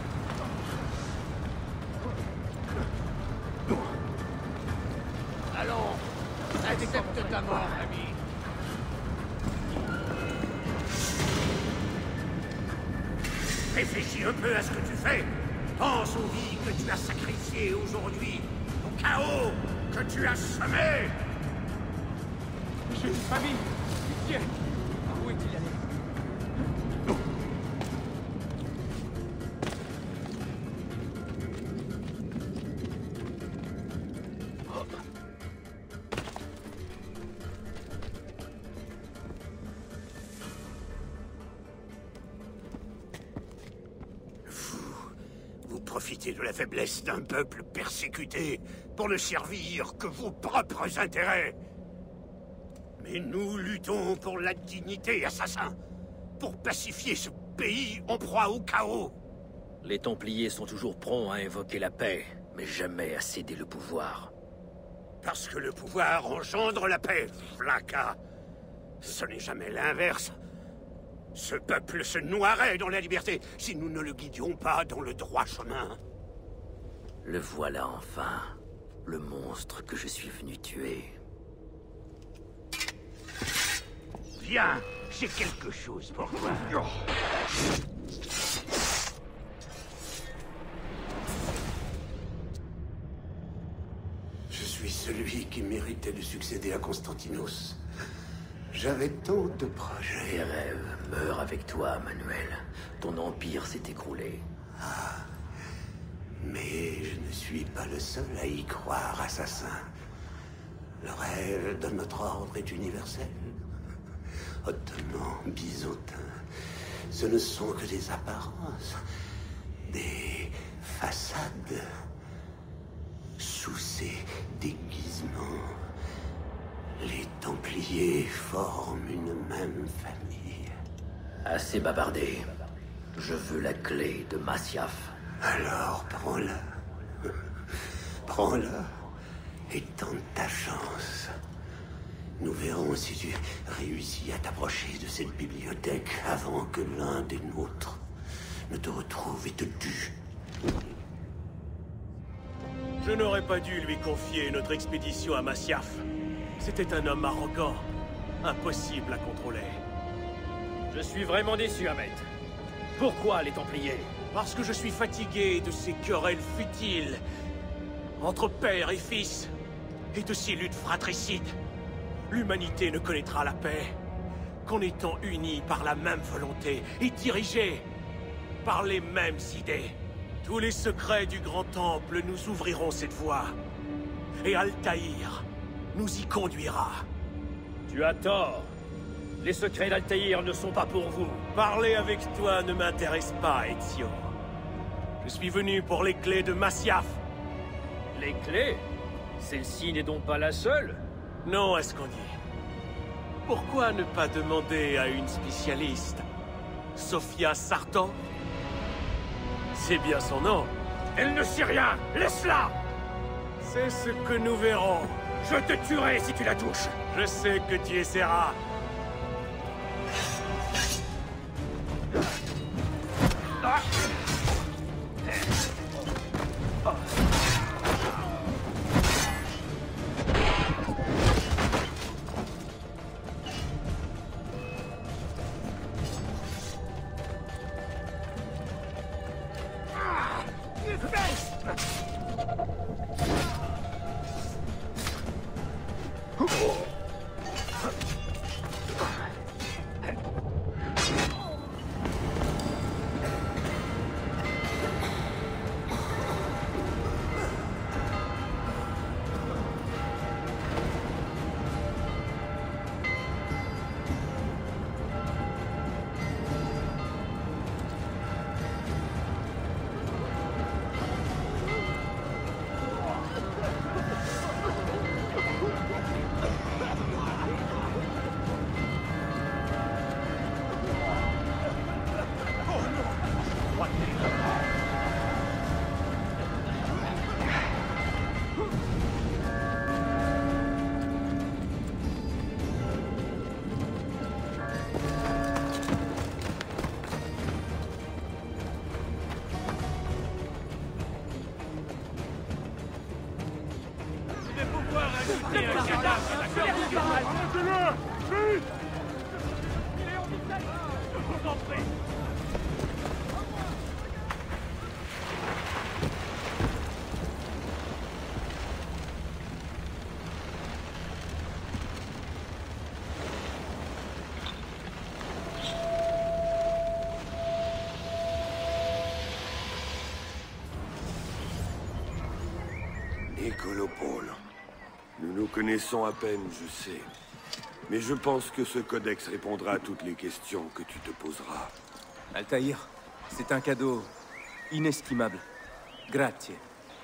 Allons, accepte ta mort, ami. Réfléchis un peu à ce que tu fais. Pense aux vies que tu as sacrifiées aujourd'hui, au chaos que tu as semé. J'ai une famille. Pitié. Où est-il allé? Vous profitez de la faiblesse d'un peuple persécuté pour ne servir que vos propres intérêts. Mais nous luttons pour la dignité, assassins, pour pacifier ce pays en proie au chaos. Les Templiers sont toujours prompts à invoquer la paix, mais jamais à céder le pouvoir. Parce que le pouvoir engendre la paix, Vlaka. Ce n'est jamais l'inverse. Ce peuple se noierait dans la liberté si nous ne le guidions pas dans le droit chemin. Le voilà enfin, le monstre que je suis venu tuer. Viens, j'ai quelque chose pour toi. Je suis celui qui méritait de succéder à Constantinos. J'avais tant de projets. Tes rêves meurent avec toi, Manuel. Ton empire s'est écroulé. Ah. Mais je ne suis pas le seul à y croire, assassin. Le rêve de notre ordre est universel. Ottomans, byzantins, ce ne sont que des apparences, des façades. Sous ces déguisements, les Templiers forment une même famille. Assez bavardé. Je veux la clé de Masyaf. Alors prends-la. Prends-la et tente ta chance. Nous verrons si tu réussis à t'approcher de cette bibliothèque avant que l'un des nôtres ne te retrouve et te tue. Je n'aurais pas dû lui confier notre expédition à Masyaf. C'était un homme arrogant, impossible à contrôler. Je suis vraiment déçu, Ahmet. Pourquoi les Templiers? Parce que je suis fatigué de ces querelles futiles entre père et fils, et de ces luttes fratricides. L'humanité ne connaîtra la paix qu'en étant unie par la même volonté et dirigée par les mêmes idées. Tous les secrets du Grand Temple nous ouvriront cette voie, et Altaïr nous y conduira. Tu as tort. Les secrets d'Altaïr ne sont pas pour vous. Parler avec toi ne m'intéresse pas, Ezio. Je suis venu pour les clés de Masyaf. Les clés? Celle-ci n'est donc pas la seule? Non, Ascandi. Pourquoi ne pas demander à une spécialiste? Sophia Sartan? C'est bien son nom. Elle ne sait rien. Laisse-la. C'est ce que nous verrons. Je te tuerai si tu la touches. Je sais que tu essaieras. Niccolo Polo. Nous nous connaissons à peine, je sais. Mais je pense que ce codex répondra à toutes les questions que tu te poseras. Altaïr, c'est un cadeau inestimable. Grazie.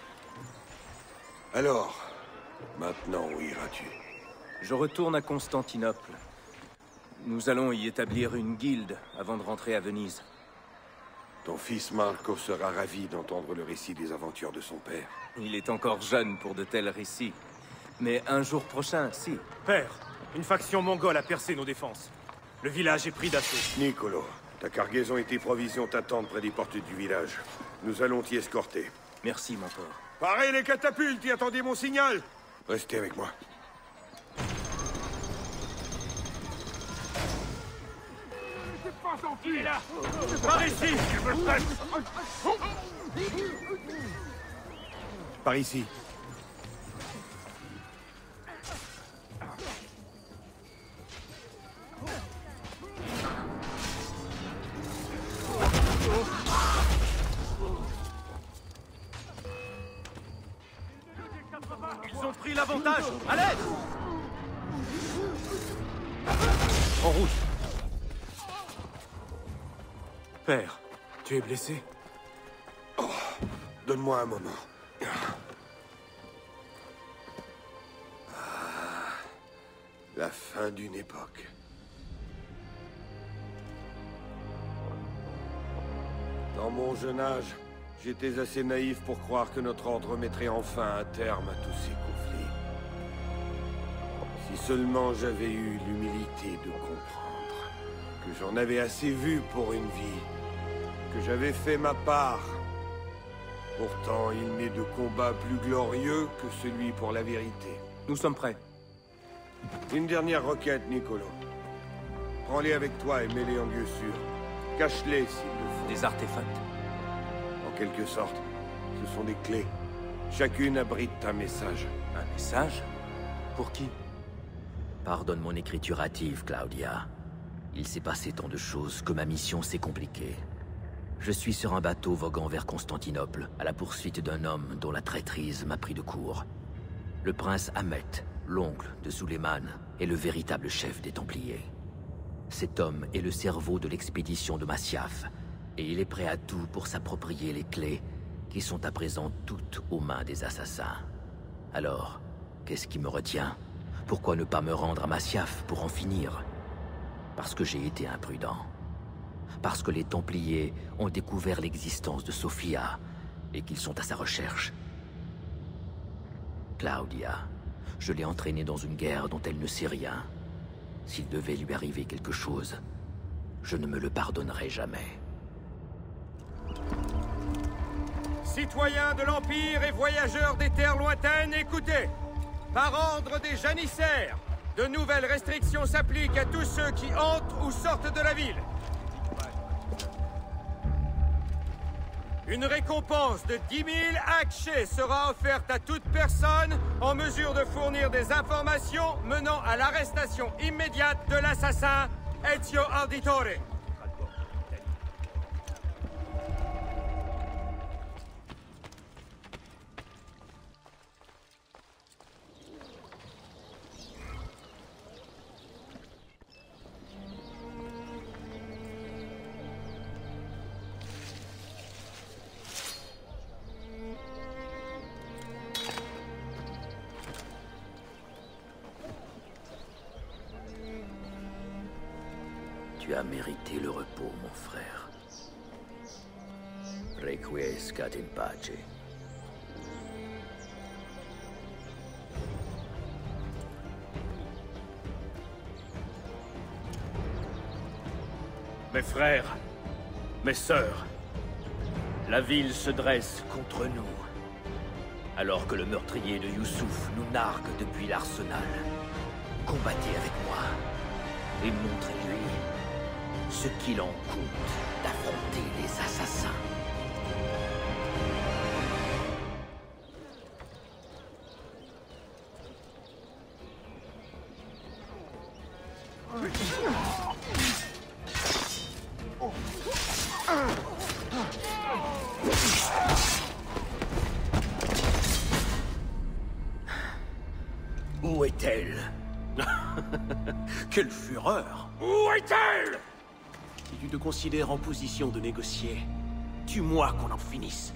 Alors, maintenant, où iras-tu? Je retourne à Constantinople. Nous allons y établir une guilde avant de rentrer à Venise. Ton fils Marco sera ravi d'entendre le récit des aventures de son père. Il est encore jeune pour de tels récits. Mais un jour prochain, si. Père, une faction mongole a percé nos défenses. Le village est pris d'assaut. Niccolo, ta cargaison et tes provisions t'attendent près des portes du village. Nous allons t'y escorter. Merci, mentor. Parez les catapultes et attendez mon signal. Restez avec moi. Il est là! Par ici! Par ici. Ils ont pris l'avantage! À l'aide! En route! Père, tu es blessé? Oh, donne-moi un moment. La fin d'une époque. Dans mon jeune âge, j'étais assez naïf pour croire que notre ordre mettrait enfin un terme à tous ces conflits. Si seulement j'avais eu l'humilité de comprendre que j'en avais assez vu pour une vie, que j'avais fait ma part. Pourtant, il n'est de combat plus glorieux que celui pour la vérité. Nous sommes prêts. Une dernière requête, Niccolo. Prends-les avec toi et mets-les en lieu sûr. Cache-les s'il le faut. Des artefacts. En quelque sorte, ce sont des clés. Chacune abrite un message. Un message? Pour qui? Pardonne mon écriture hâtive, Claudia. Il s'est passé tant de choses que ma mission s'est compliquée. Je suis sur un bateau voguant vers Constantinople, à la poursuite d'un homme dont la traîtrise m'a pris de court. Le prince Ahmet, l'oncle de Suleiman, est le véritable chef des Templiers. Cet homme est le cerveau de l'expédition de Masyaf, et il est prêt à tout pour s'approprier les clés qui sont à présent toutes aux mains des assassins. Alors, qu'est-ce qui me retient? Pourquoi ne pas me rendre à Masyaf pour en finir? Parce que j'ai été imprudent. Parce que les Templiers ont découvert l'existence de Sophia et qu'ils sont à sa recherche. Claudia, je l'ai entraînée dans une guerre dont elle ne sait rien. S'il devait lui arriver quelque chose, je ne me le pardonnerai jamais. Citoyens de l'Empire et voyageurs des terres lointaines, écoutez! Par ordre des janissaires, de nouvelles restrictions s'appliquent à tous ceux qui entrent ou sortent de la ville. Une récompense de 10 000 akshés sera offerte à toute personne en mesure de fournir des informations menant à l'arrestation immédiate de l'assassin Ezio Auditore. Tu as mérité le repos, mon frère. Requiescat in pace. Mes frères, mes sœurs, la ville se dresse contre nous. alors que le meurtrier de Youssouf nous nargue depuis l'arsenal. Combattez avec moi et montrez-lui ce qu'il en coûte d'affronter les assassins. Où est-elle? Quelle fureur! Où est-elle? Si tu te considères en position de négocier, tue-moi qu'on en finisse.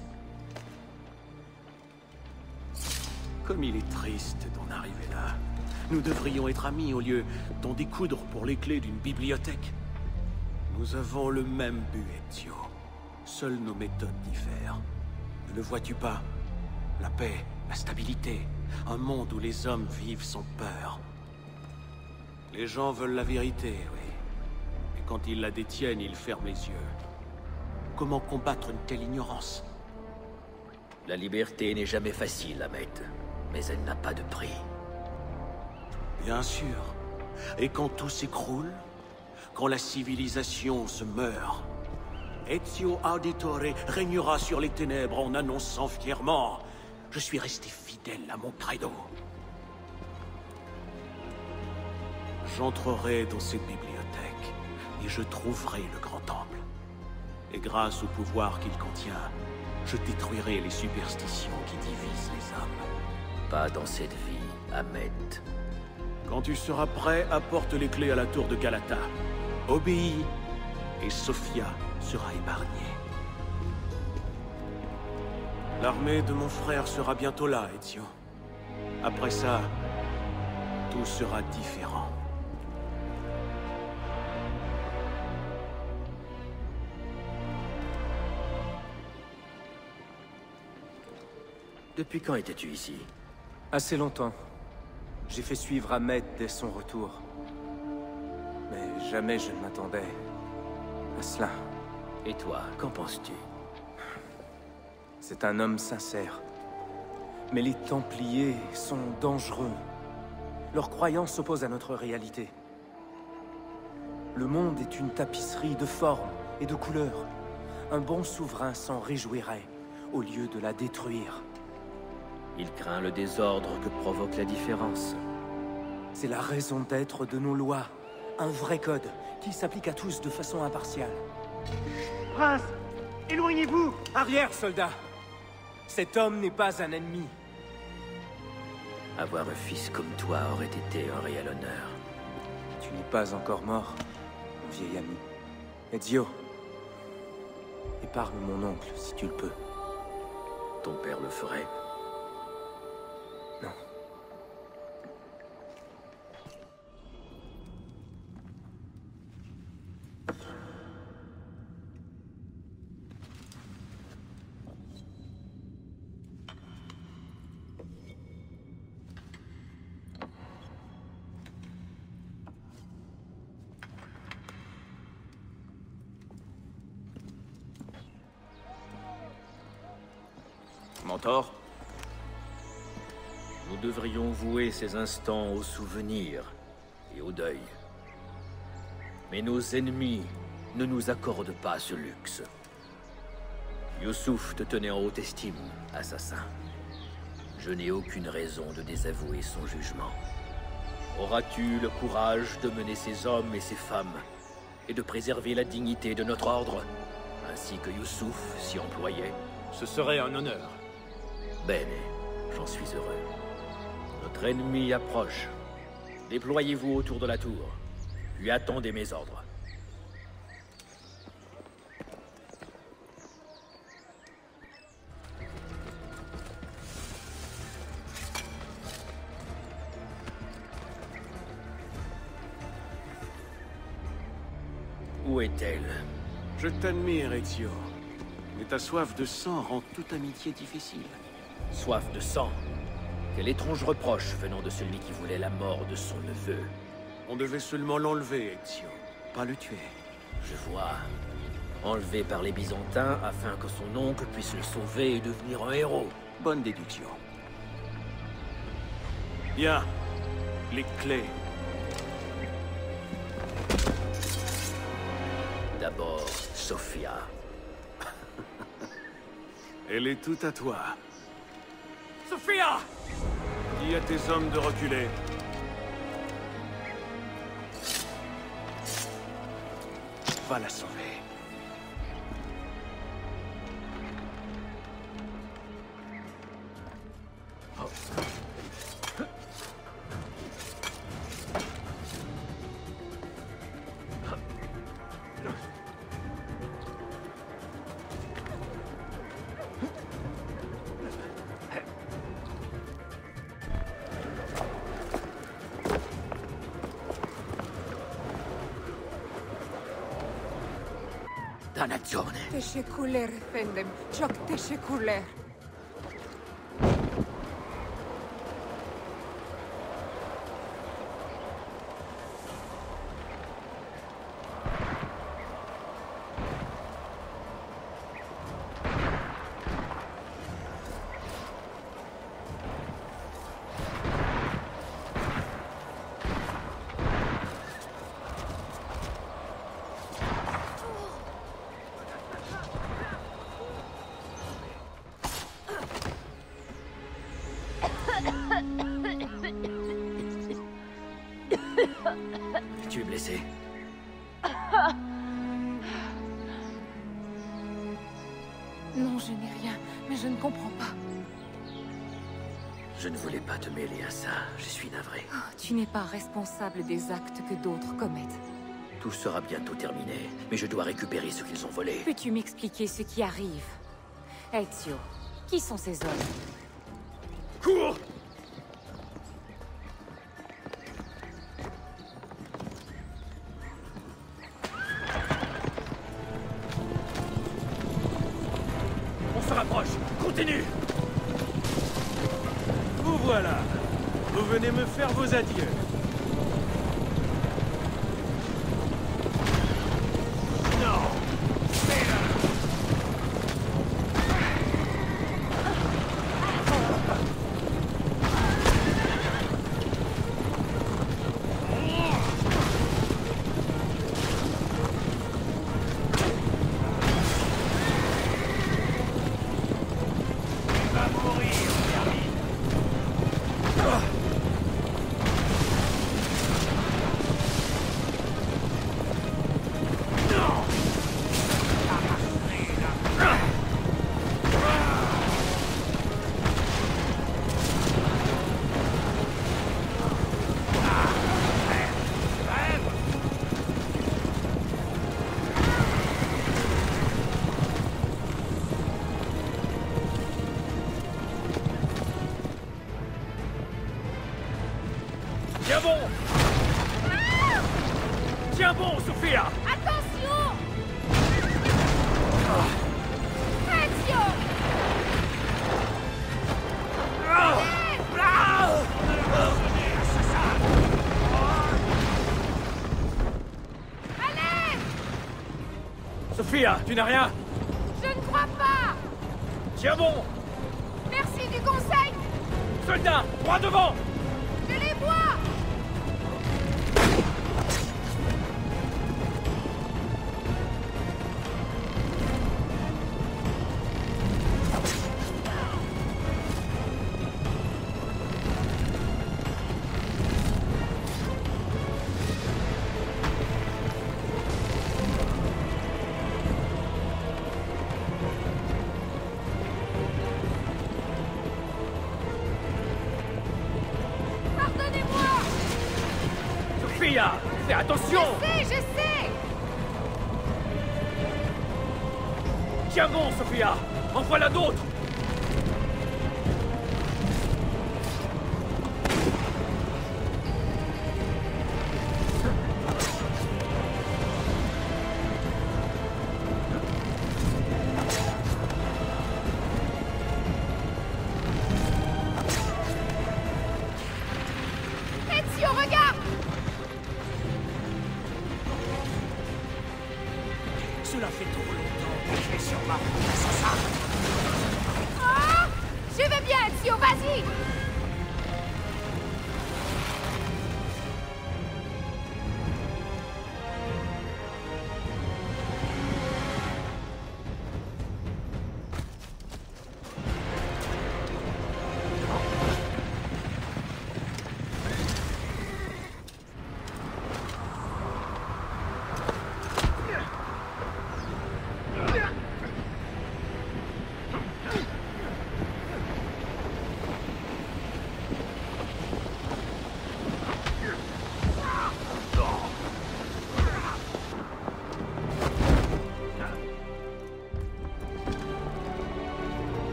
Comme il est triste d'en arriver là. Nous devrions être amis au lieu d'en découdre pour les clés d'une bibliothèque. Nous avons le même but, Ezio. Seules nos méthodes diffèrent. Ne le vois-tu pas? La paix, la stabilité, un monde où les hommes vivent sans peur. Les gens veulent la vérité, oui. Et quand ils la détiennent, ils ferment les yeux. Comment combattre une telle ignorance? La liberté n'est jamais facile, Ahmed, mais elle n'a pas de prix. Bien sûr. Et quand tout s'écroule, quand la civilisation se meurt, Ezio Auditore régnera sur les ténèbres en annonçant fièrement: je suis resté fidèle à mon credo. J'entrerai dans cette bibliothèque et je trouverai le grand temple. Et grâce au pouvoir qu'il contient, je détruirai les superstitions qui divisent les hommes. Pas dans cette vie, Ahmed. Quand tu seras prêt, apporte les clés à la tour de Galata. Obéis, et Sofia sera épargnée. L'armée de mon frère sera bientôt là, Ezio. Après ça, tout sera différent. Depuis quand étais-tu ici? Assez longtemps. J'ai fait suivre Ahmed dès son retour. Mais jamais je ne m'attendais à cela. Et toi, qu'en penses-tu? C'est un homme sincère. Mais les Templiers sont dangereux. Leurs croyances s'opposent à notre réalité. Le monde est une tapisserie de formes et de couleurs. Un bon souverain s'en réjouirait, au lieu de la détruire. Il craint le désordre que provoque la différence. C'est la raison d'être de nos lois. Un vrai code, qui s'applique à tous de façon impartiale. Prince, éloignez-vous! Arrière, soldats! Cet homme n'est pas un ennemi. Avoir un fils comme toi aurait été un réel honneur. Tu n'es pas encore mort, mon vieil ami. Ezio, épargne mon oncle, si tu le peux. Ton père le ferait? Non. Mentor? Nous devrions vouer ces instants au souvenir et au deuil. Mais nos ennemis ne nous accordent pas ce luxe. Youssouf te tenait en haute estime, assassin. Je n'ai aucune raison de désavouer son jugement. Auras-tu le courage de mener ces hommes et ces femmes et de préserver la dignité de notre ordre, ainsi que Youssouf s'y employait? Ce serait un honneur. Bene, j'en suis heureux. Notre ennemi approche. Déployez-vous autour de la tour, puis attendez mes ordres. Où est-elle? Je t'admire, Ezio. Mais ta soif de sang rend toute amitié difficile. Soif de sang? Quel étrange reproche venant de celui qui voulait la mort de son neveu. On devait seulement l'enlever, Ezio, pas le tuer. Je vois. Enlevé par les Byzantins afin que son oncle puisse le sauver et devenir un héros. Bonne déduction. Bien. Les clés. D'abord, Sophia. Elle est toute à toi. Sophia! Dis à tes hommes de reculer. Va la sauver. Dannazione. Teşekkürler efendim. Çok teşekkürler. Tu es blessé? Non, je n'ai rien, mais je ne comprends pas. Je ne voulais pas te mêler à ça, je suis navré. Oh, tu n'es pas responsable des actes que d'autres commettent. Tout sera bientôt terminé, mais je dois récupérer ce qu'ils ont volé. Peux-tu m'expliquer ce qui arrive? Ezio, qui sont ces hommes? Cours! On se rapproche! Continue! Vous voilà! Vous venez me faire vos adieux. Non! Tiens bon! Tiens bon, Sophia! Attention! Ezio! Allez! Sophia, tu n'as rien? Je ne crois pas! Tiens bon! Merci du conseil! Soldat, droit devant! Je les vois! Sophia, fais attention! Je sais! Tiens bon, Sophia! En voilà d'autres! Ezio, regarde! Cela fait trop longtemps que je vais sur ma route d'assassin. Oh! Je vais bien, Ezio, vas-y!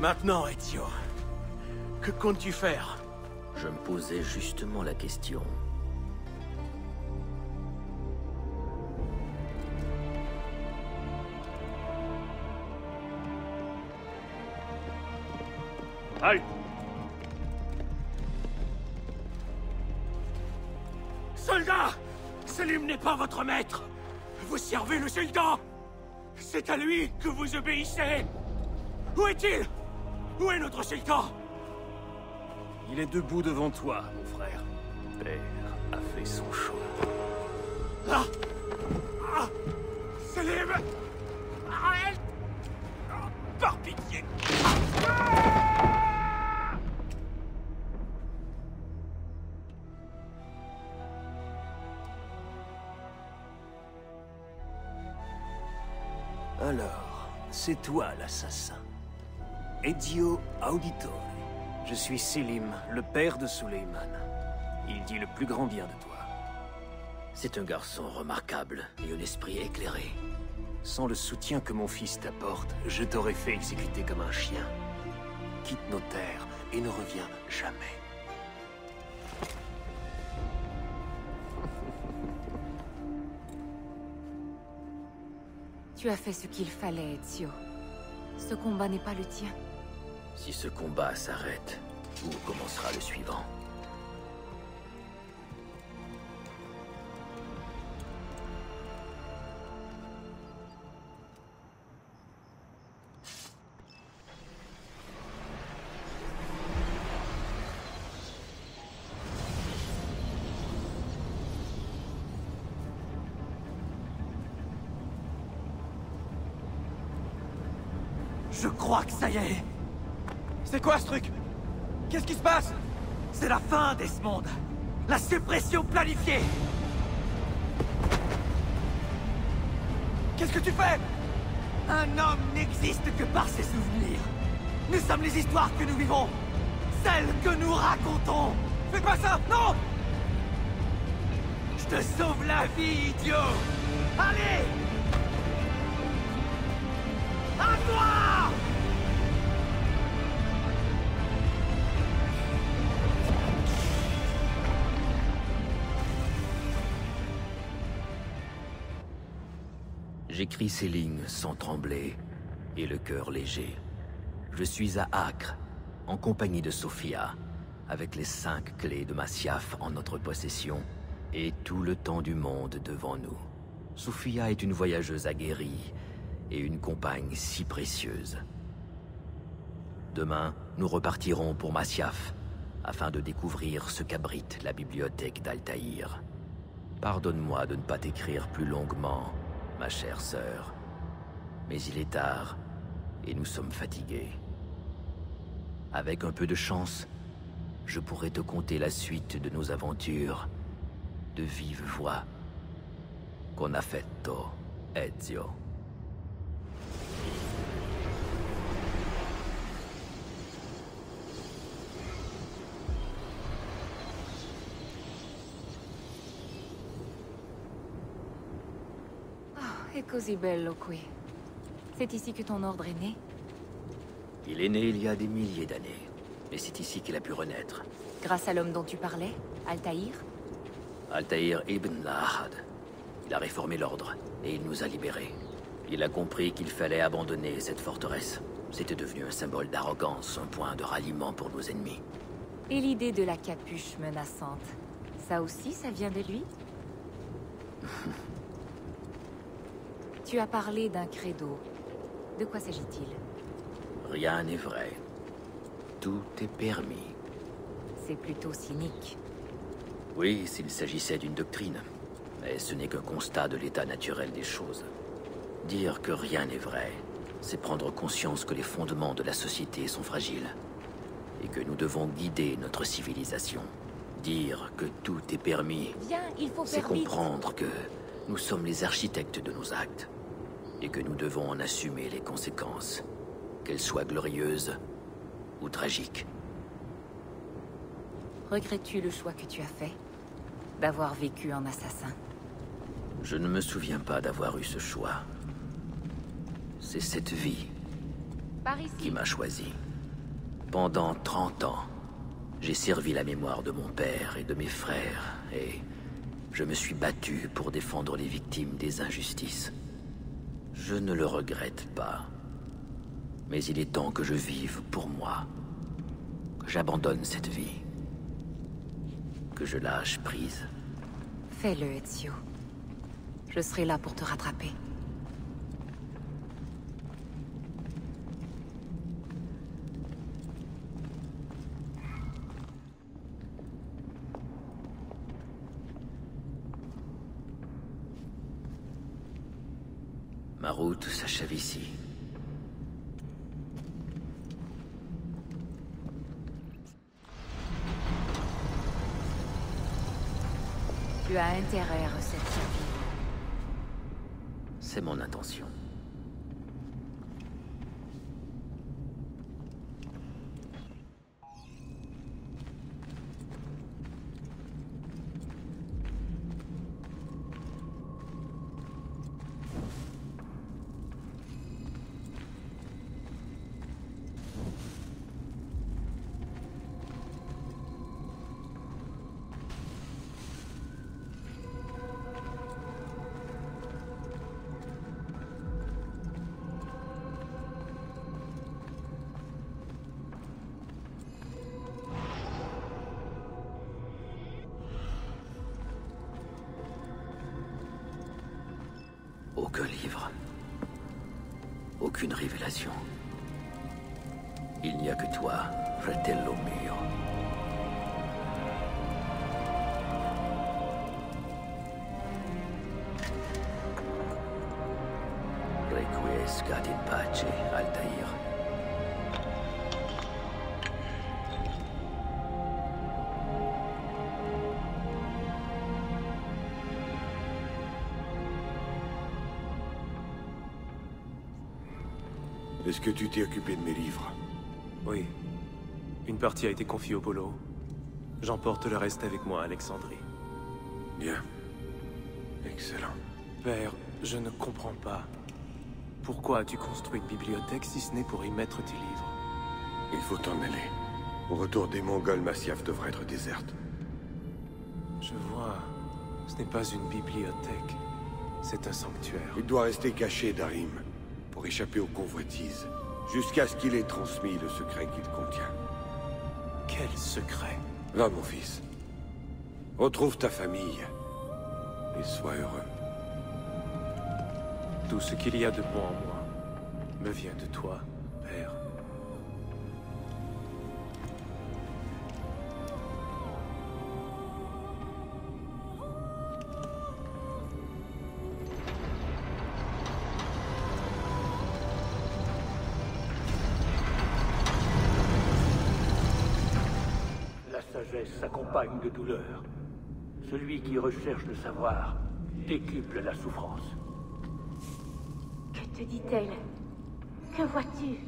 maintenant, Ezio, que comptes-tu faire? Je me posais justement la question. Halt! Soldats! Selim n'est pas votre maître! Vous servez le sultan! C'est à lui que vous obéissez! Où est-il? Où est notre sultan? Il est debout devant toi, mon frère. Père a fait son choix. Ah! Ah! Selim! Arrête! Ah, par pitié! Alors, c'est toi l'assassin. Ezio Auditore. Je suis Selim, le père de Suleiman. Il dit le plus grand bien de toi. C'est un garçon remarquable et un esprit éclairé. Sans le soutien que mon fils t'apporte, je t'aurais fait exécuter comme un chien. Quitte nos terres et ne reviens jamais. Tu as fait ce qu'il fallait, Ezio. Ce combat n'est pas le tien. Si ce combat s'arrête, où commencera le suivant? Je crois que ça y est. C'est quoi ce truc? Qu'est-ce qui se passe? C'est la fin, Desmond. La suppression planifiée. Qu'est-ce que tu fais? Un homme n'existe que par ses souvenirs. Nous sommes les histoires que nous vivons. Celles que nous racontons. Fais pas ça, non! Je te sauve la vie, idiot! Allez! À toi! J'écris ces lignes sans trembler et le cœur léger. Je suis à Acre, en compagnie de Sophia, avec les 5 clés de Masyaf en notre possession et tout le temps du monde devant nous. Sophia est une voyageuse aguerrie et une compagne si précieuse. Demain, nous repartirons pour Masyaf, afin de découvrir ce qu'abrite la bibliothèque d'Altaïr. Pardonne-moi de ne pas t'écrire plus longuement, ma chère sœur. Mais il est tard, et nous sommes fatigués. Avec un peu de chance, je pourrais te conter la suite de nos aventures, de vive voix. Con affetto, Ezio. È così bello qui. C'est ici que ton ordre est né? Il est né il y a des milliers d'années, et c'est ici qu'il a pu renaître. Grâce à l'homme dont tu parlais, Altaïr? Altaïr ibn Lahad. Il a réformé l'ordre, et il nous a libérés. Il a compris qu'il fallait abandonner cette forteresse. C'était devenu un symbole d'arrogance, un point de ralliement pour nos ennemis. Et l'idée de la capuche menaçante, ça aussi, ça vient de lui? Tu as parlé d'un credo. De quoi s'agit-il? Rien n'est vrai. Tout est permis. C'est plutôt cynique. Oui, s'il s'agissait d'une doctrine. Mais ce n'est qu'un constat de l'état naturel des choses. Dire que rien n'est vrai, c'est prendre conscience que les fondements de la société sont fragiles. Et que nous devons guider notre civilisation. Dire que tout est permis, Viens, il faut c'est faire vite. comprendre que nous sommes les architectes de nos actes. Et que nous devons en assumer les conséquences, qu'elles soient glorieuses ou tragiques. Regrettes-tu le choix que tu as fait? D'avoir vécu en assassin? Je ne me souviens pas d'avoir eu ce choix. C'est cette vie Par ici. qui m'a choisi. Pendant 30 ans, j'ai servi la mémoire de mon père et de mes frères, et je me suis battu pour défendre les victimes des injustices. Je ne le regrette pas. Mais il est temps que je vive pour moi. Que j'abandonne cette vie. Que je lâche prise. Fais-le, Ezio. Je serai là pour te rattraper. Ma route s'achève ici. Tu as intérêt à ressortir vivant. C'est mon intention. Aucun livre. Aucune révélation. Il n'y a que toi, fratello mio. Requiescat in pace, Altair. Est-ce que tu t'es occupé de mes livres? Oui. Une partie a été confiée au Polo. J'emporte le reste avec moi à Alexandrie. Bien. Excellent. Père, je ne comprends pas. Pourquoi as-tu construit une bibliothèque si ce n'est pour y mettre tes livres? Il faut t'en aller. Au retour des Mongols, Masyaf devrait être déserte. Je vois. Ce n'est pas une bibliothèque. C'est un sanctuaire. Il doit rester caché, Darim, pour échapper aux convoitises, jusqu'à ce qu'il ait transmis le secret qu'il contient. Quel secret? Va, mon fils. Retrouve ta famille. Et sois heureux. Tout ce qu'il y a de bon en moi me vient de toi, Père. La sagesse s'accompagne de douleur. Celui qui recherche le savoir décuple la souffrance. Que te dit-elle? Que vois-tu?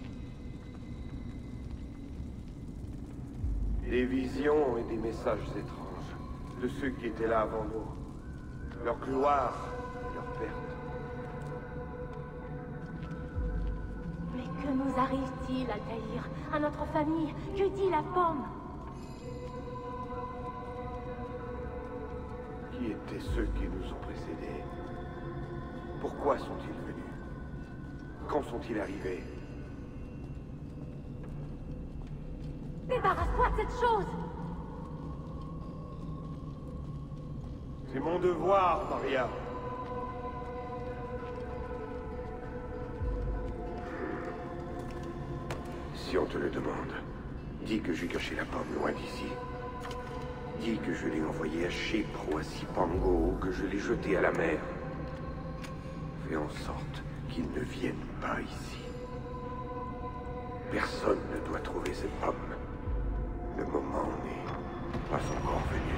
Des visions et des messages étranges de ceux qui étaient là avant nous. Leur gloire et leur perte. Mais que nous arrive-t-il, Altaïr? À notre famille? Que dit la pomme? Qui étaient ceux qui nous ont précédés? Pourquoi sont-ils venus? Quand sont-ils arrivés? Débarrasse-toi de cette chose! C'est mon devoir, Maria. Si on te le demande, dis que j'ai caché la pomme loin d'ici. Dis que je l'ai envoyé à Chypre ou à Cipango, ou que je l'ai jeté à la mer. Fais en sorte qu'il ne vienne pas ici. Personne ne doit trouver cette pomme. Le moment n'est pas encore venu.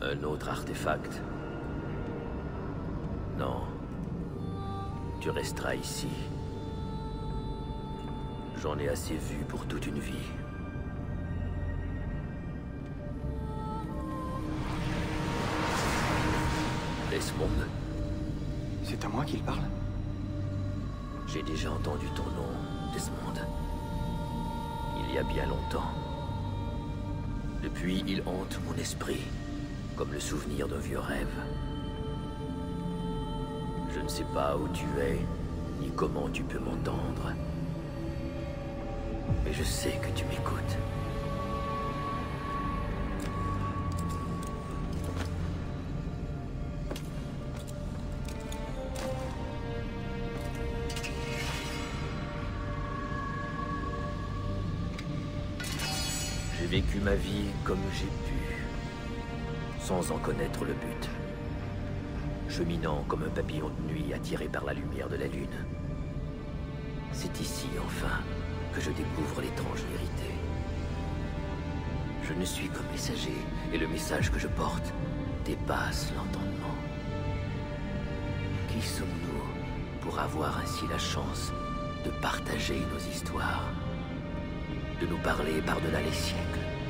Un autre artefact? Non. Tu resteras ici. J'en ai assez vu pour toute une vie. Desmond. C'est à moi qu'il parle? J'ai déjà entendu ton nom, Desmond. Il y a bien longtemps. Depuis, il hante mon esprit, comme le souvenir d'un vieux rêve. Je ne sais pas où tu es, ni comment tu peux m'entendre. Mais je sais que tu m'écoutes. J'ai vécu ma vie comme j'ai pu, sans en connaître le but. Cheminant comme un papillon de nuit attiré par la lumière de la lune. C'est ici, enfin, que je découvre l'étrange vérité. Je ne suis qu'un messager, et le message que je porte dépasse l'entendement. Qui sommes-nous pour avoir ainsi la chance de partager nos histoires, de nous parler par-delà les siècles?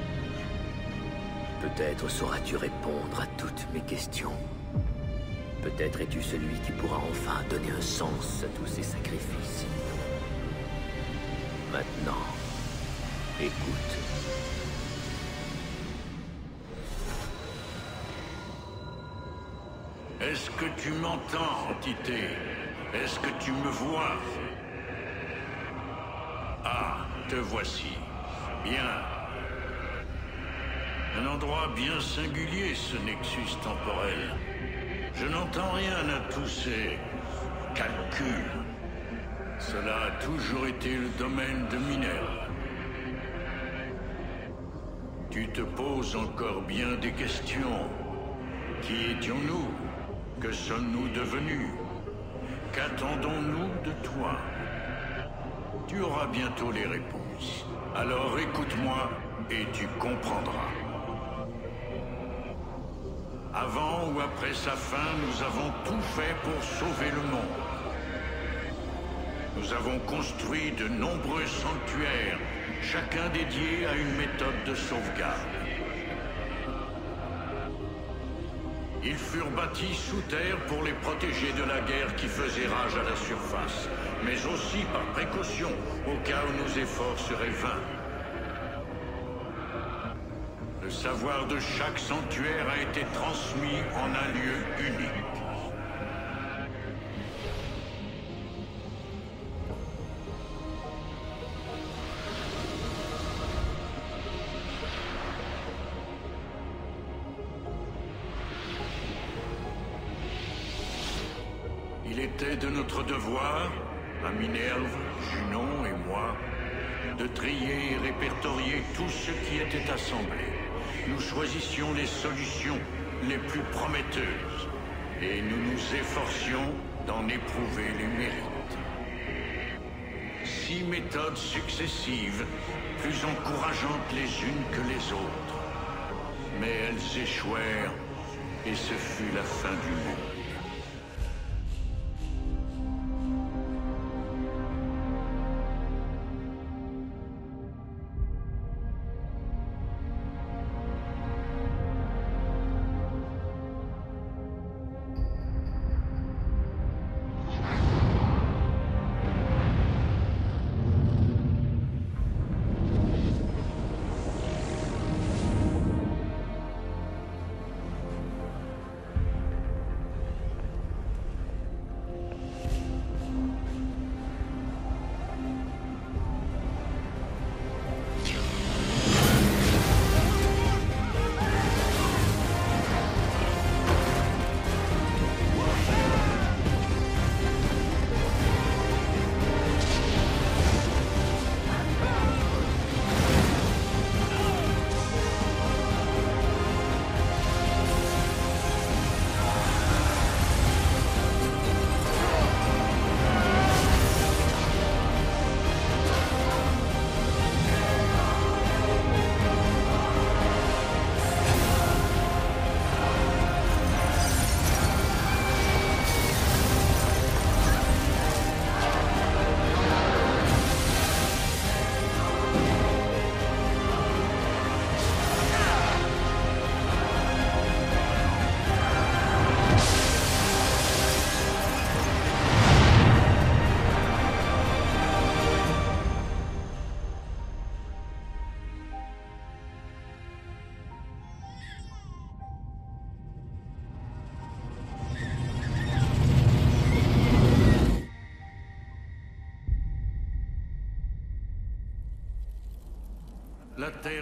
Peut-être sauras-tu répondre à toutes mes questions. Peut-être es-tu celui qui pourra enfin donner un sens à tous ces sacrifices. Maintenant, écoute. Est-ce que tu m'entends, entité? Est-ce que tu me vois? Ah, te voici. Bien. Un endroit bien singulier, ce nexus temporel. Je n'entends rien à tous ces calculs. Cela a toujours été le domaine de Minerve. Tu te poses encore bien des questions. Qui étions-nous? Que sommes-nous devenus? Qu'attendons-nous de toi? Tu auras bientôt les réponses. Alors écoute-moi et tu comprendras. Avant ou après sa fin, nous avons tout fait pour sauver le monde. Nous avons construit de nombreux sanctuaires, chacun dédié à une méthode de sauvegarde. Ils furent bâtis sous terre pour les protéger de la guerre qui faisait rage à la surface, mais aussi par précaution, au cas où nos efforts seraient vains. Le savoir de chaque sanctuaire a été transmis en un lieu unique. Il était de notre devoir, à Minerve, Junon et moi, de trier et répertorier tout ce qui était assemblé. Nous choisissions les solutions les plus prometteuses et nous nous efforcions d'en éprouver les mérites. 6 méthodes successives, plus encourageantes les unes que les autres. Mais elles échouèrent et ce fut la fin du monde.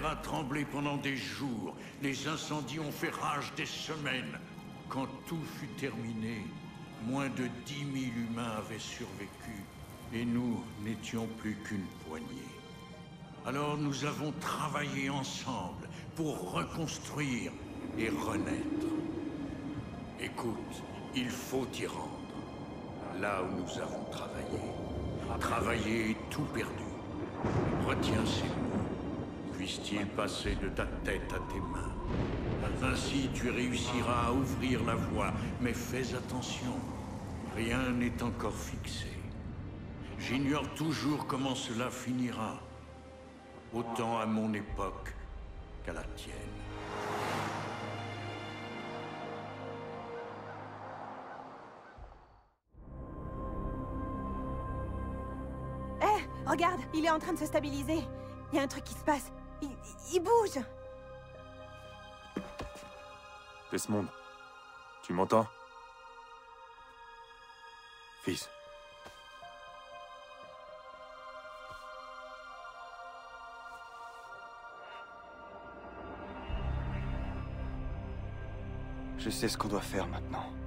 terre a tremblé pendant des jours. Les incendies ont fait rage des semaines. Quand tout fut terminé, moins de 10 000 humains avaient survécu. Et nous n'étions plus qu'une poignée. Alors nous avons travaillé ensemble pour reconstruire et renaître. Écoute, il faut y rendre. Là où nous avons travaillé. Travaillé et tout perdu. Retiens ces mots. Puisse-t-il passer de ta tête à tes mains. Ainsi tu réussiras à ouvrir la voie. Mais fais attention. Rien n'est encore fixé. J'ignore toujours comment cela finira. Autant à mon époque qu'à la tienne. Hé, regarde, il est en train de se stabiliser. Il y a un truc qui se passe. Il bouge. Desmond, tu m'entends? Fils. Je sais ce qu'on doit faire maintenant.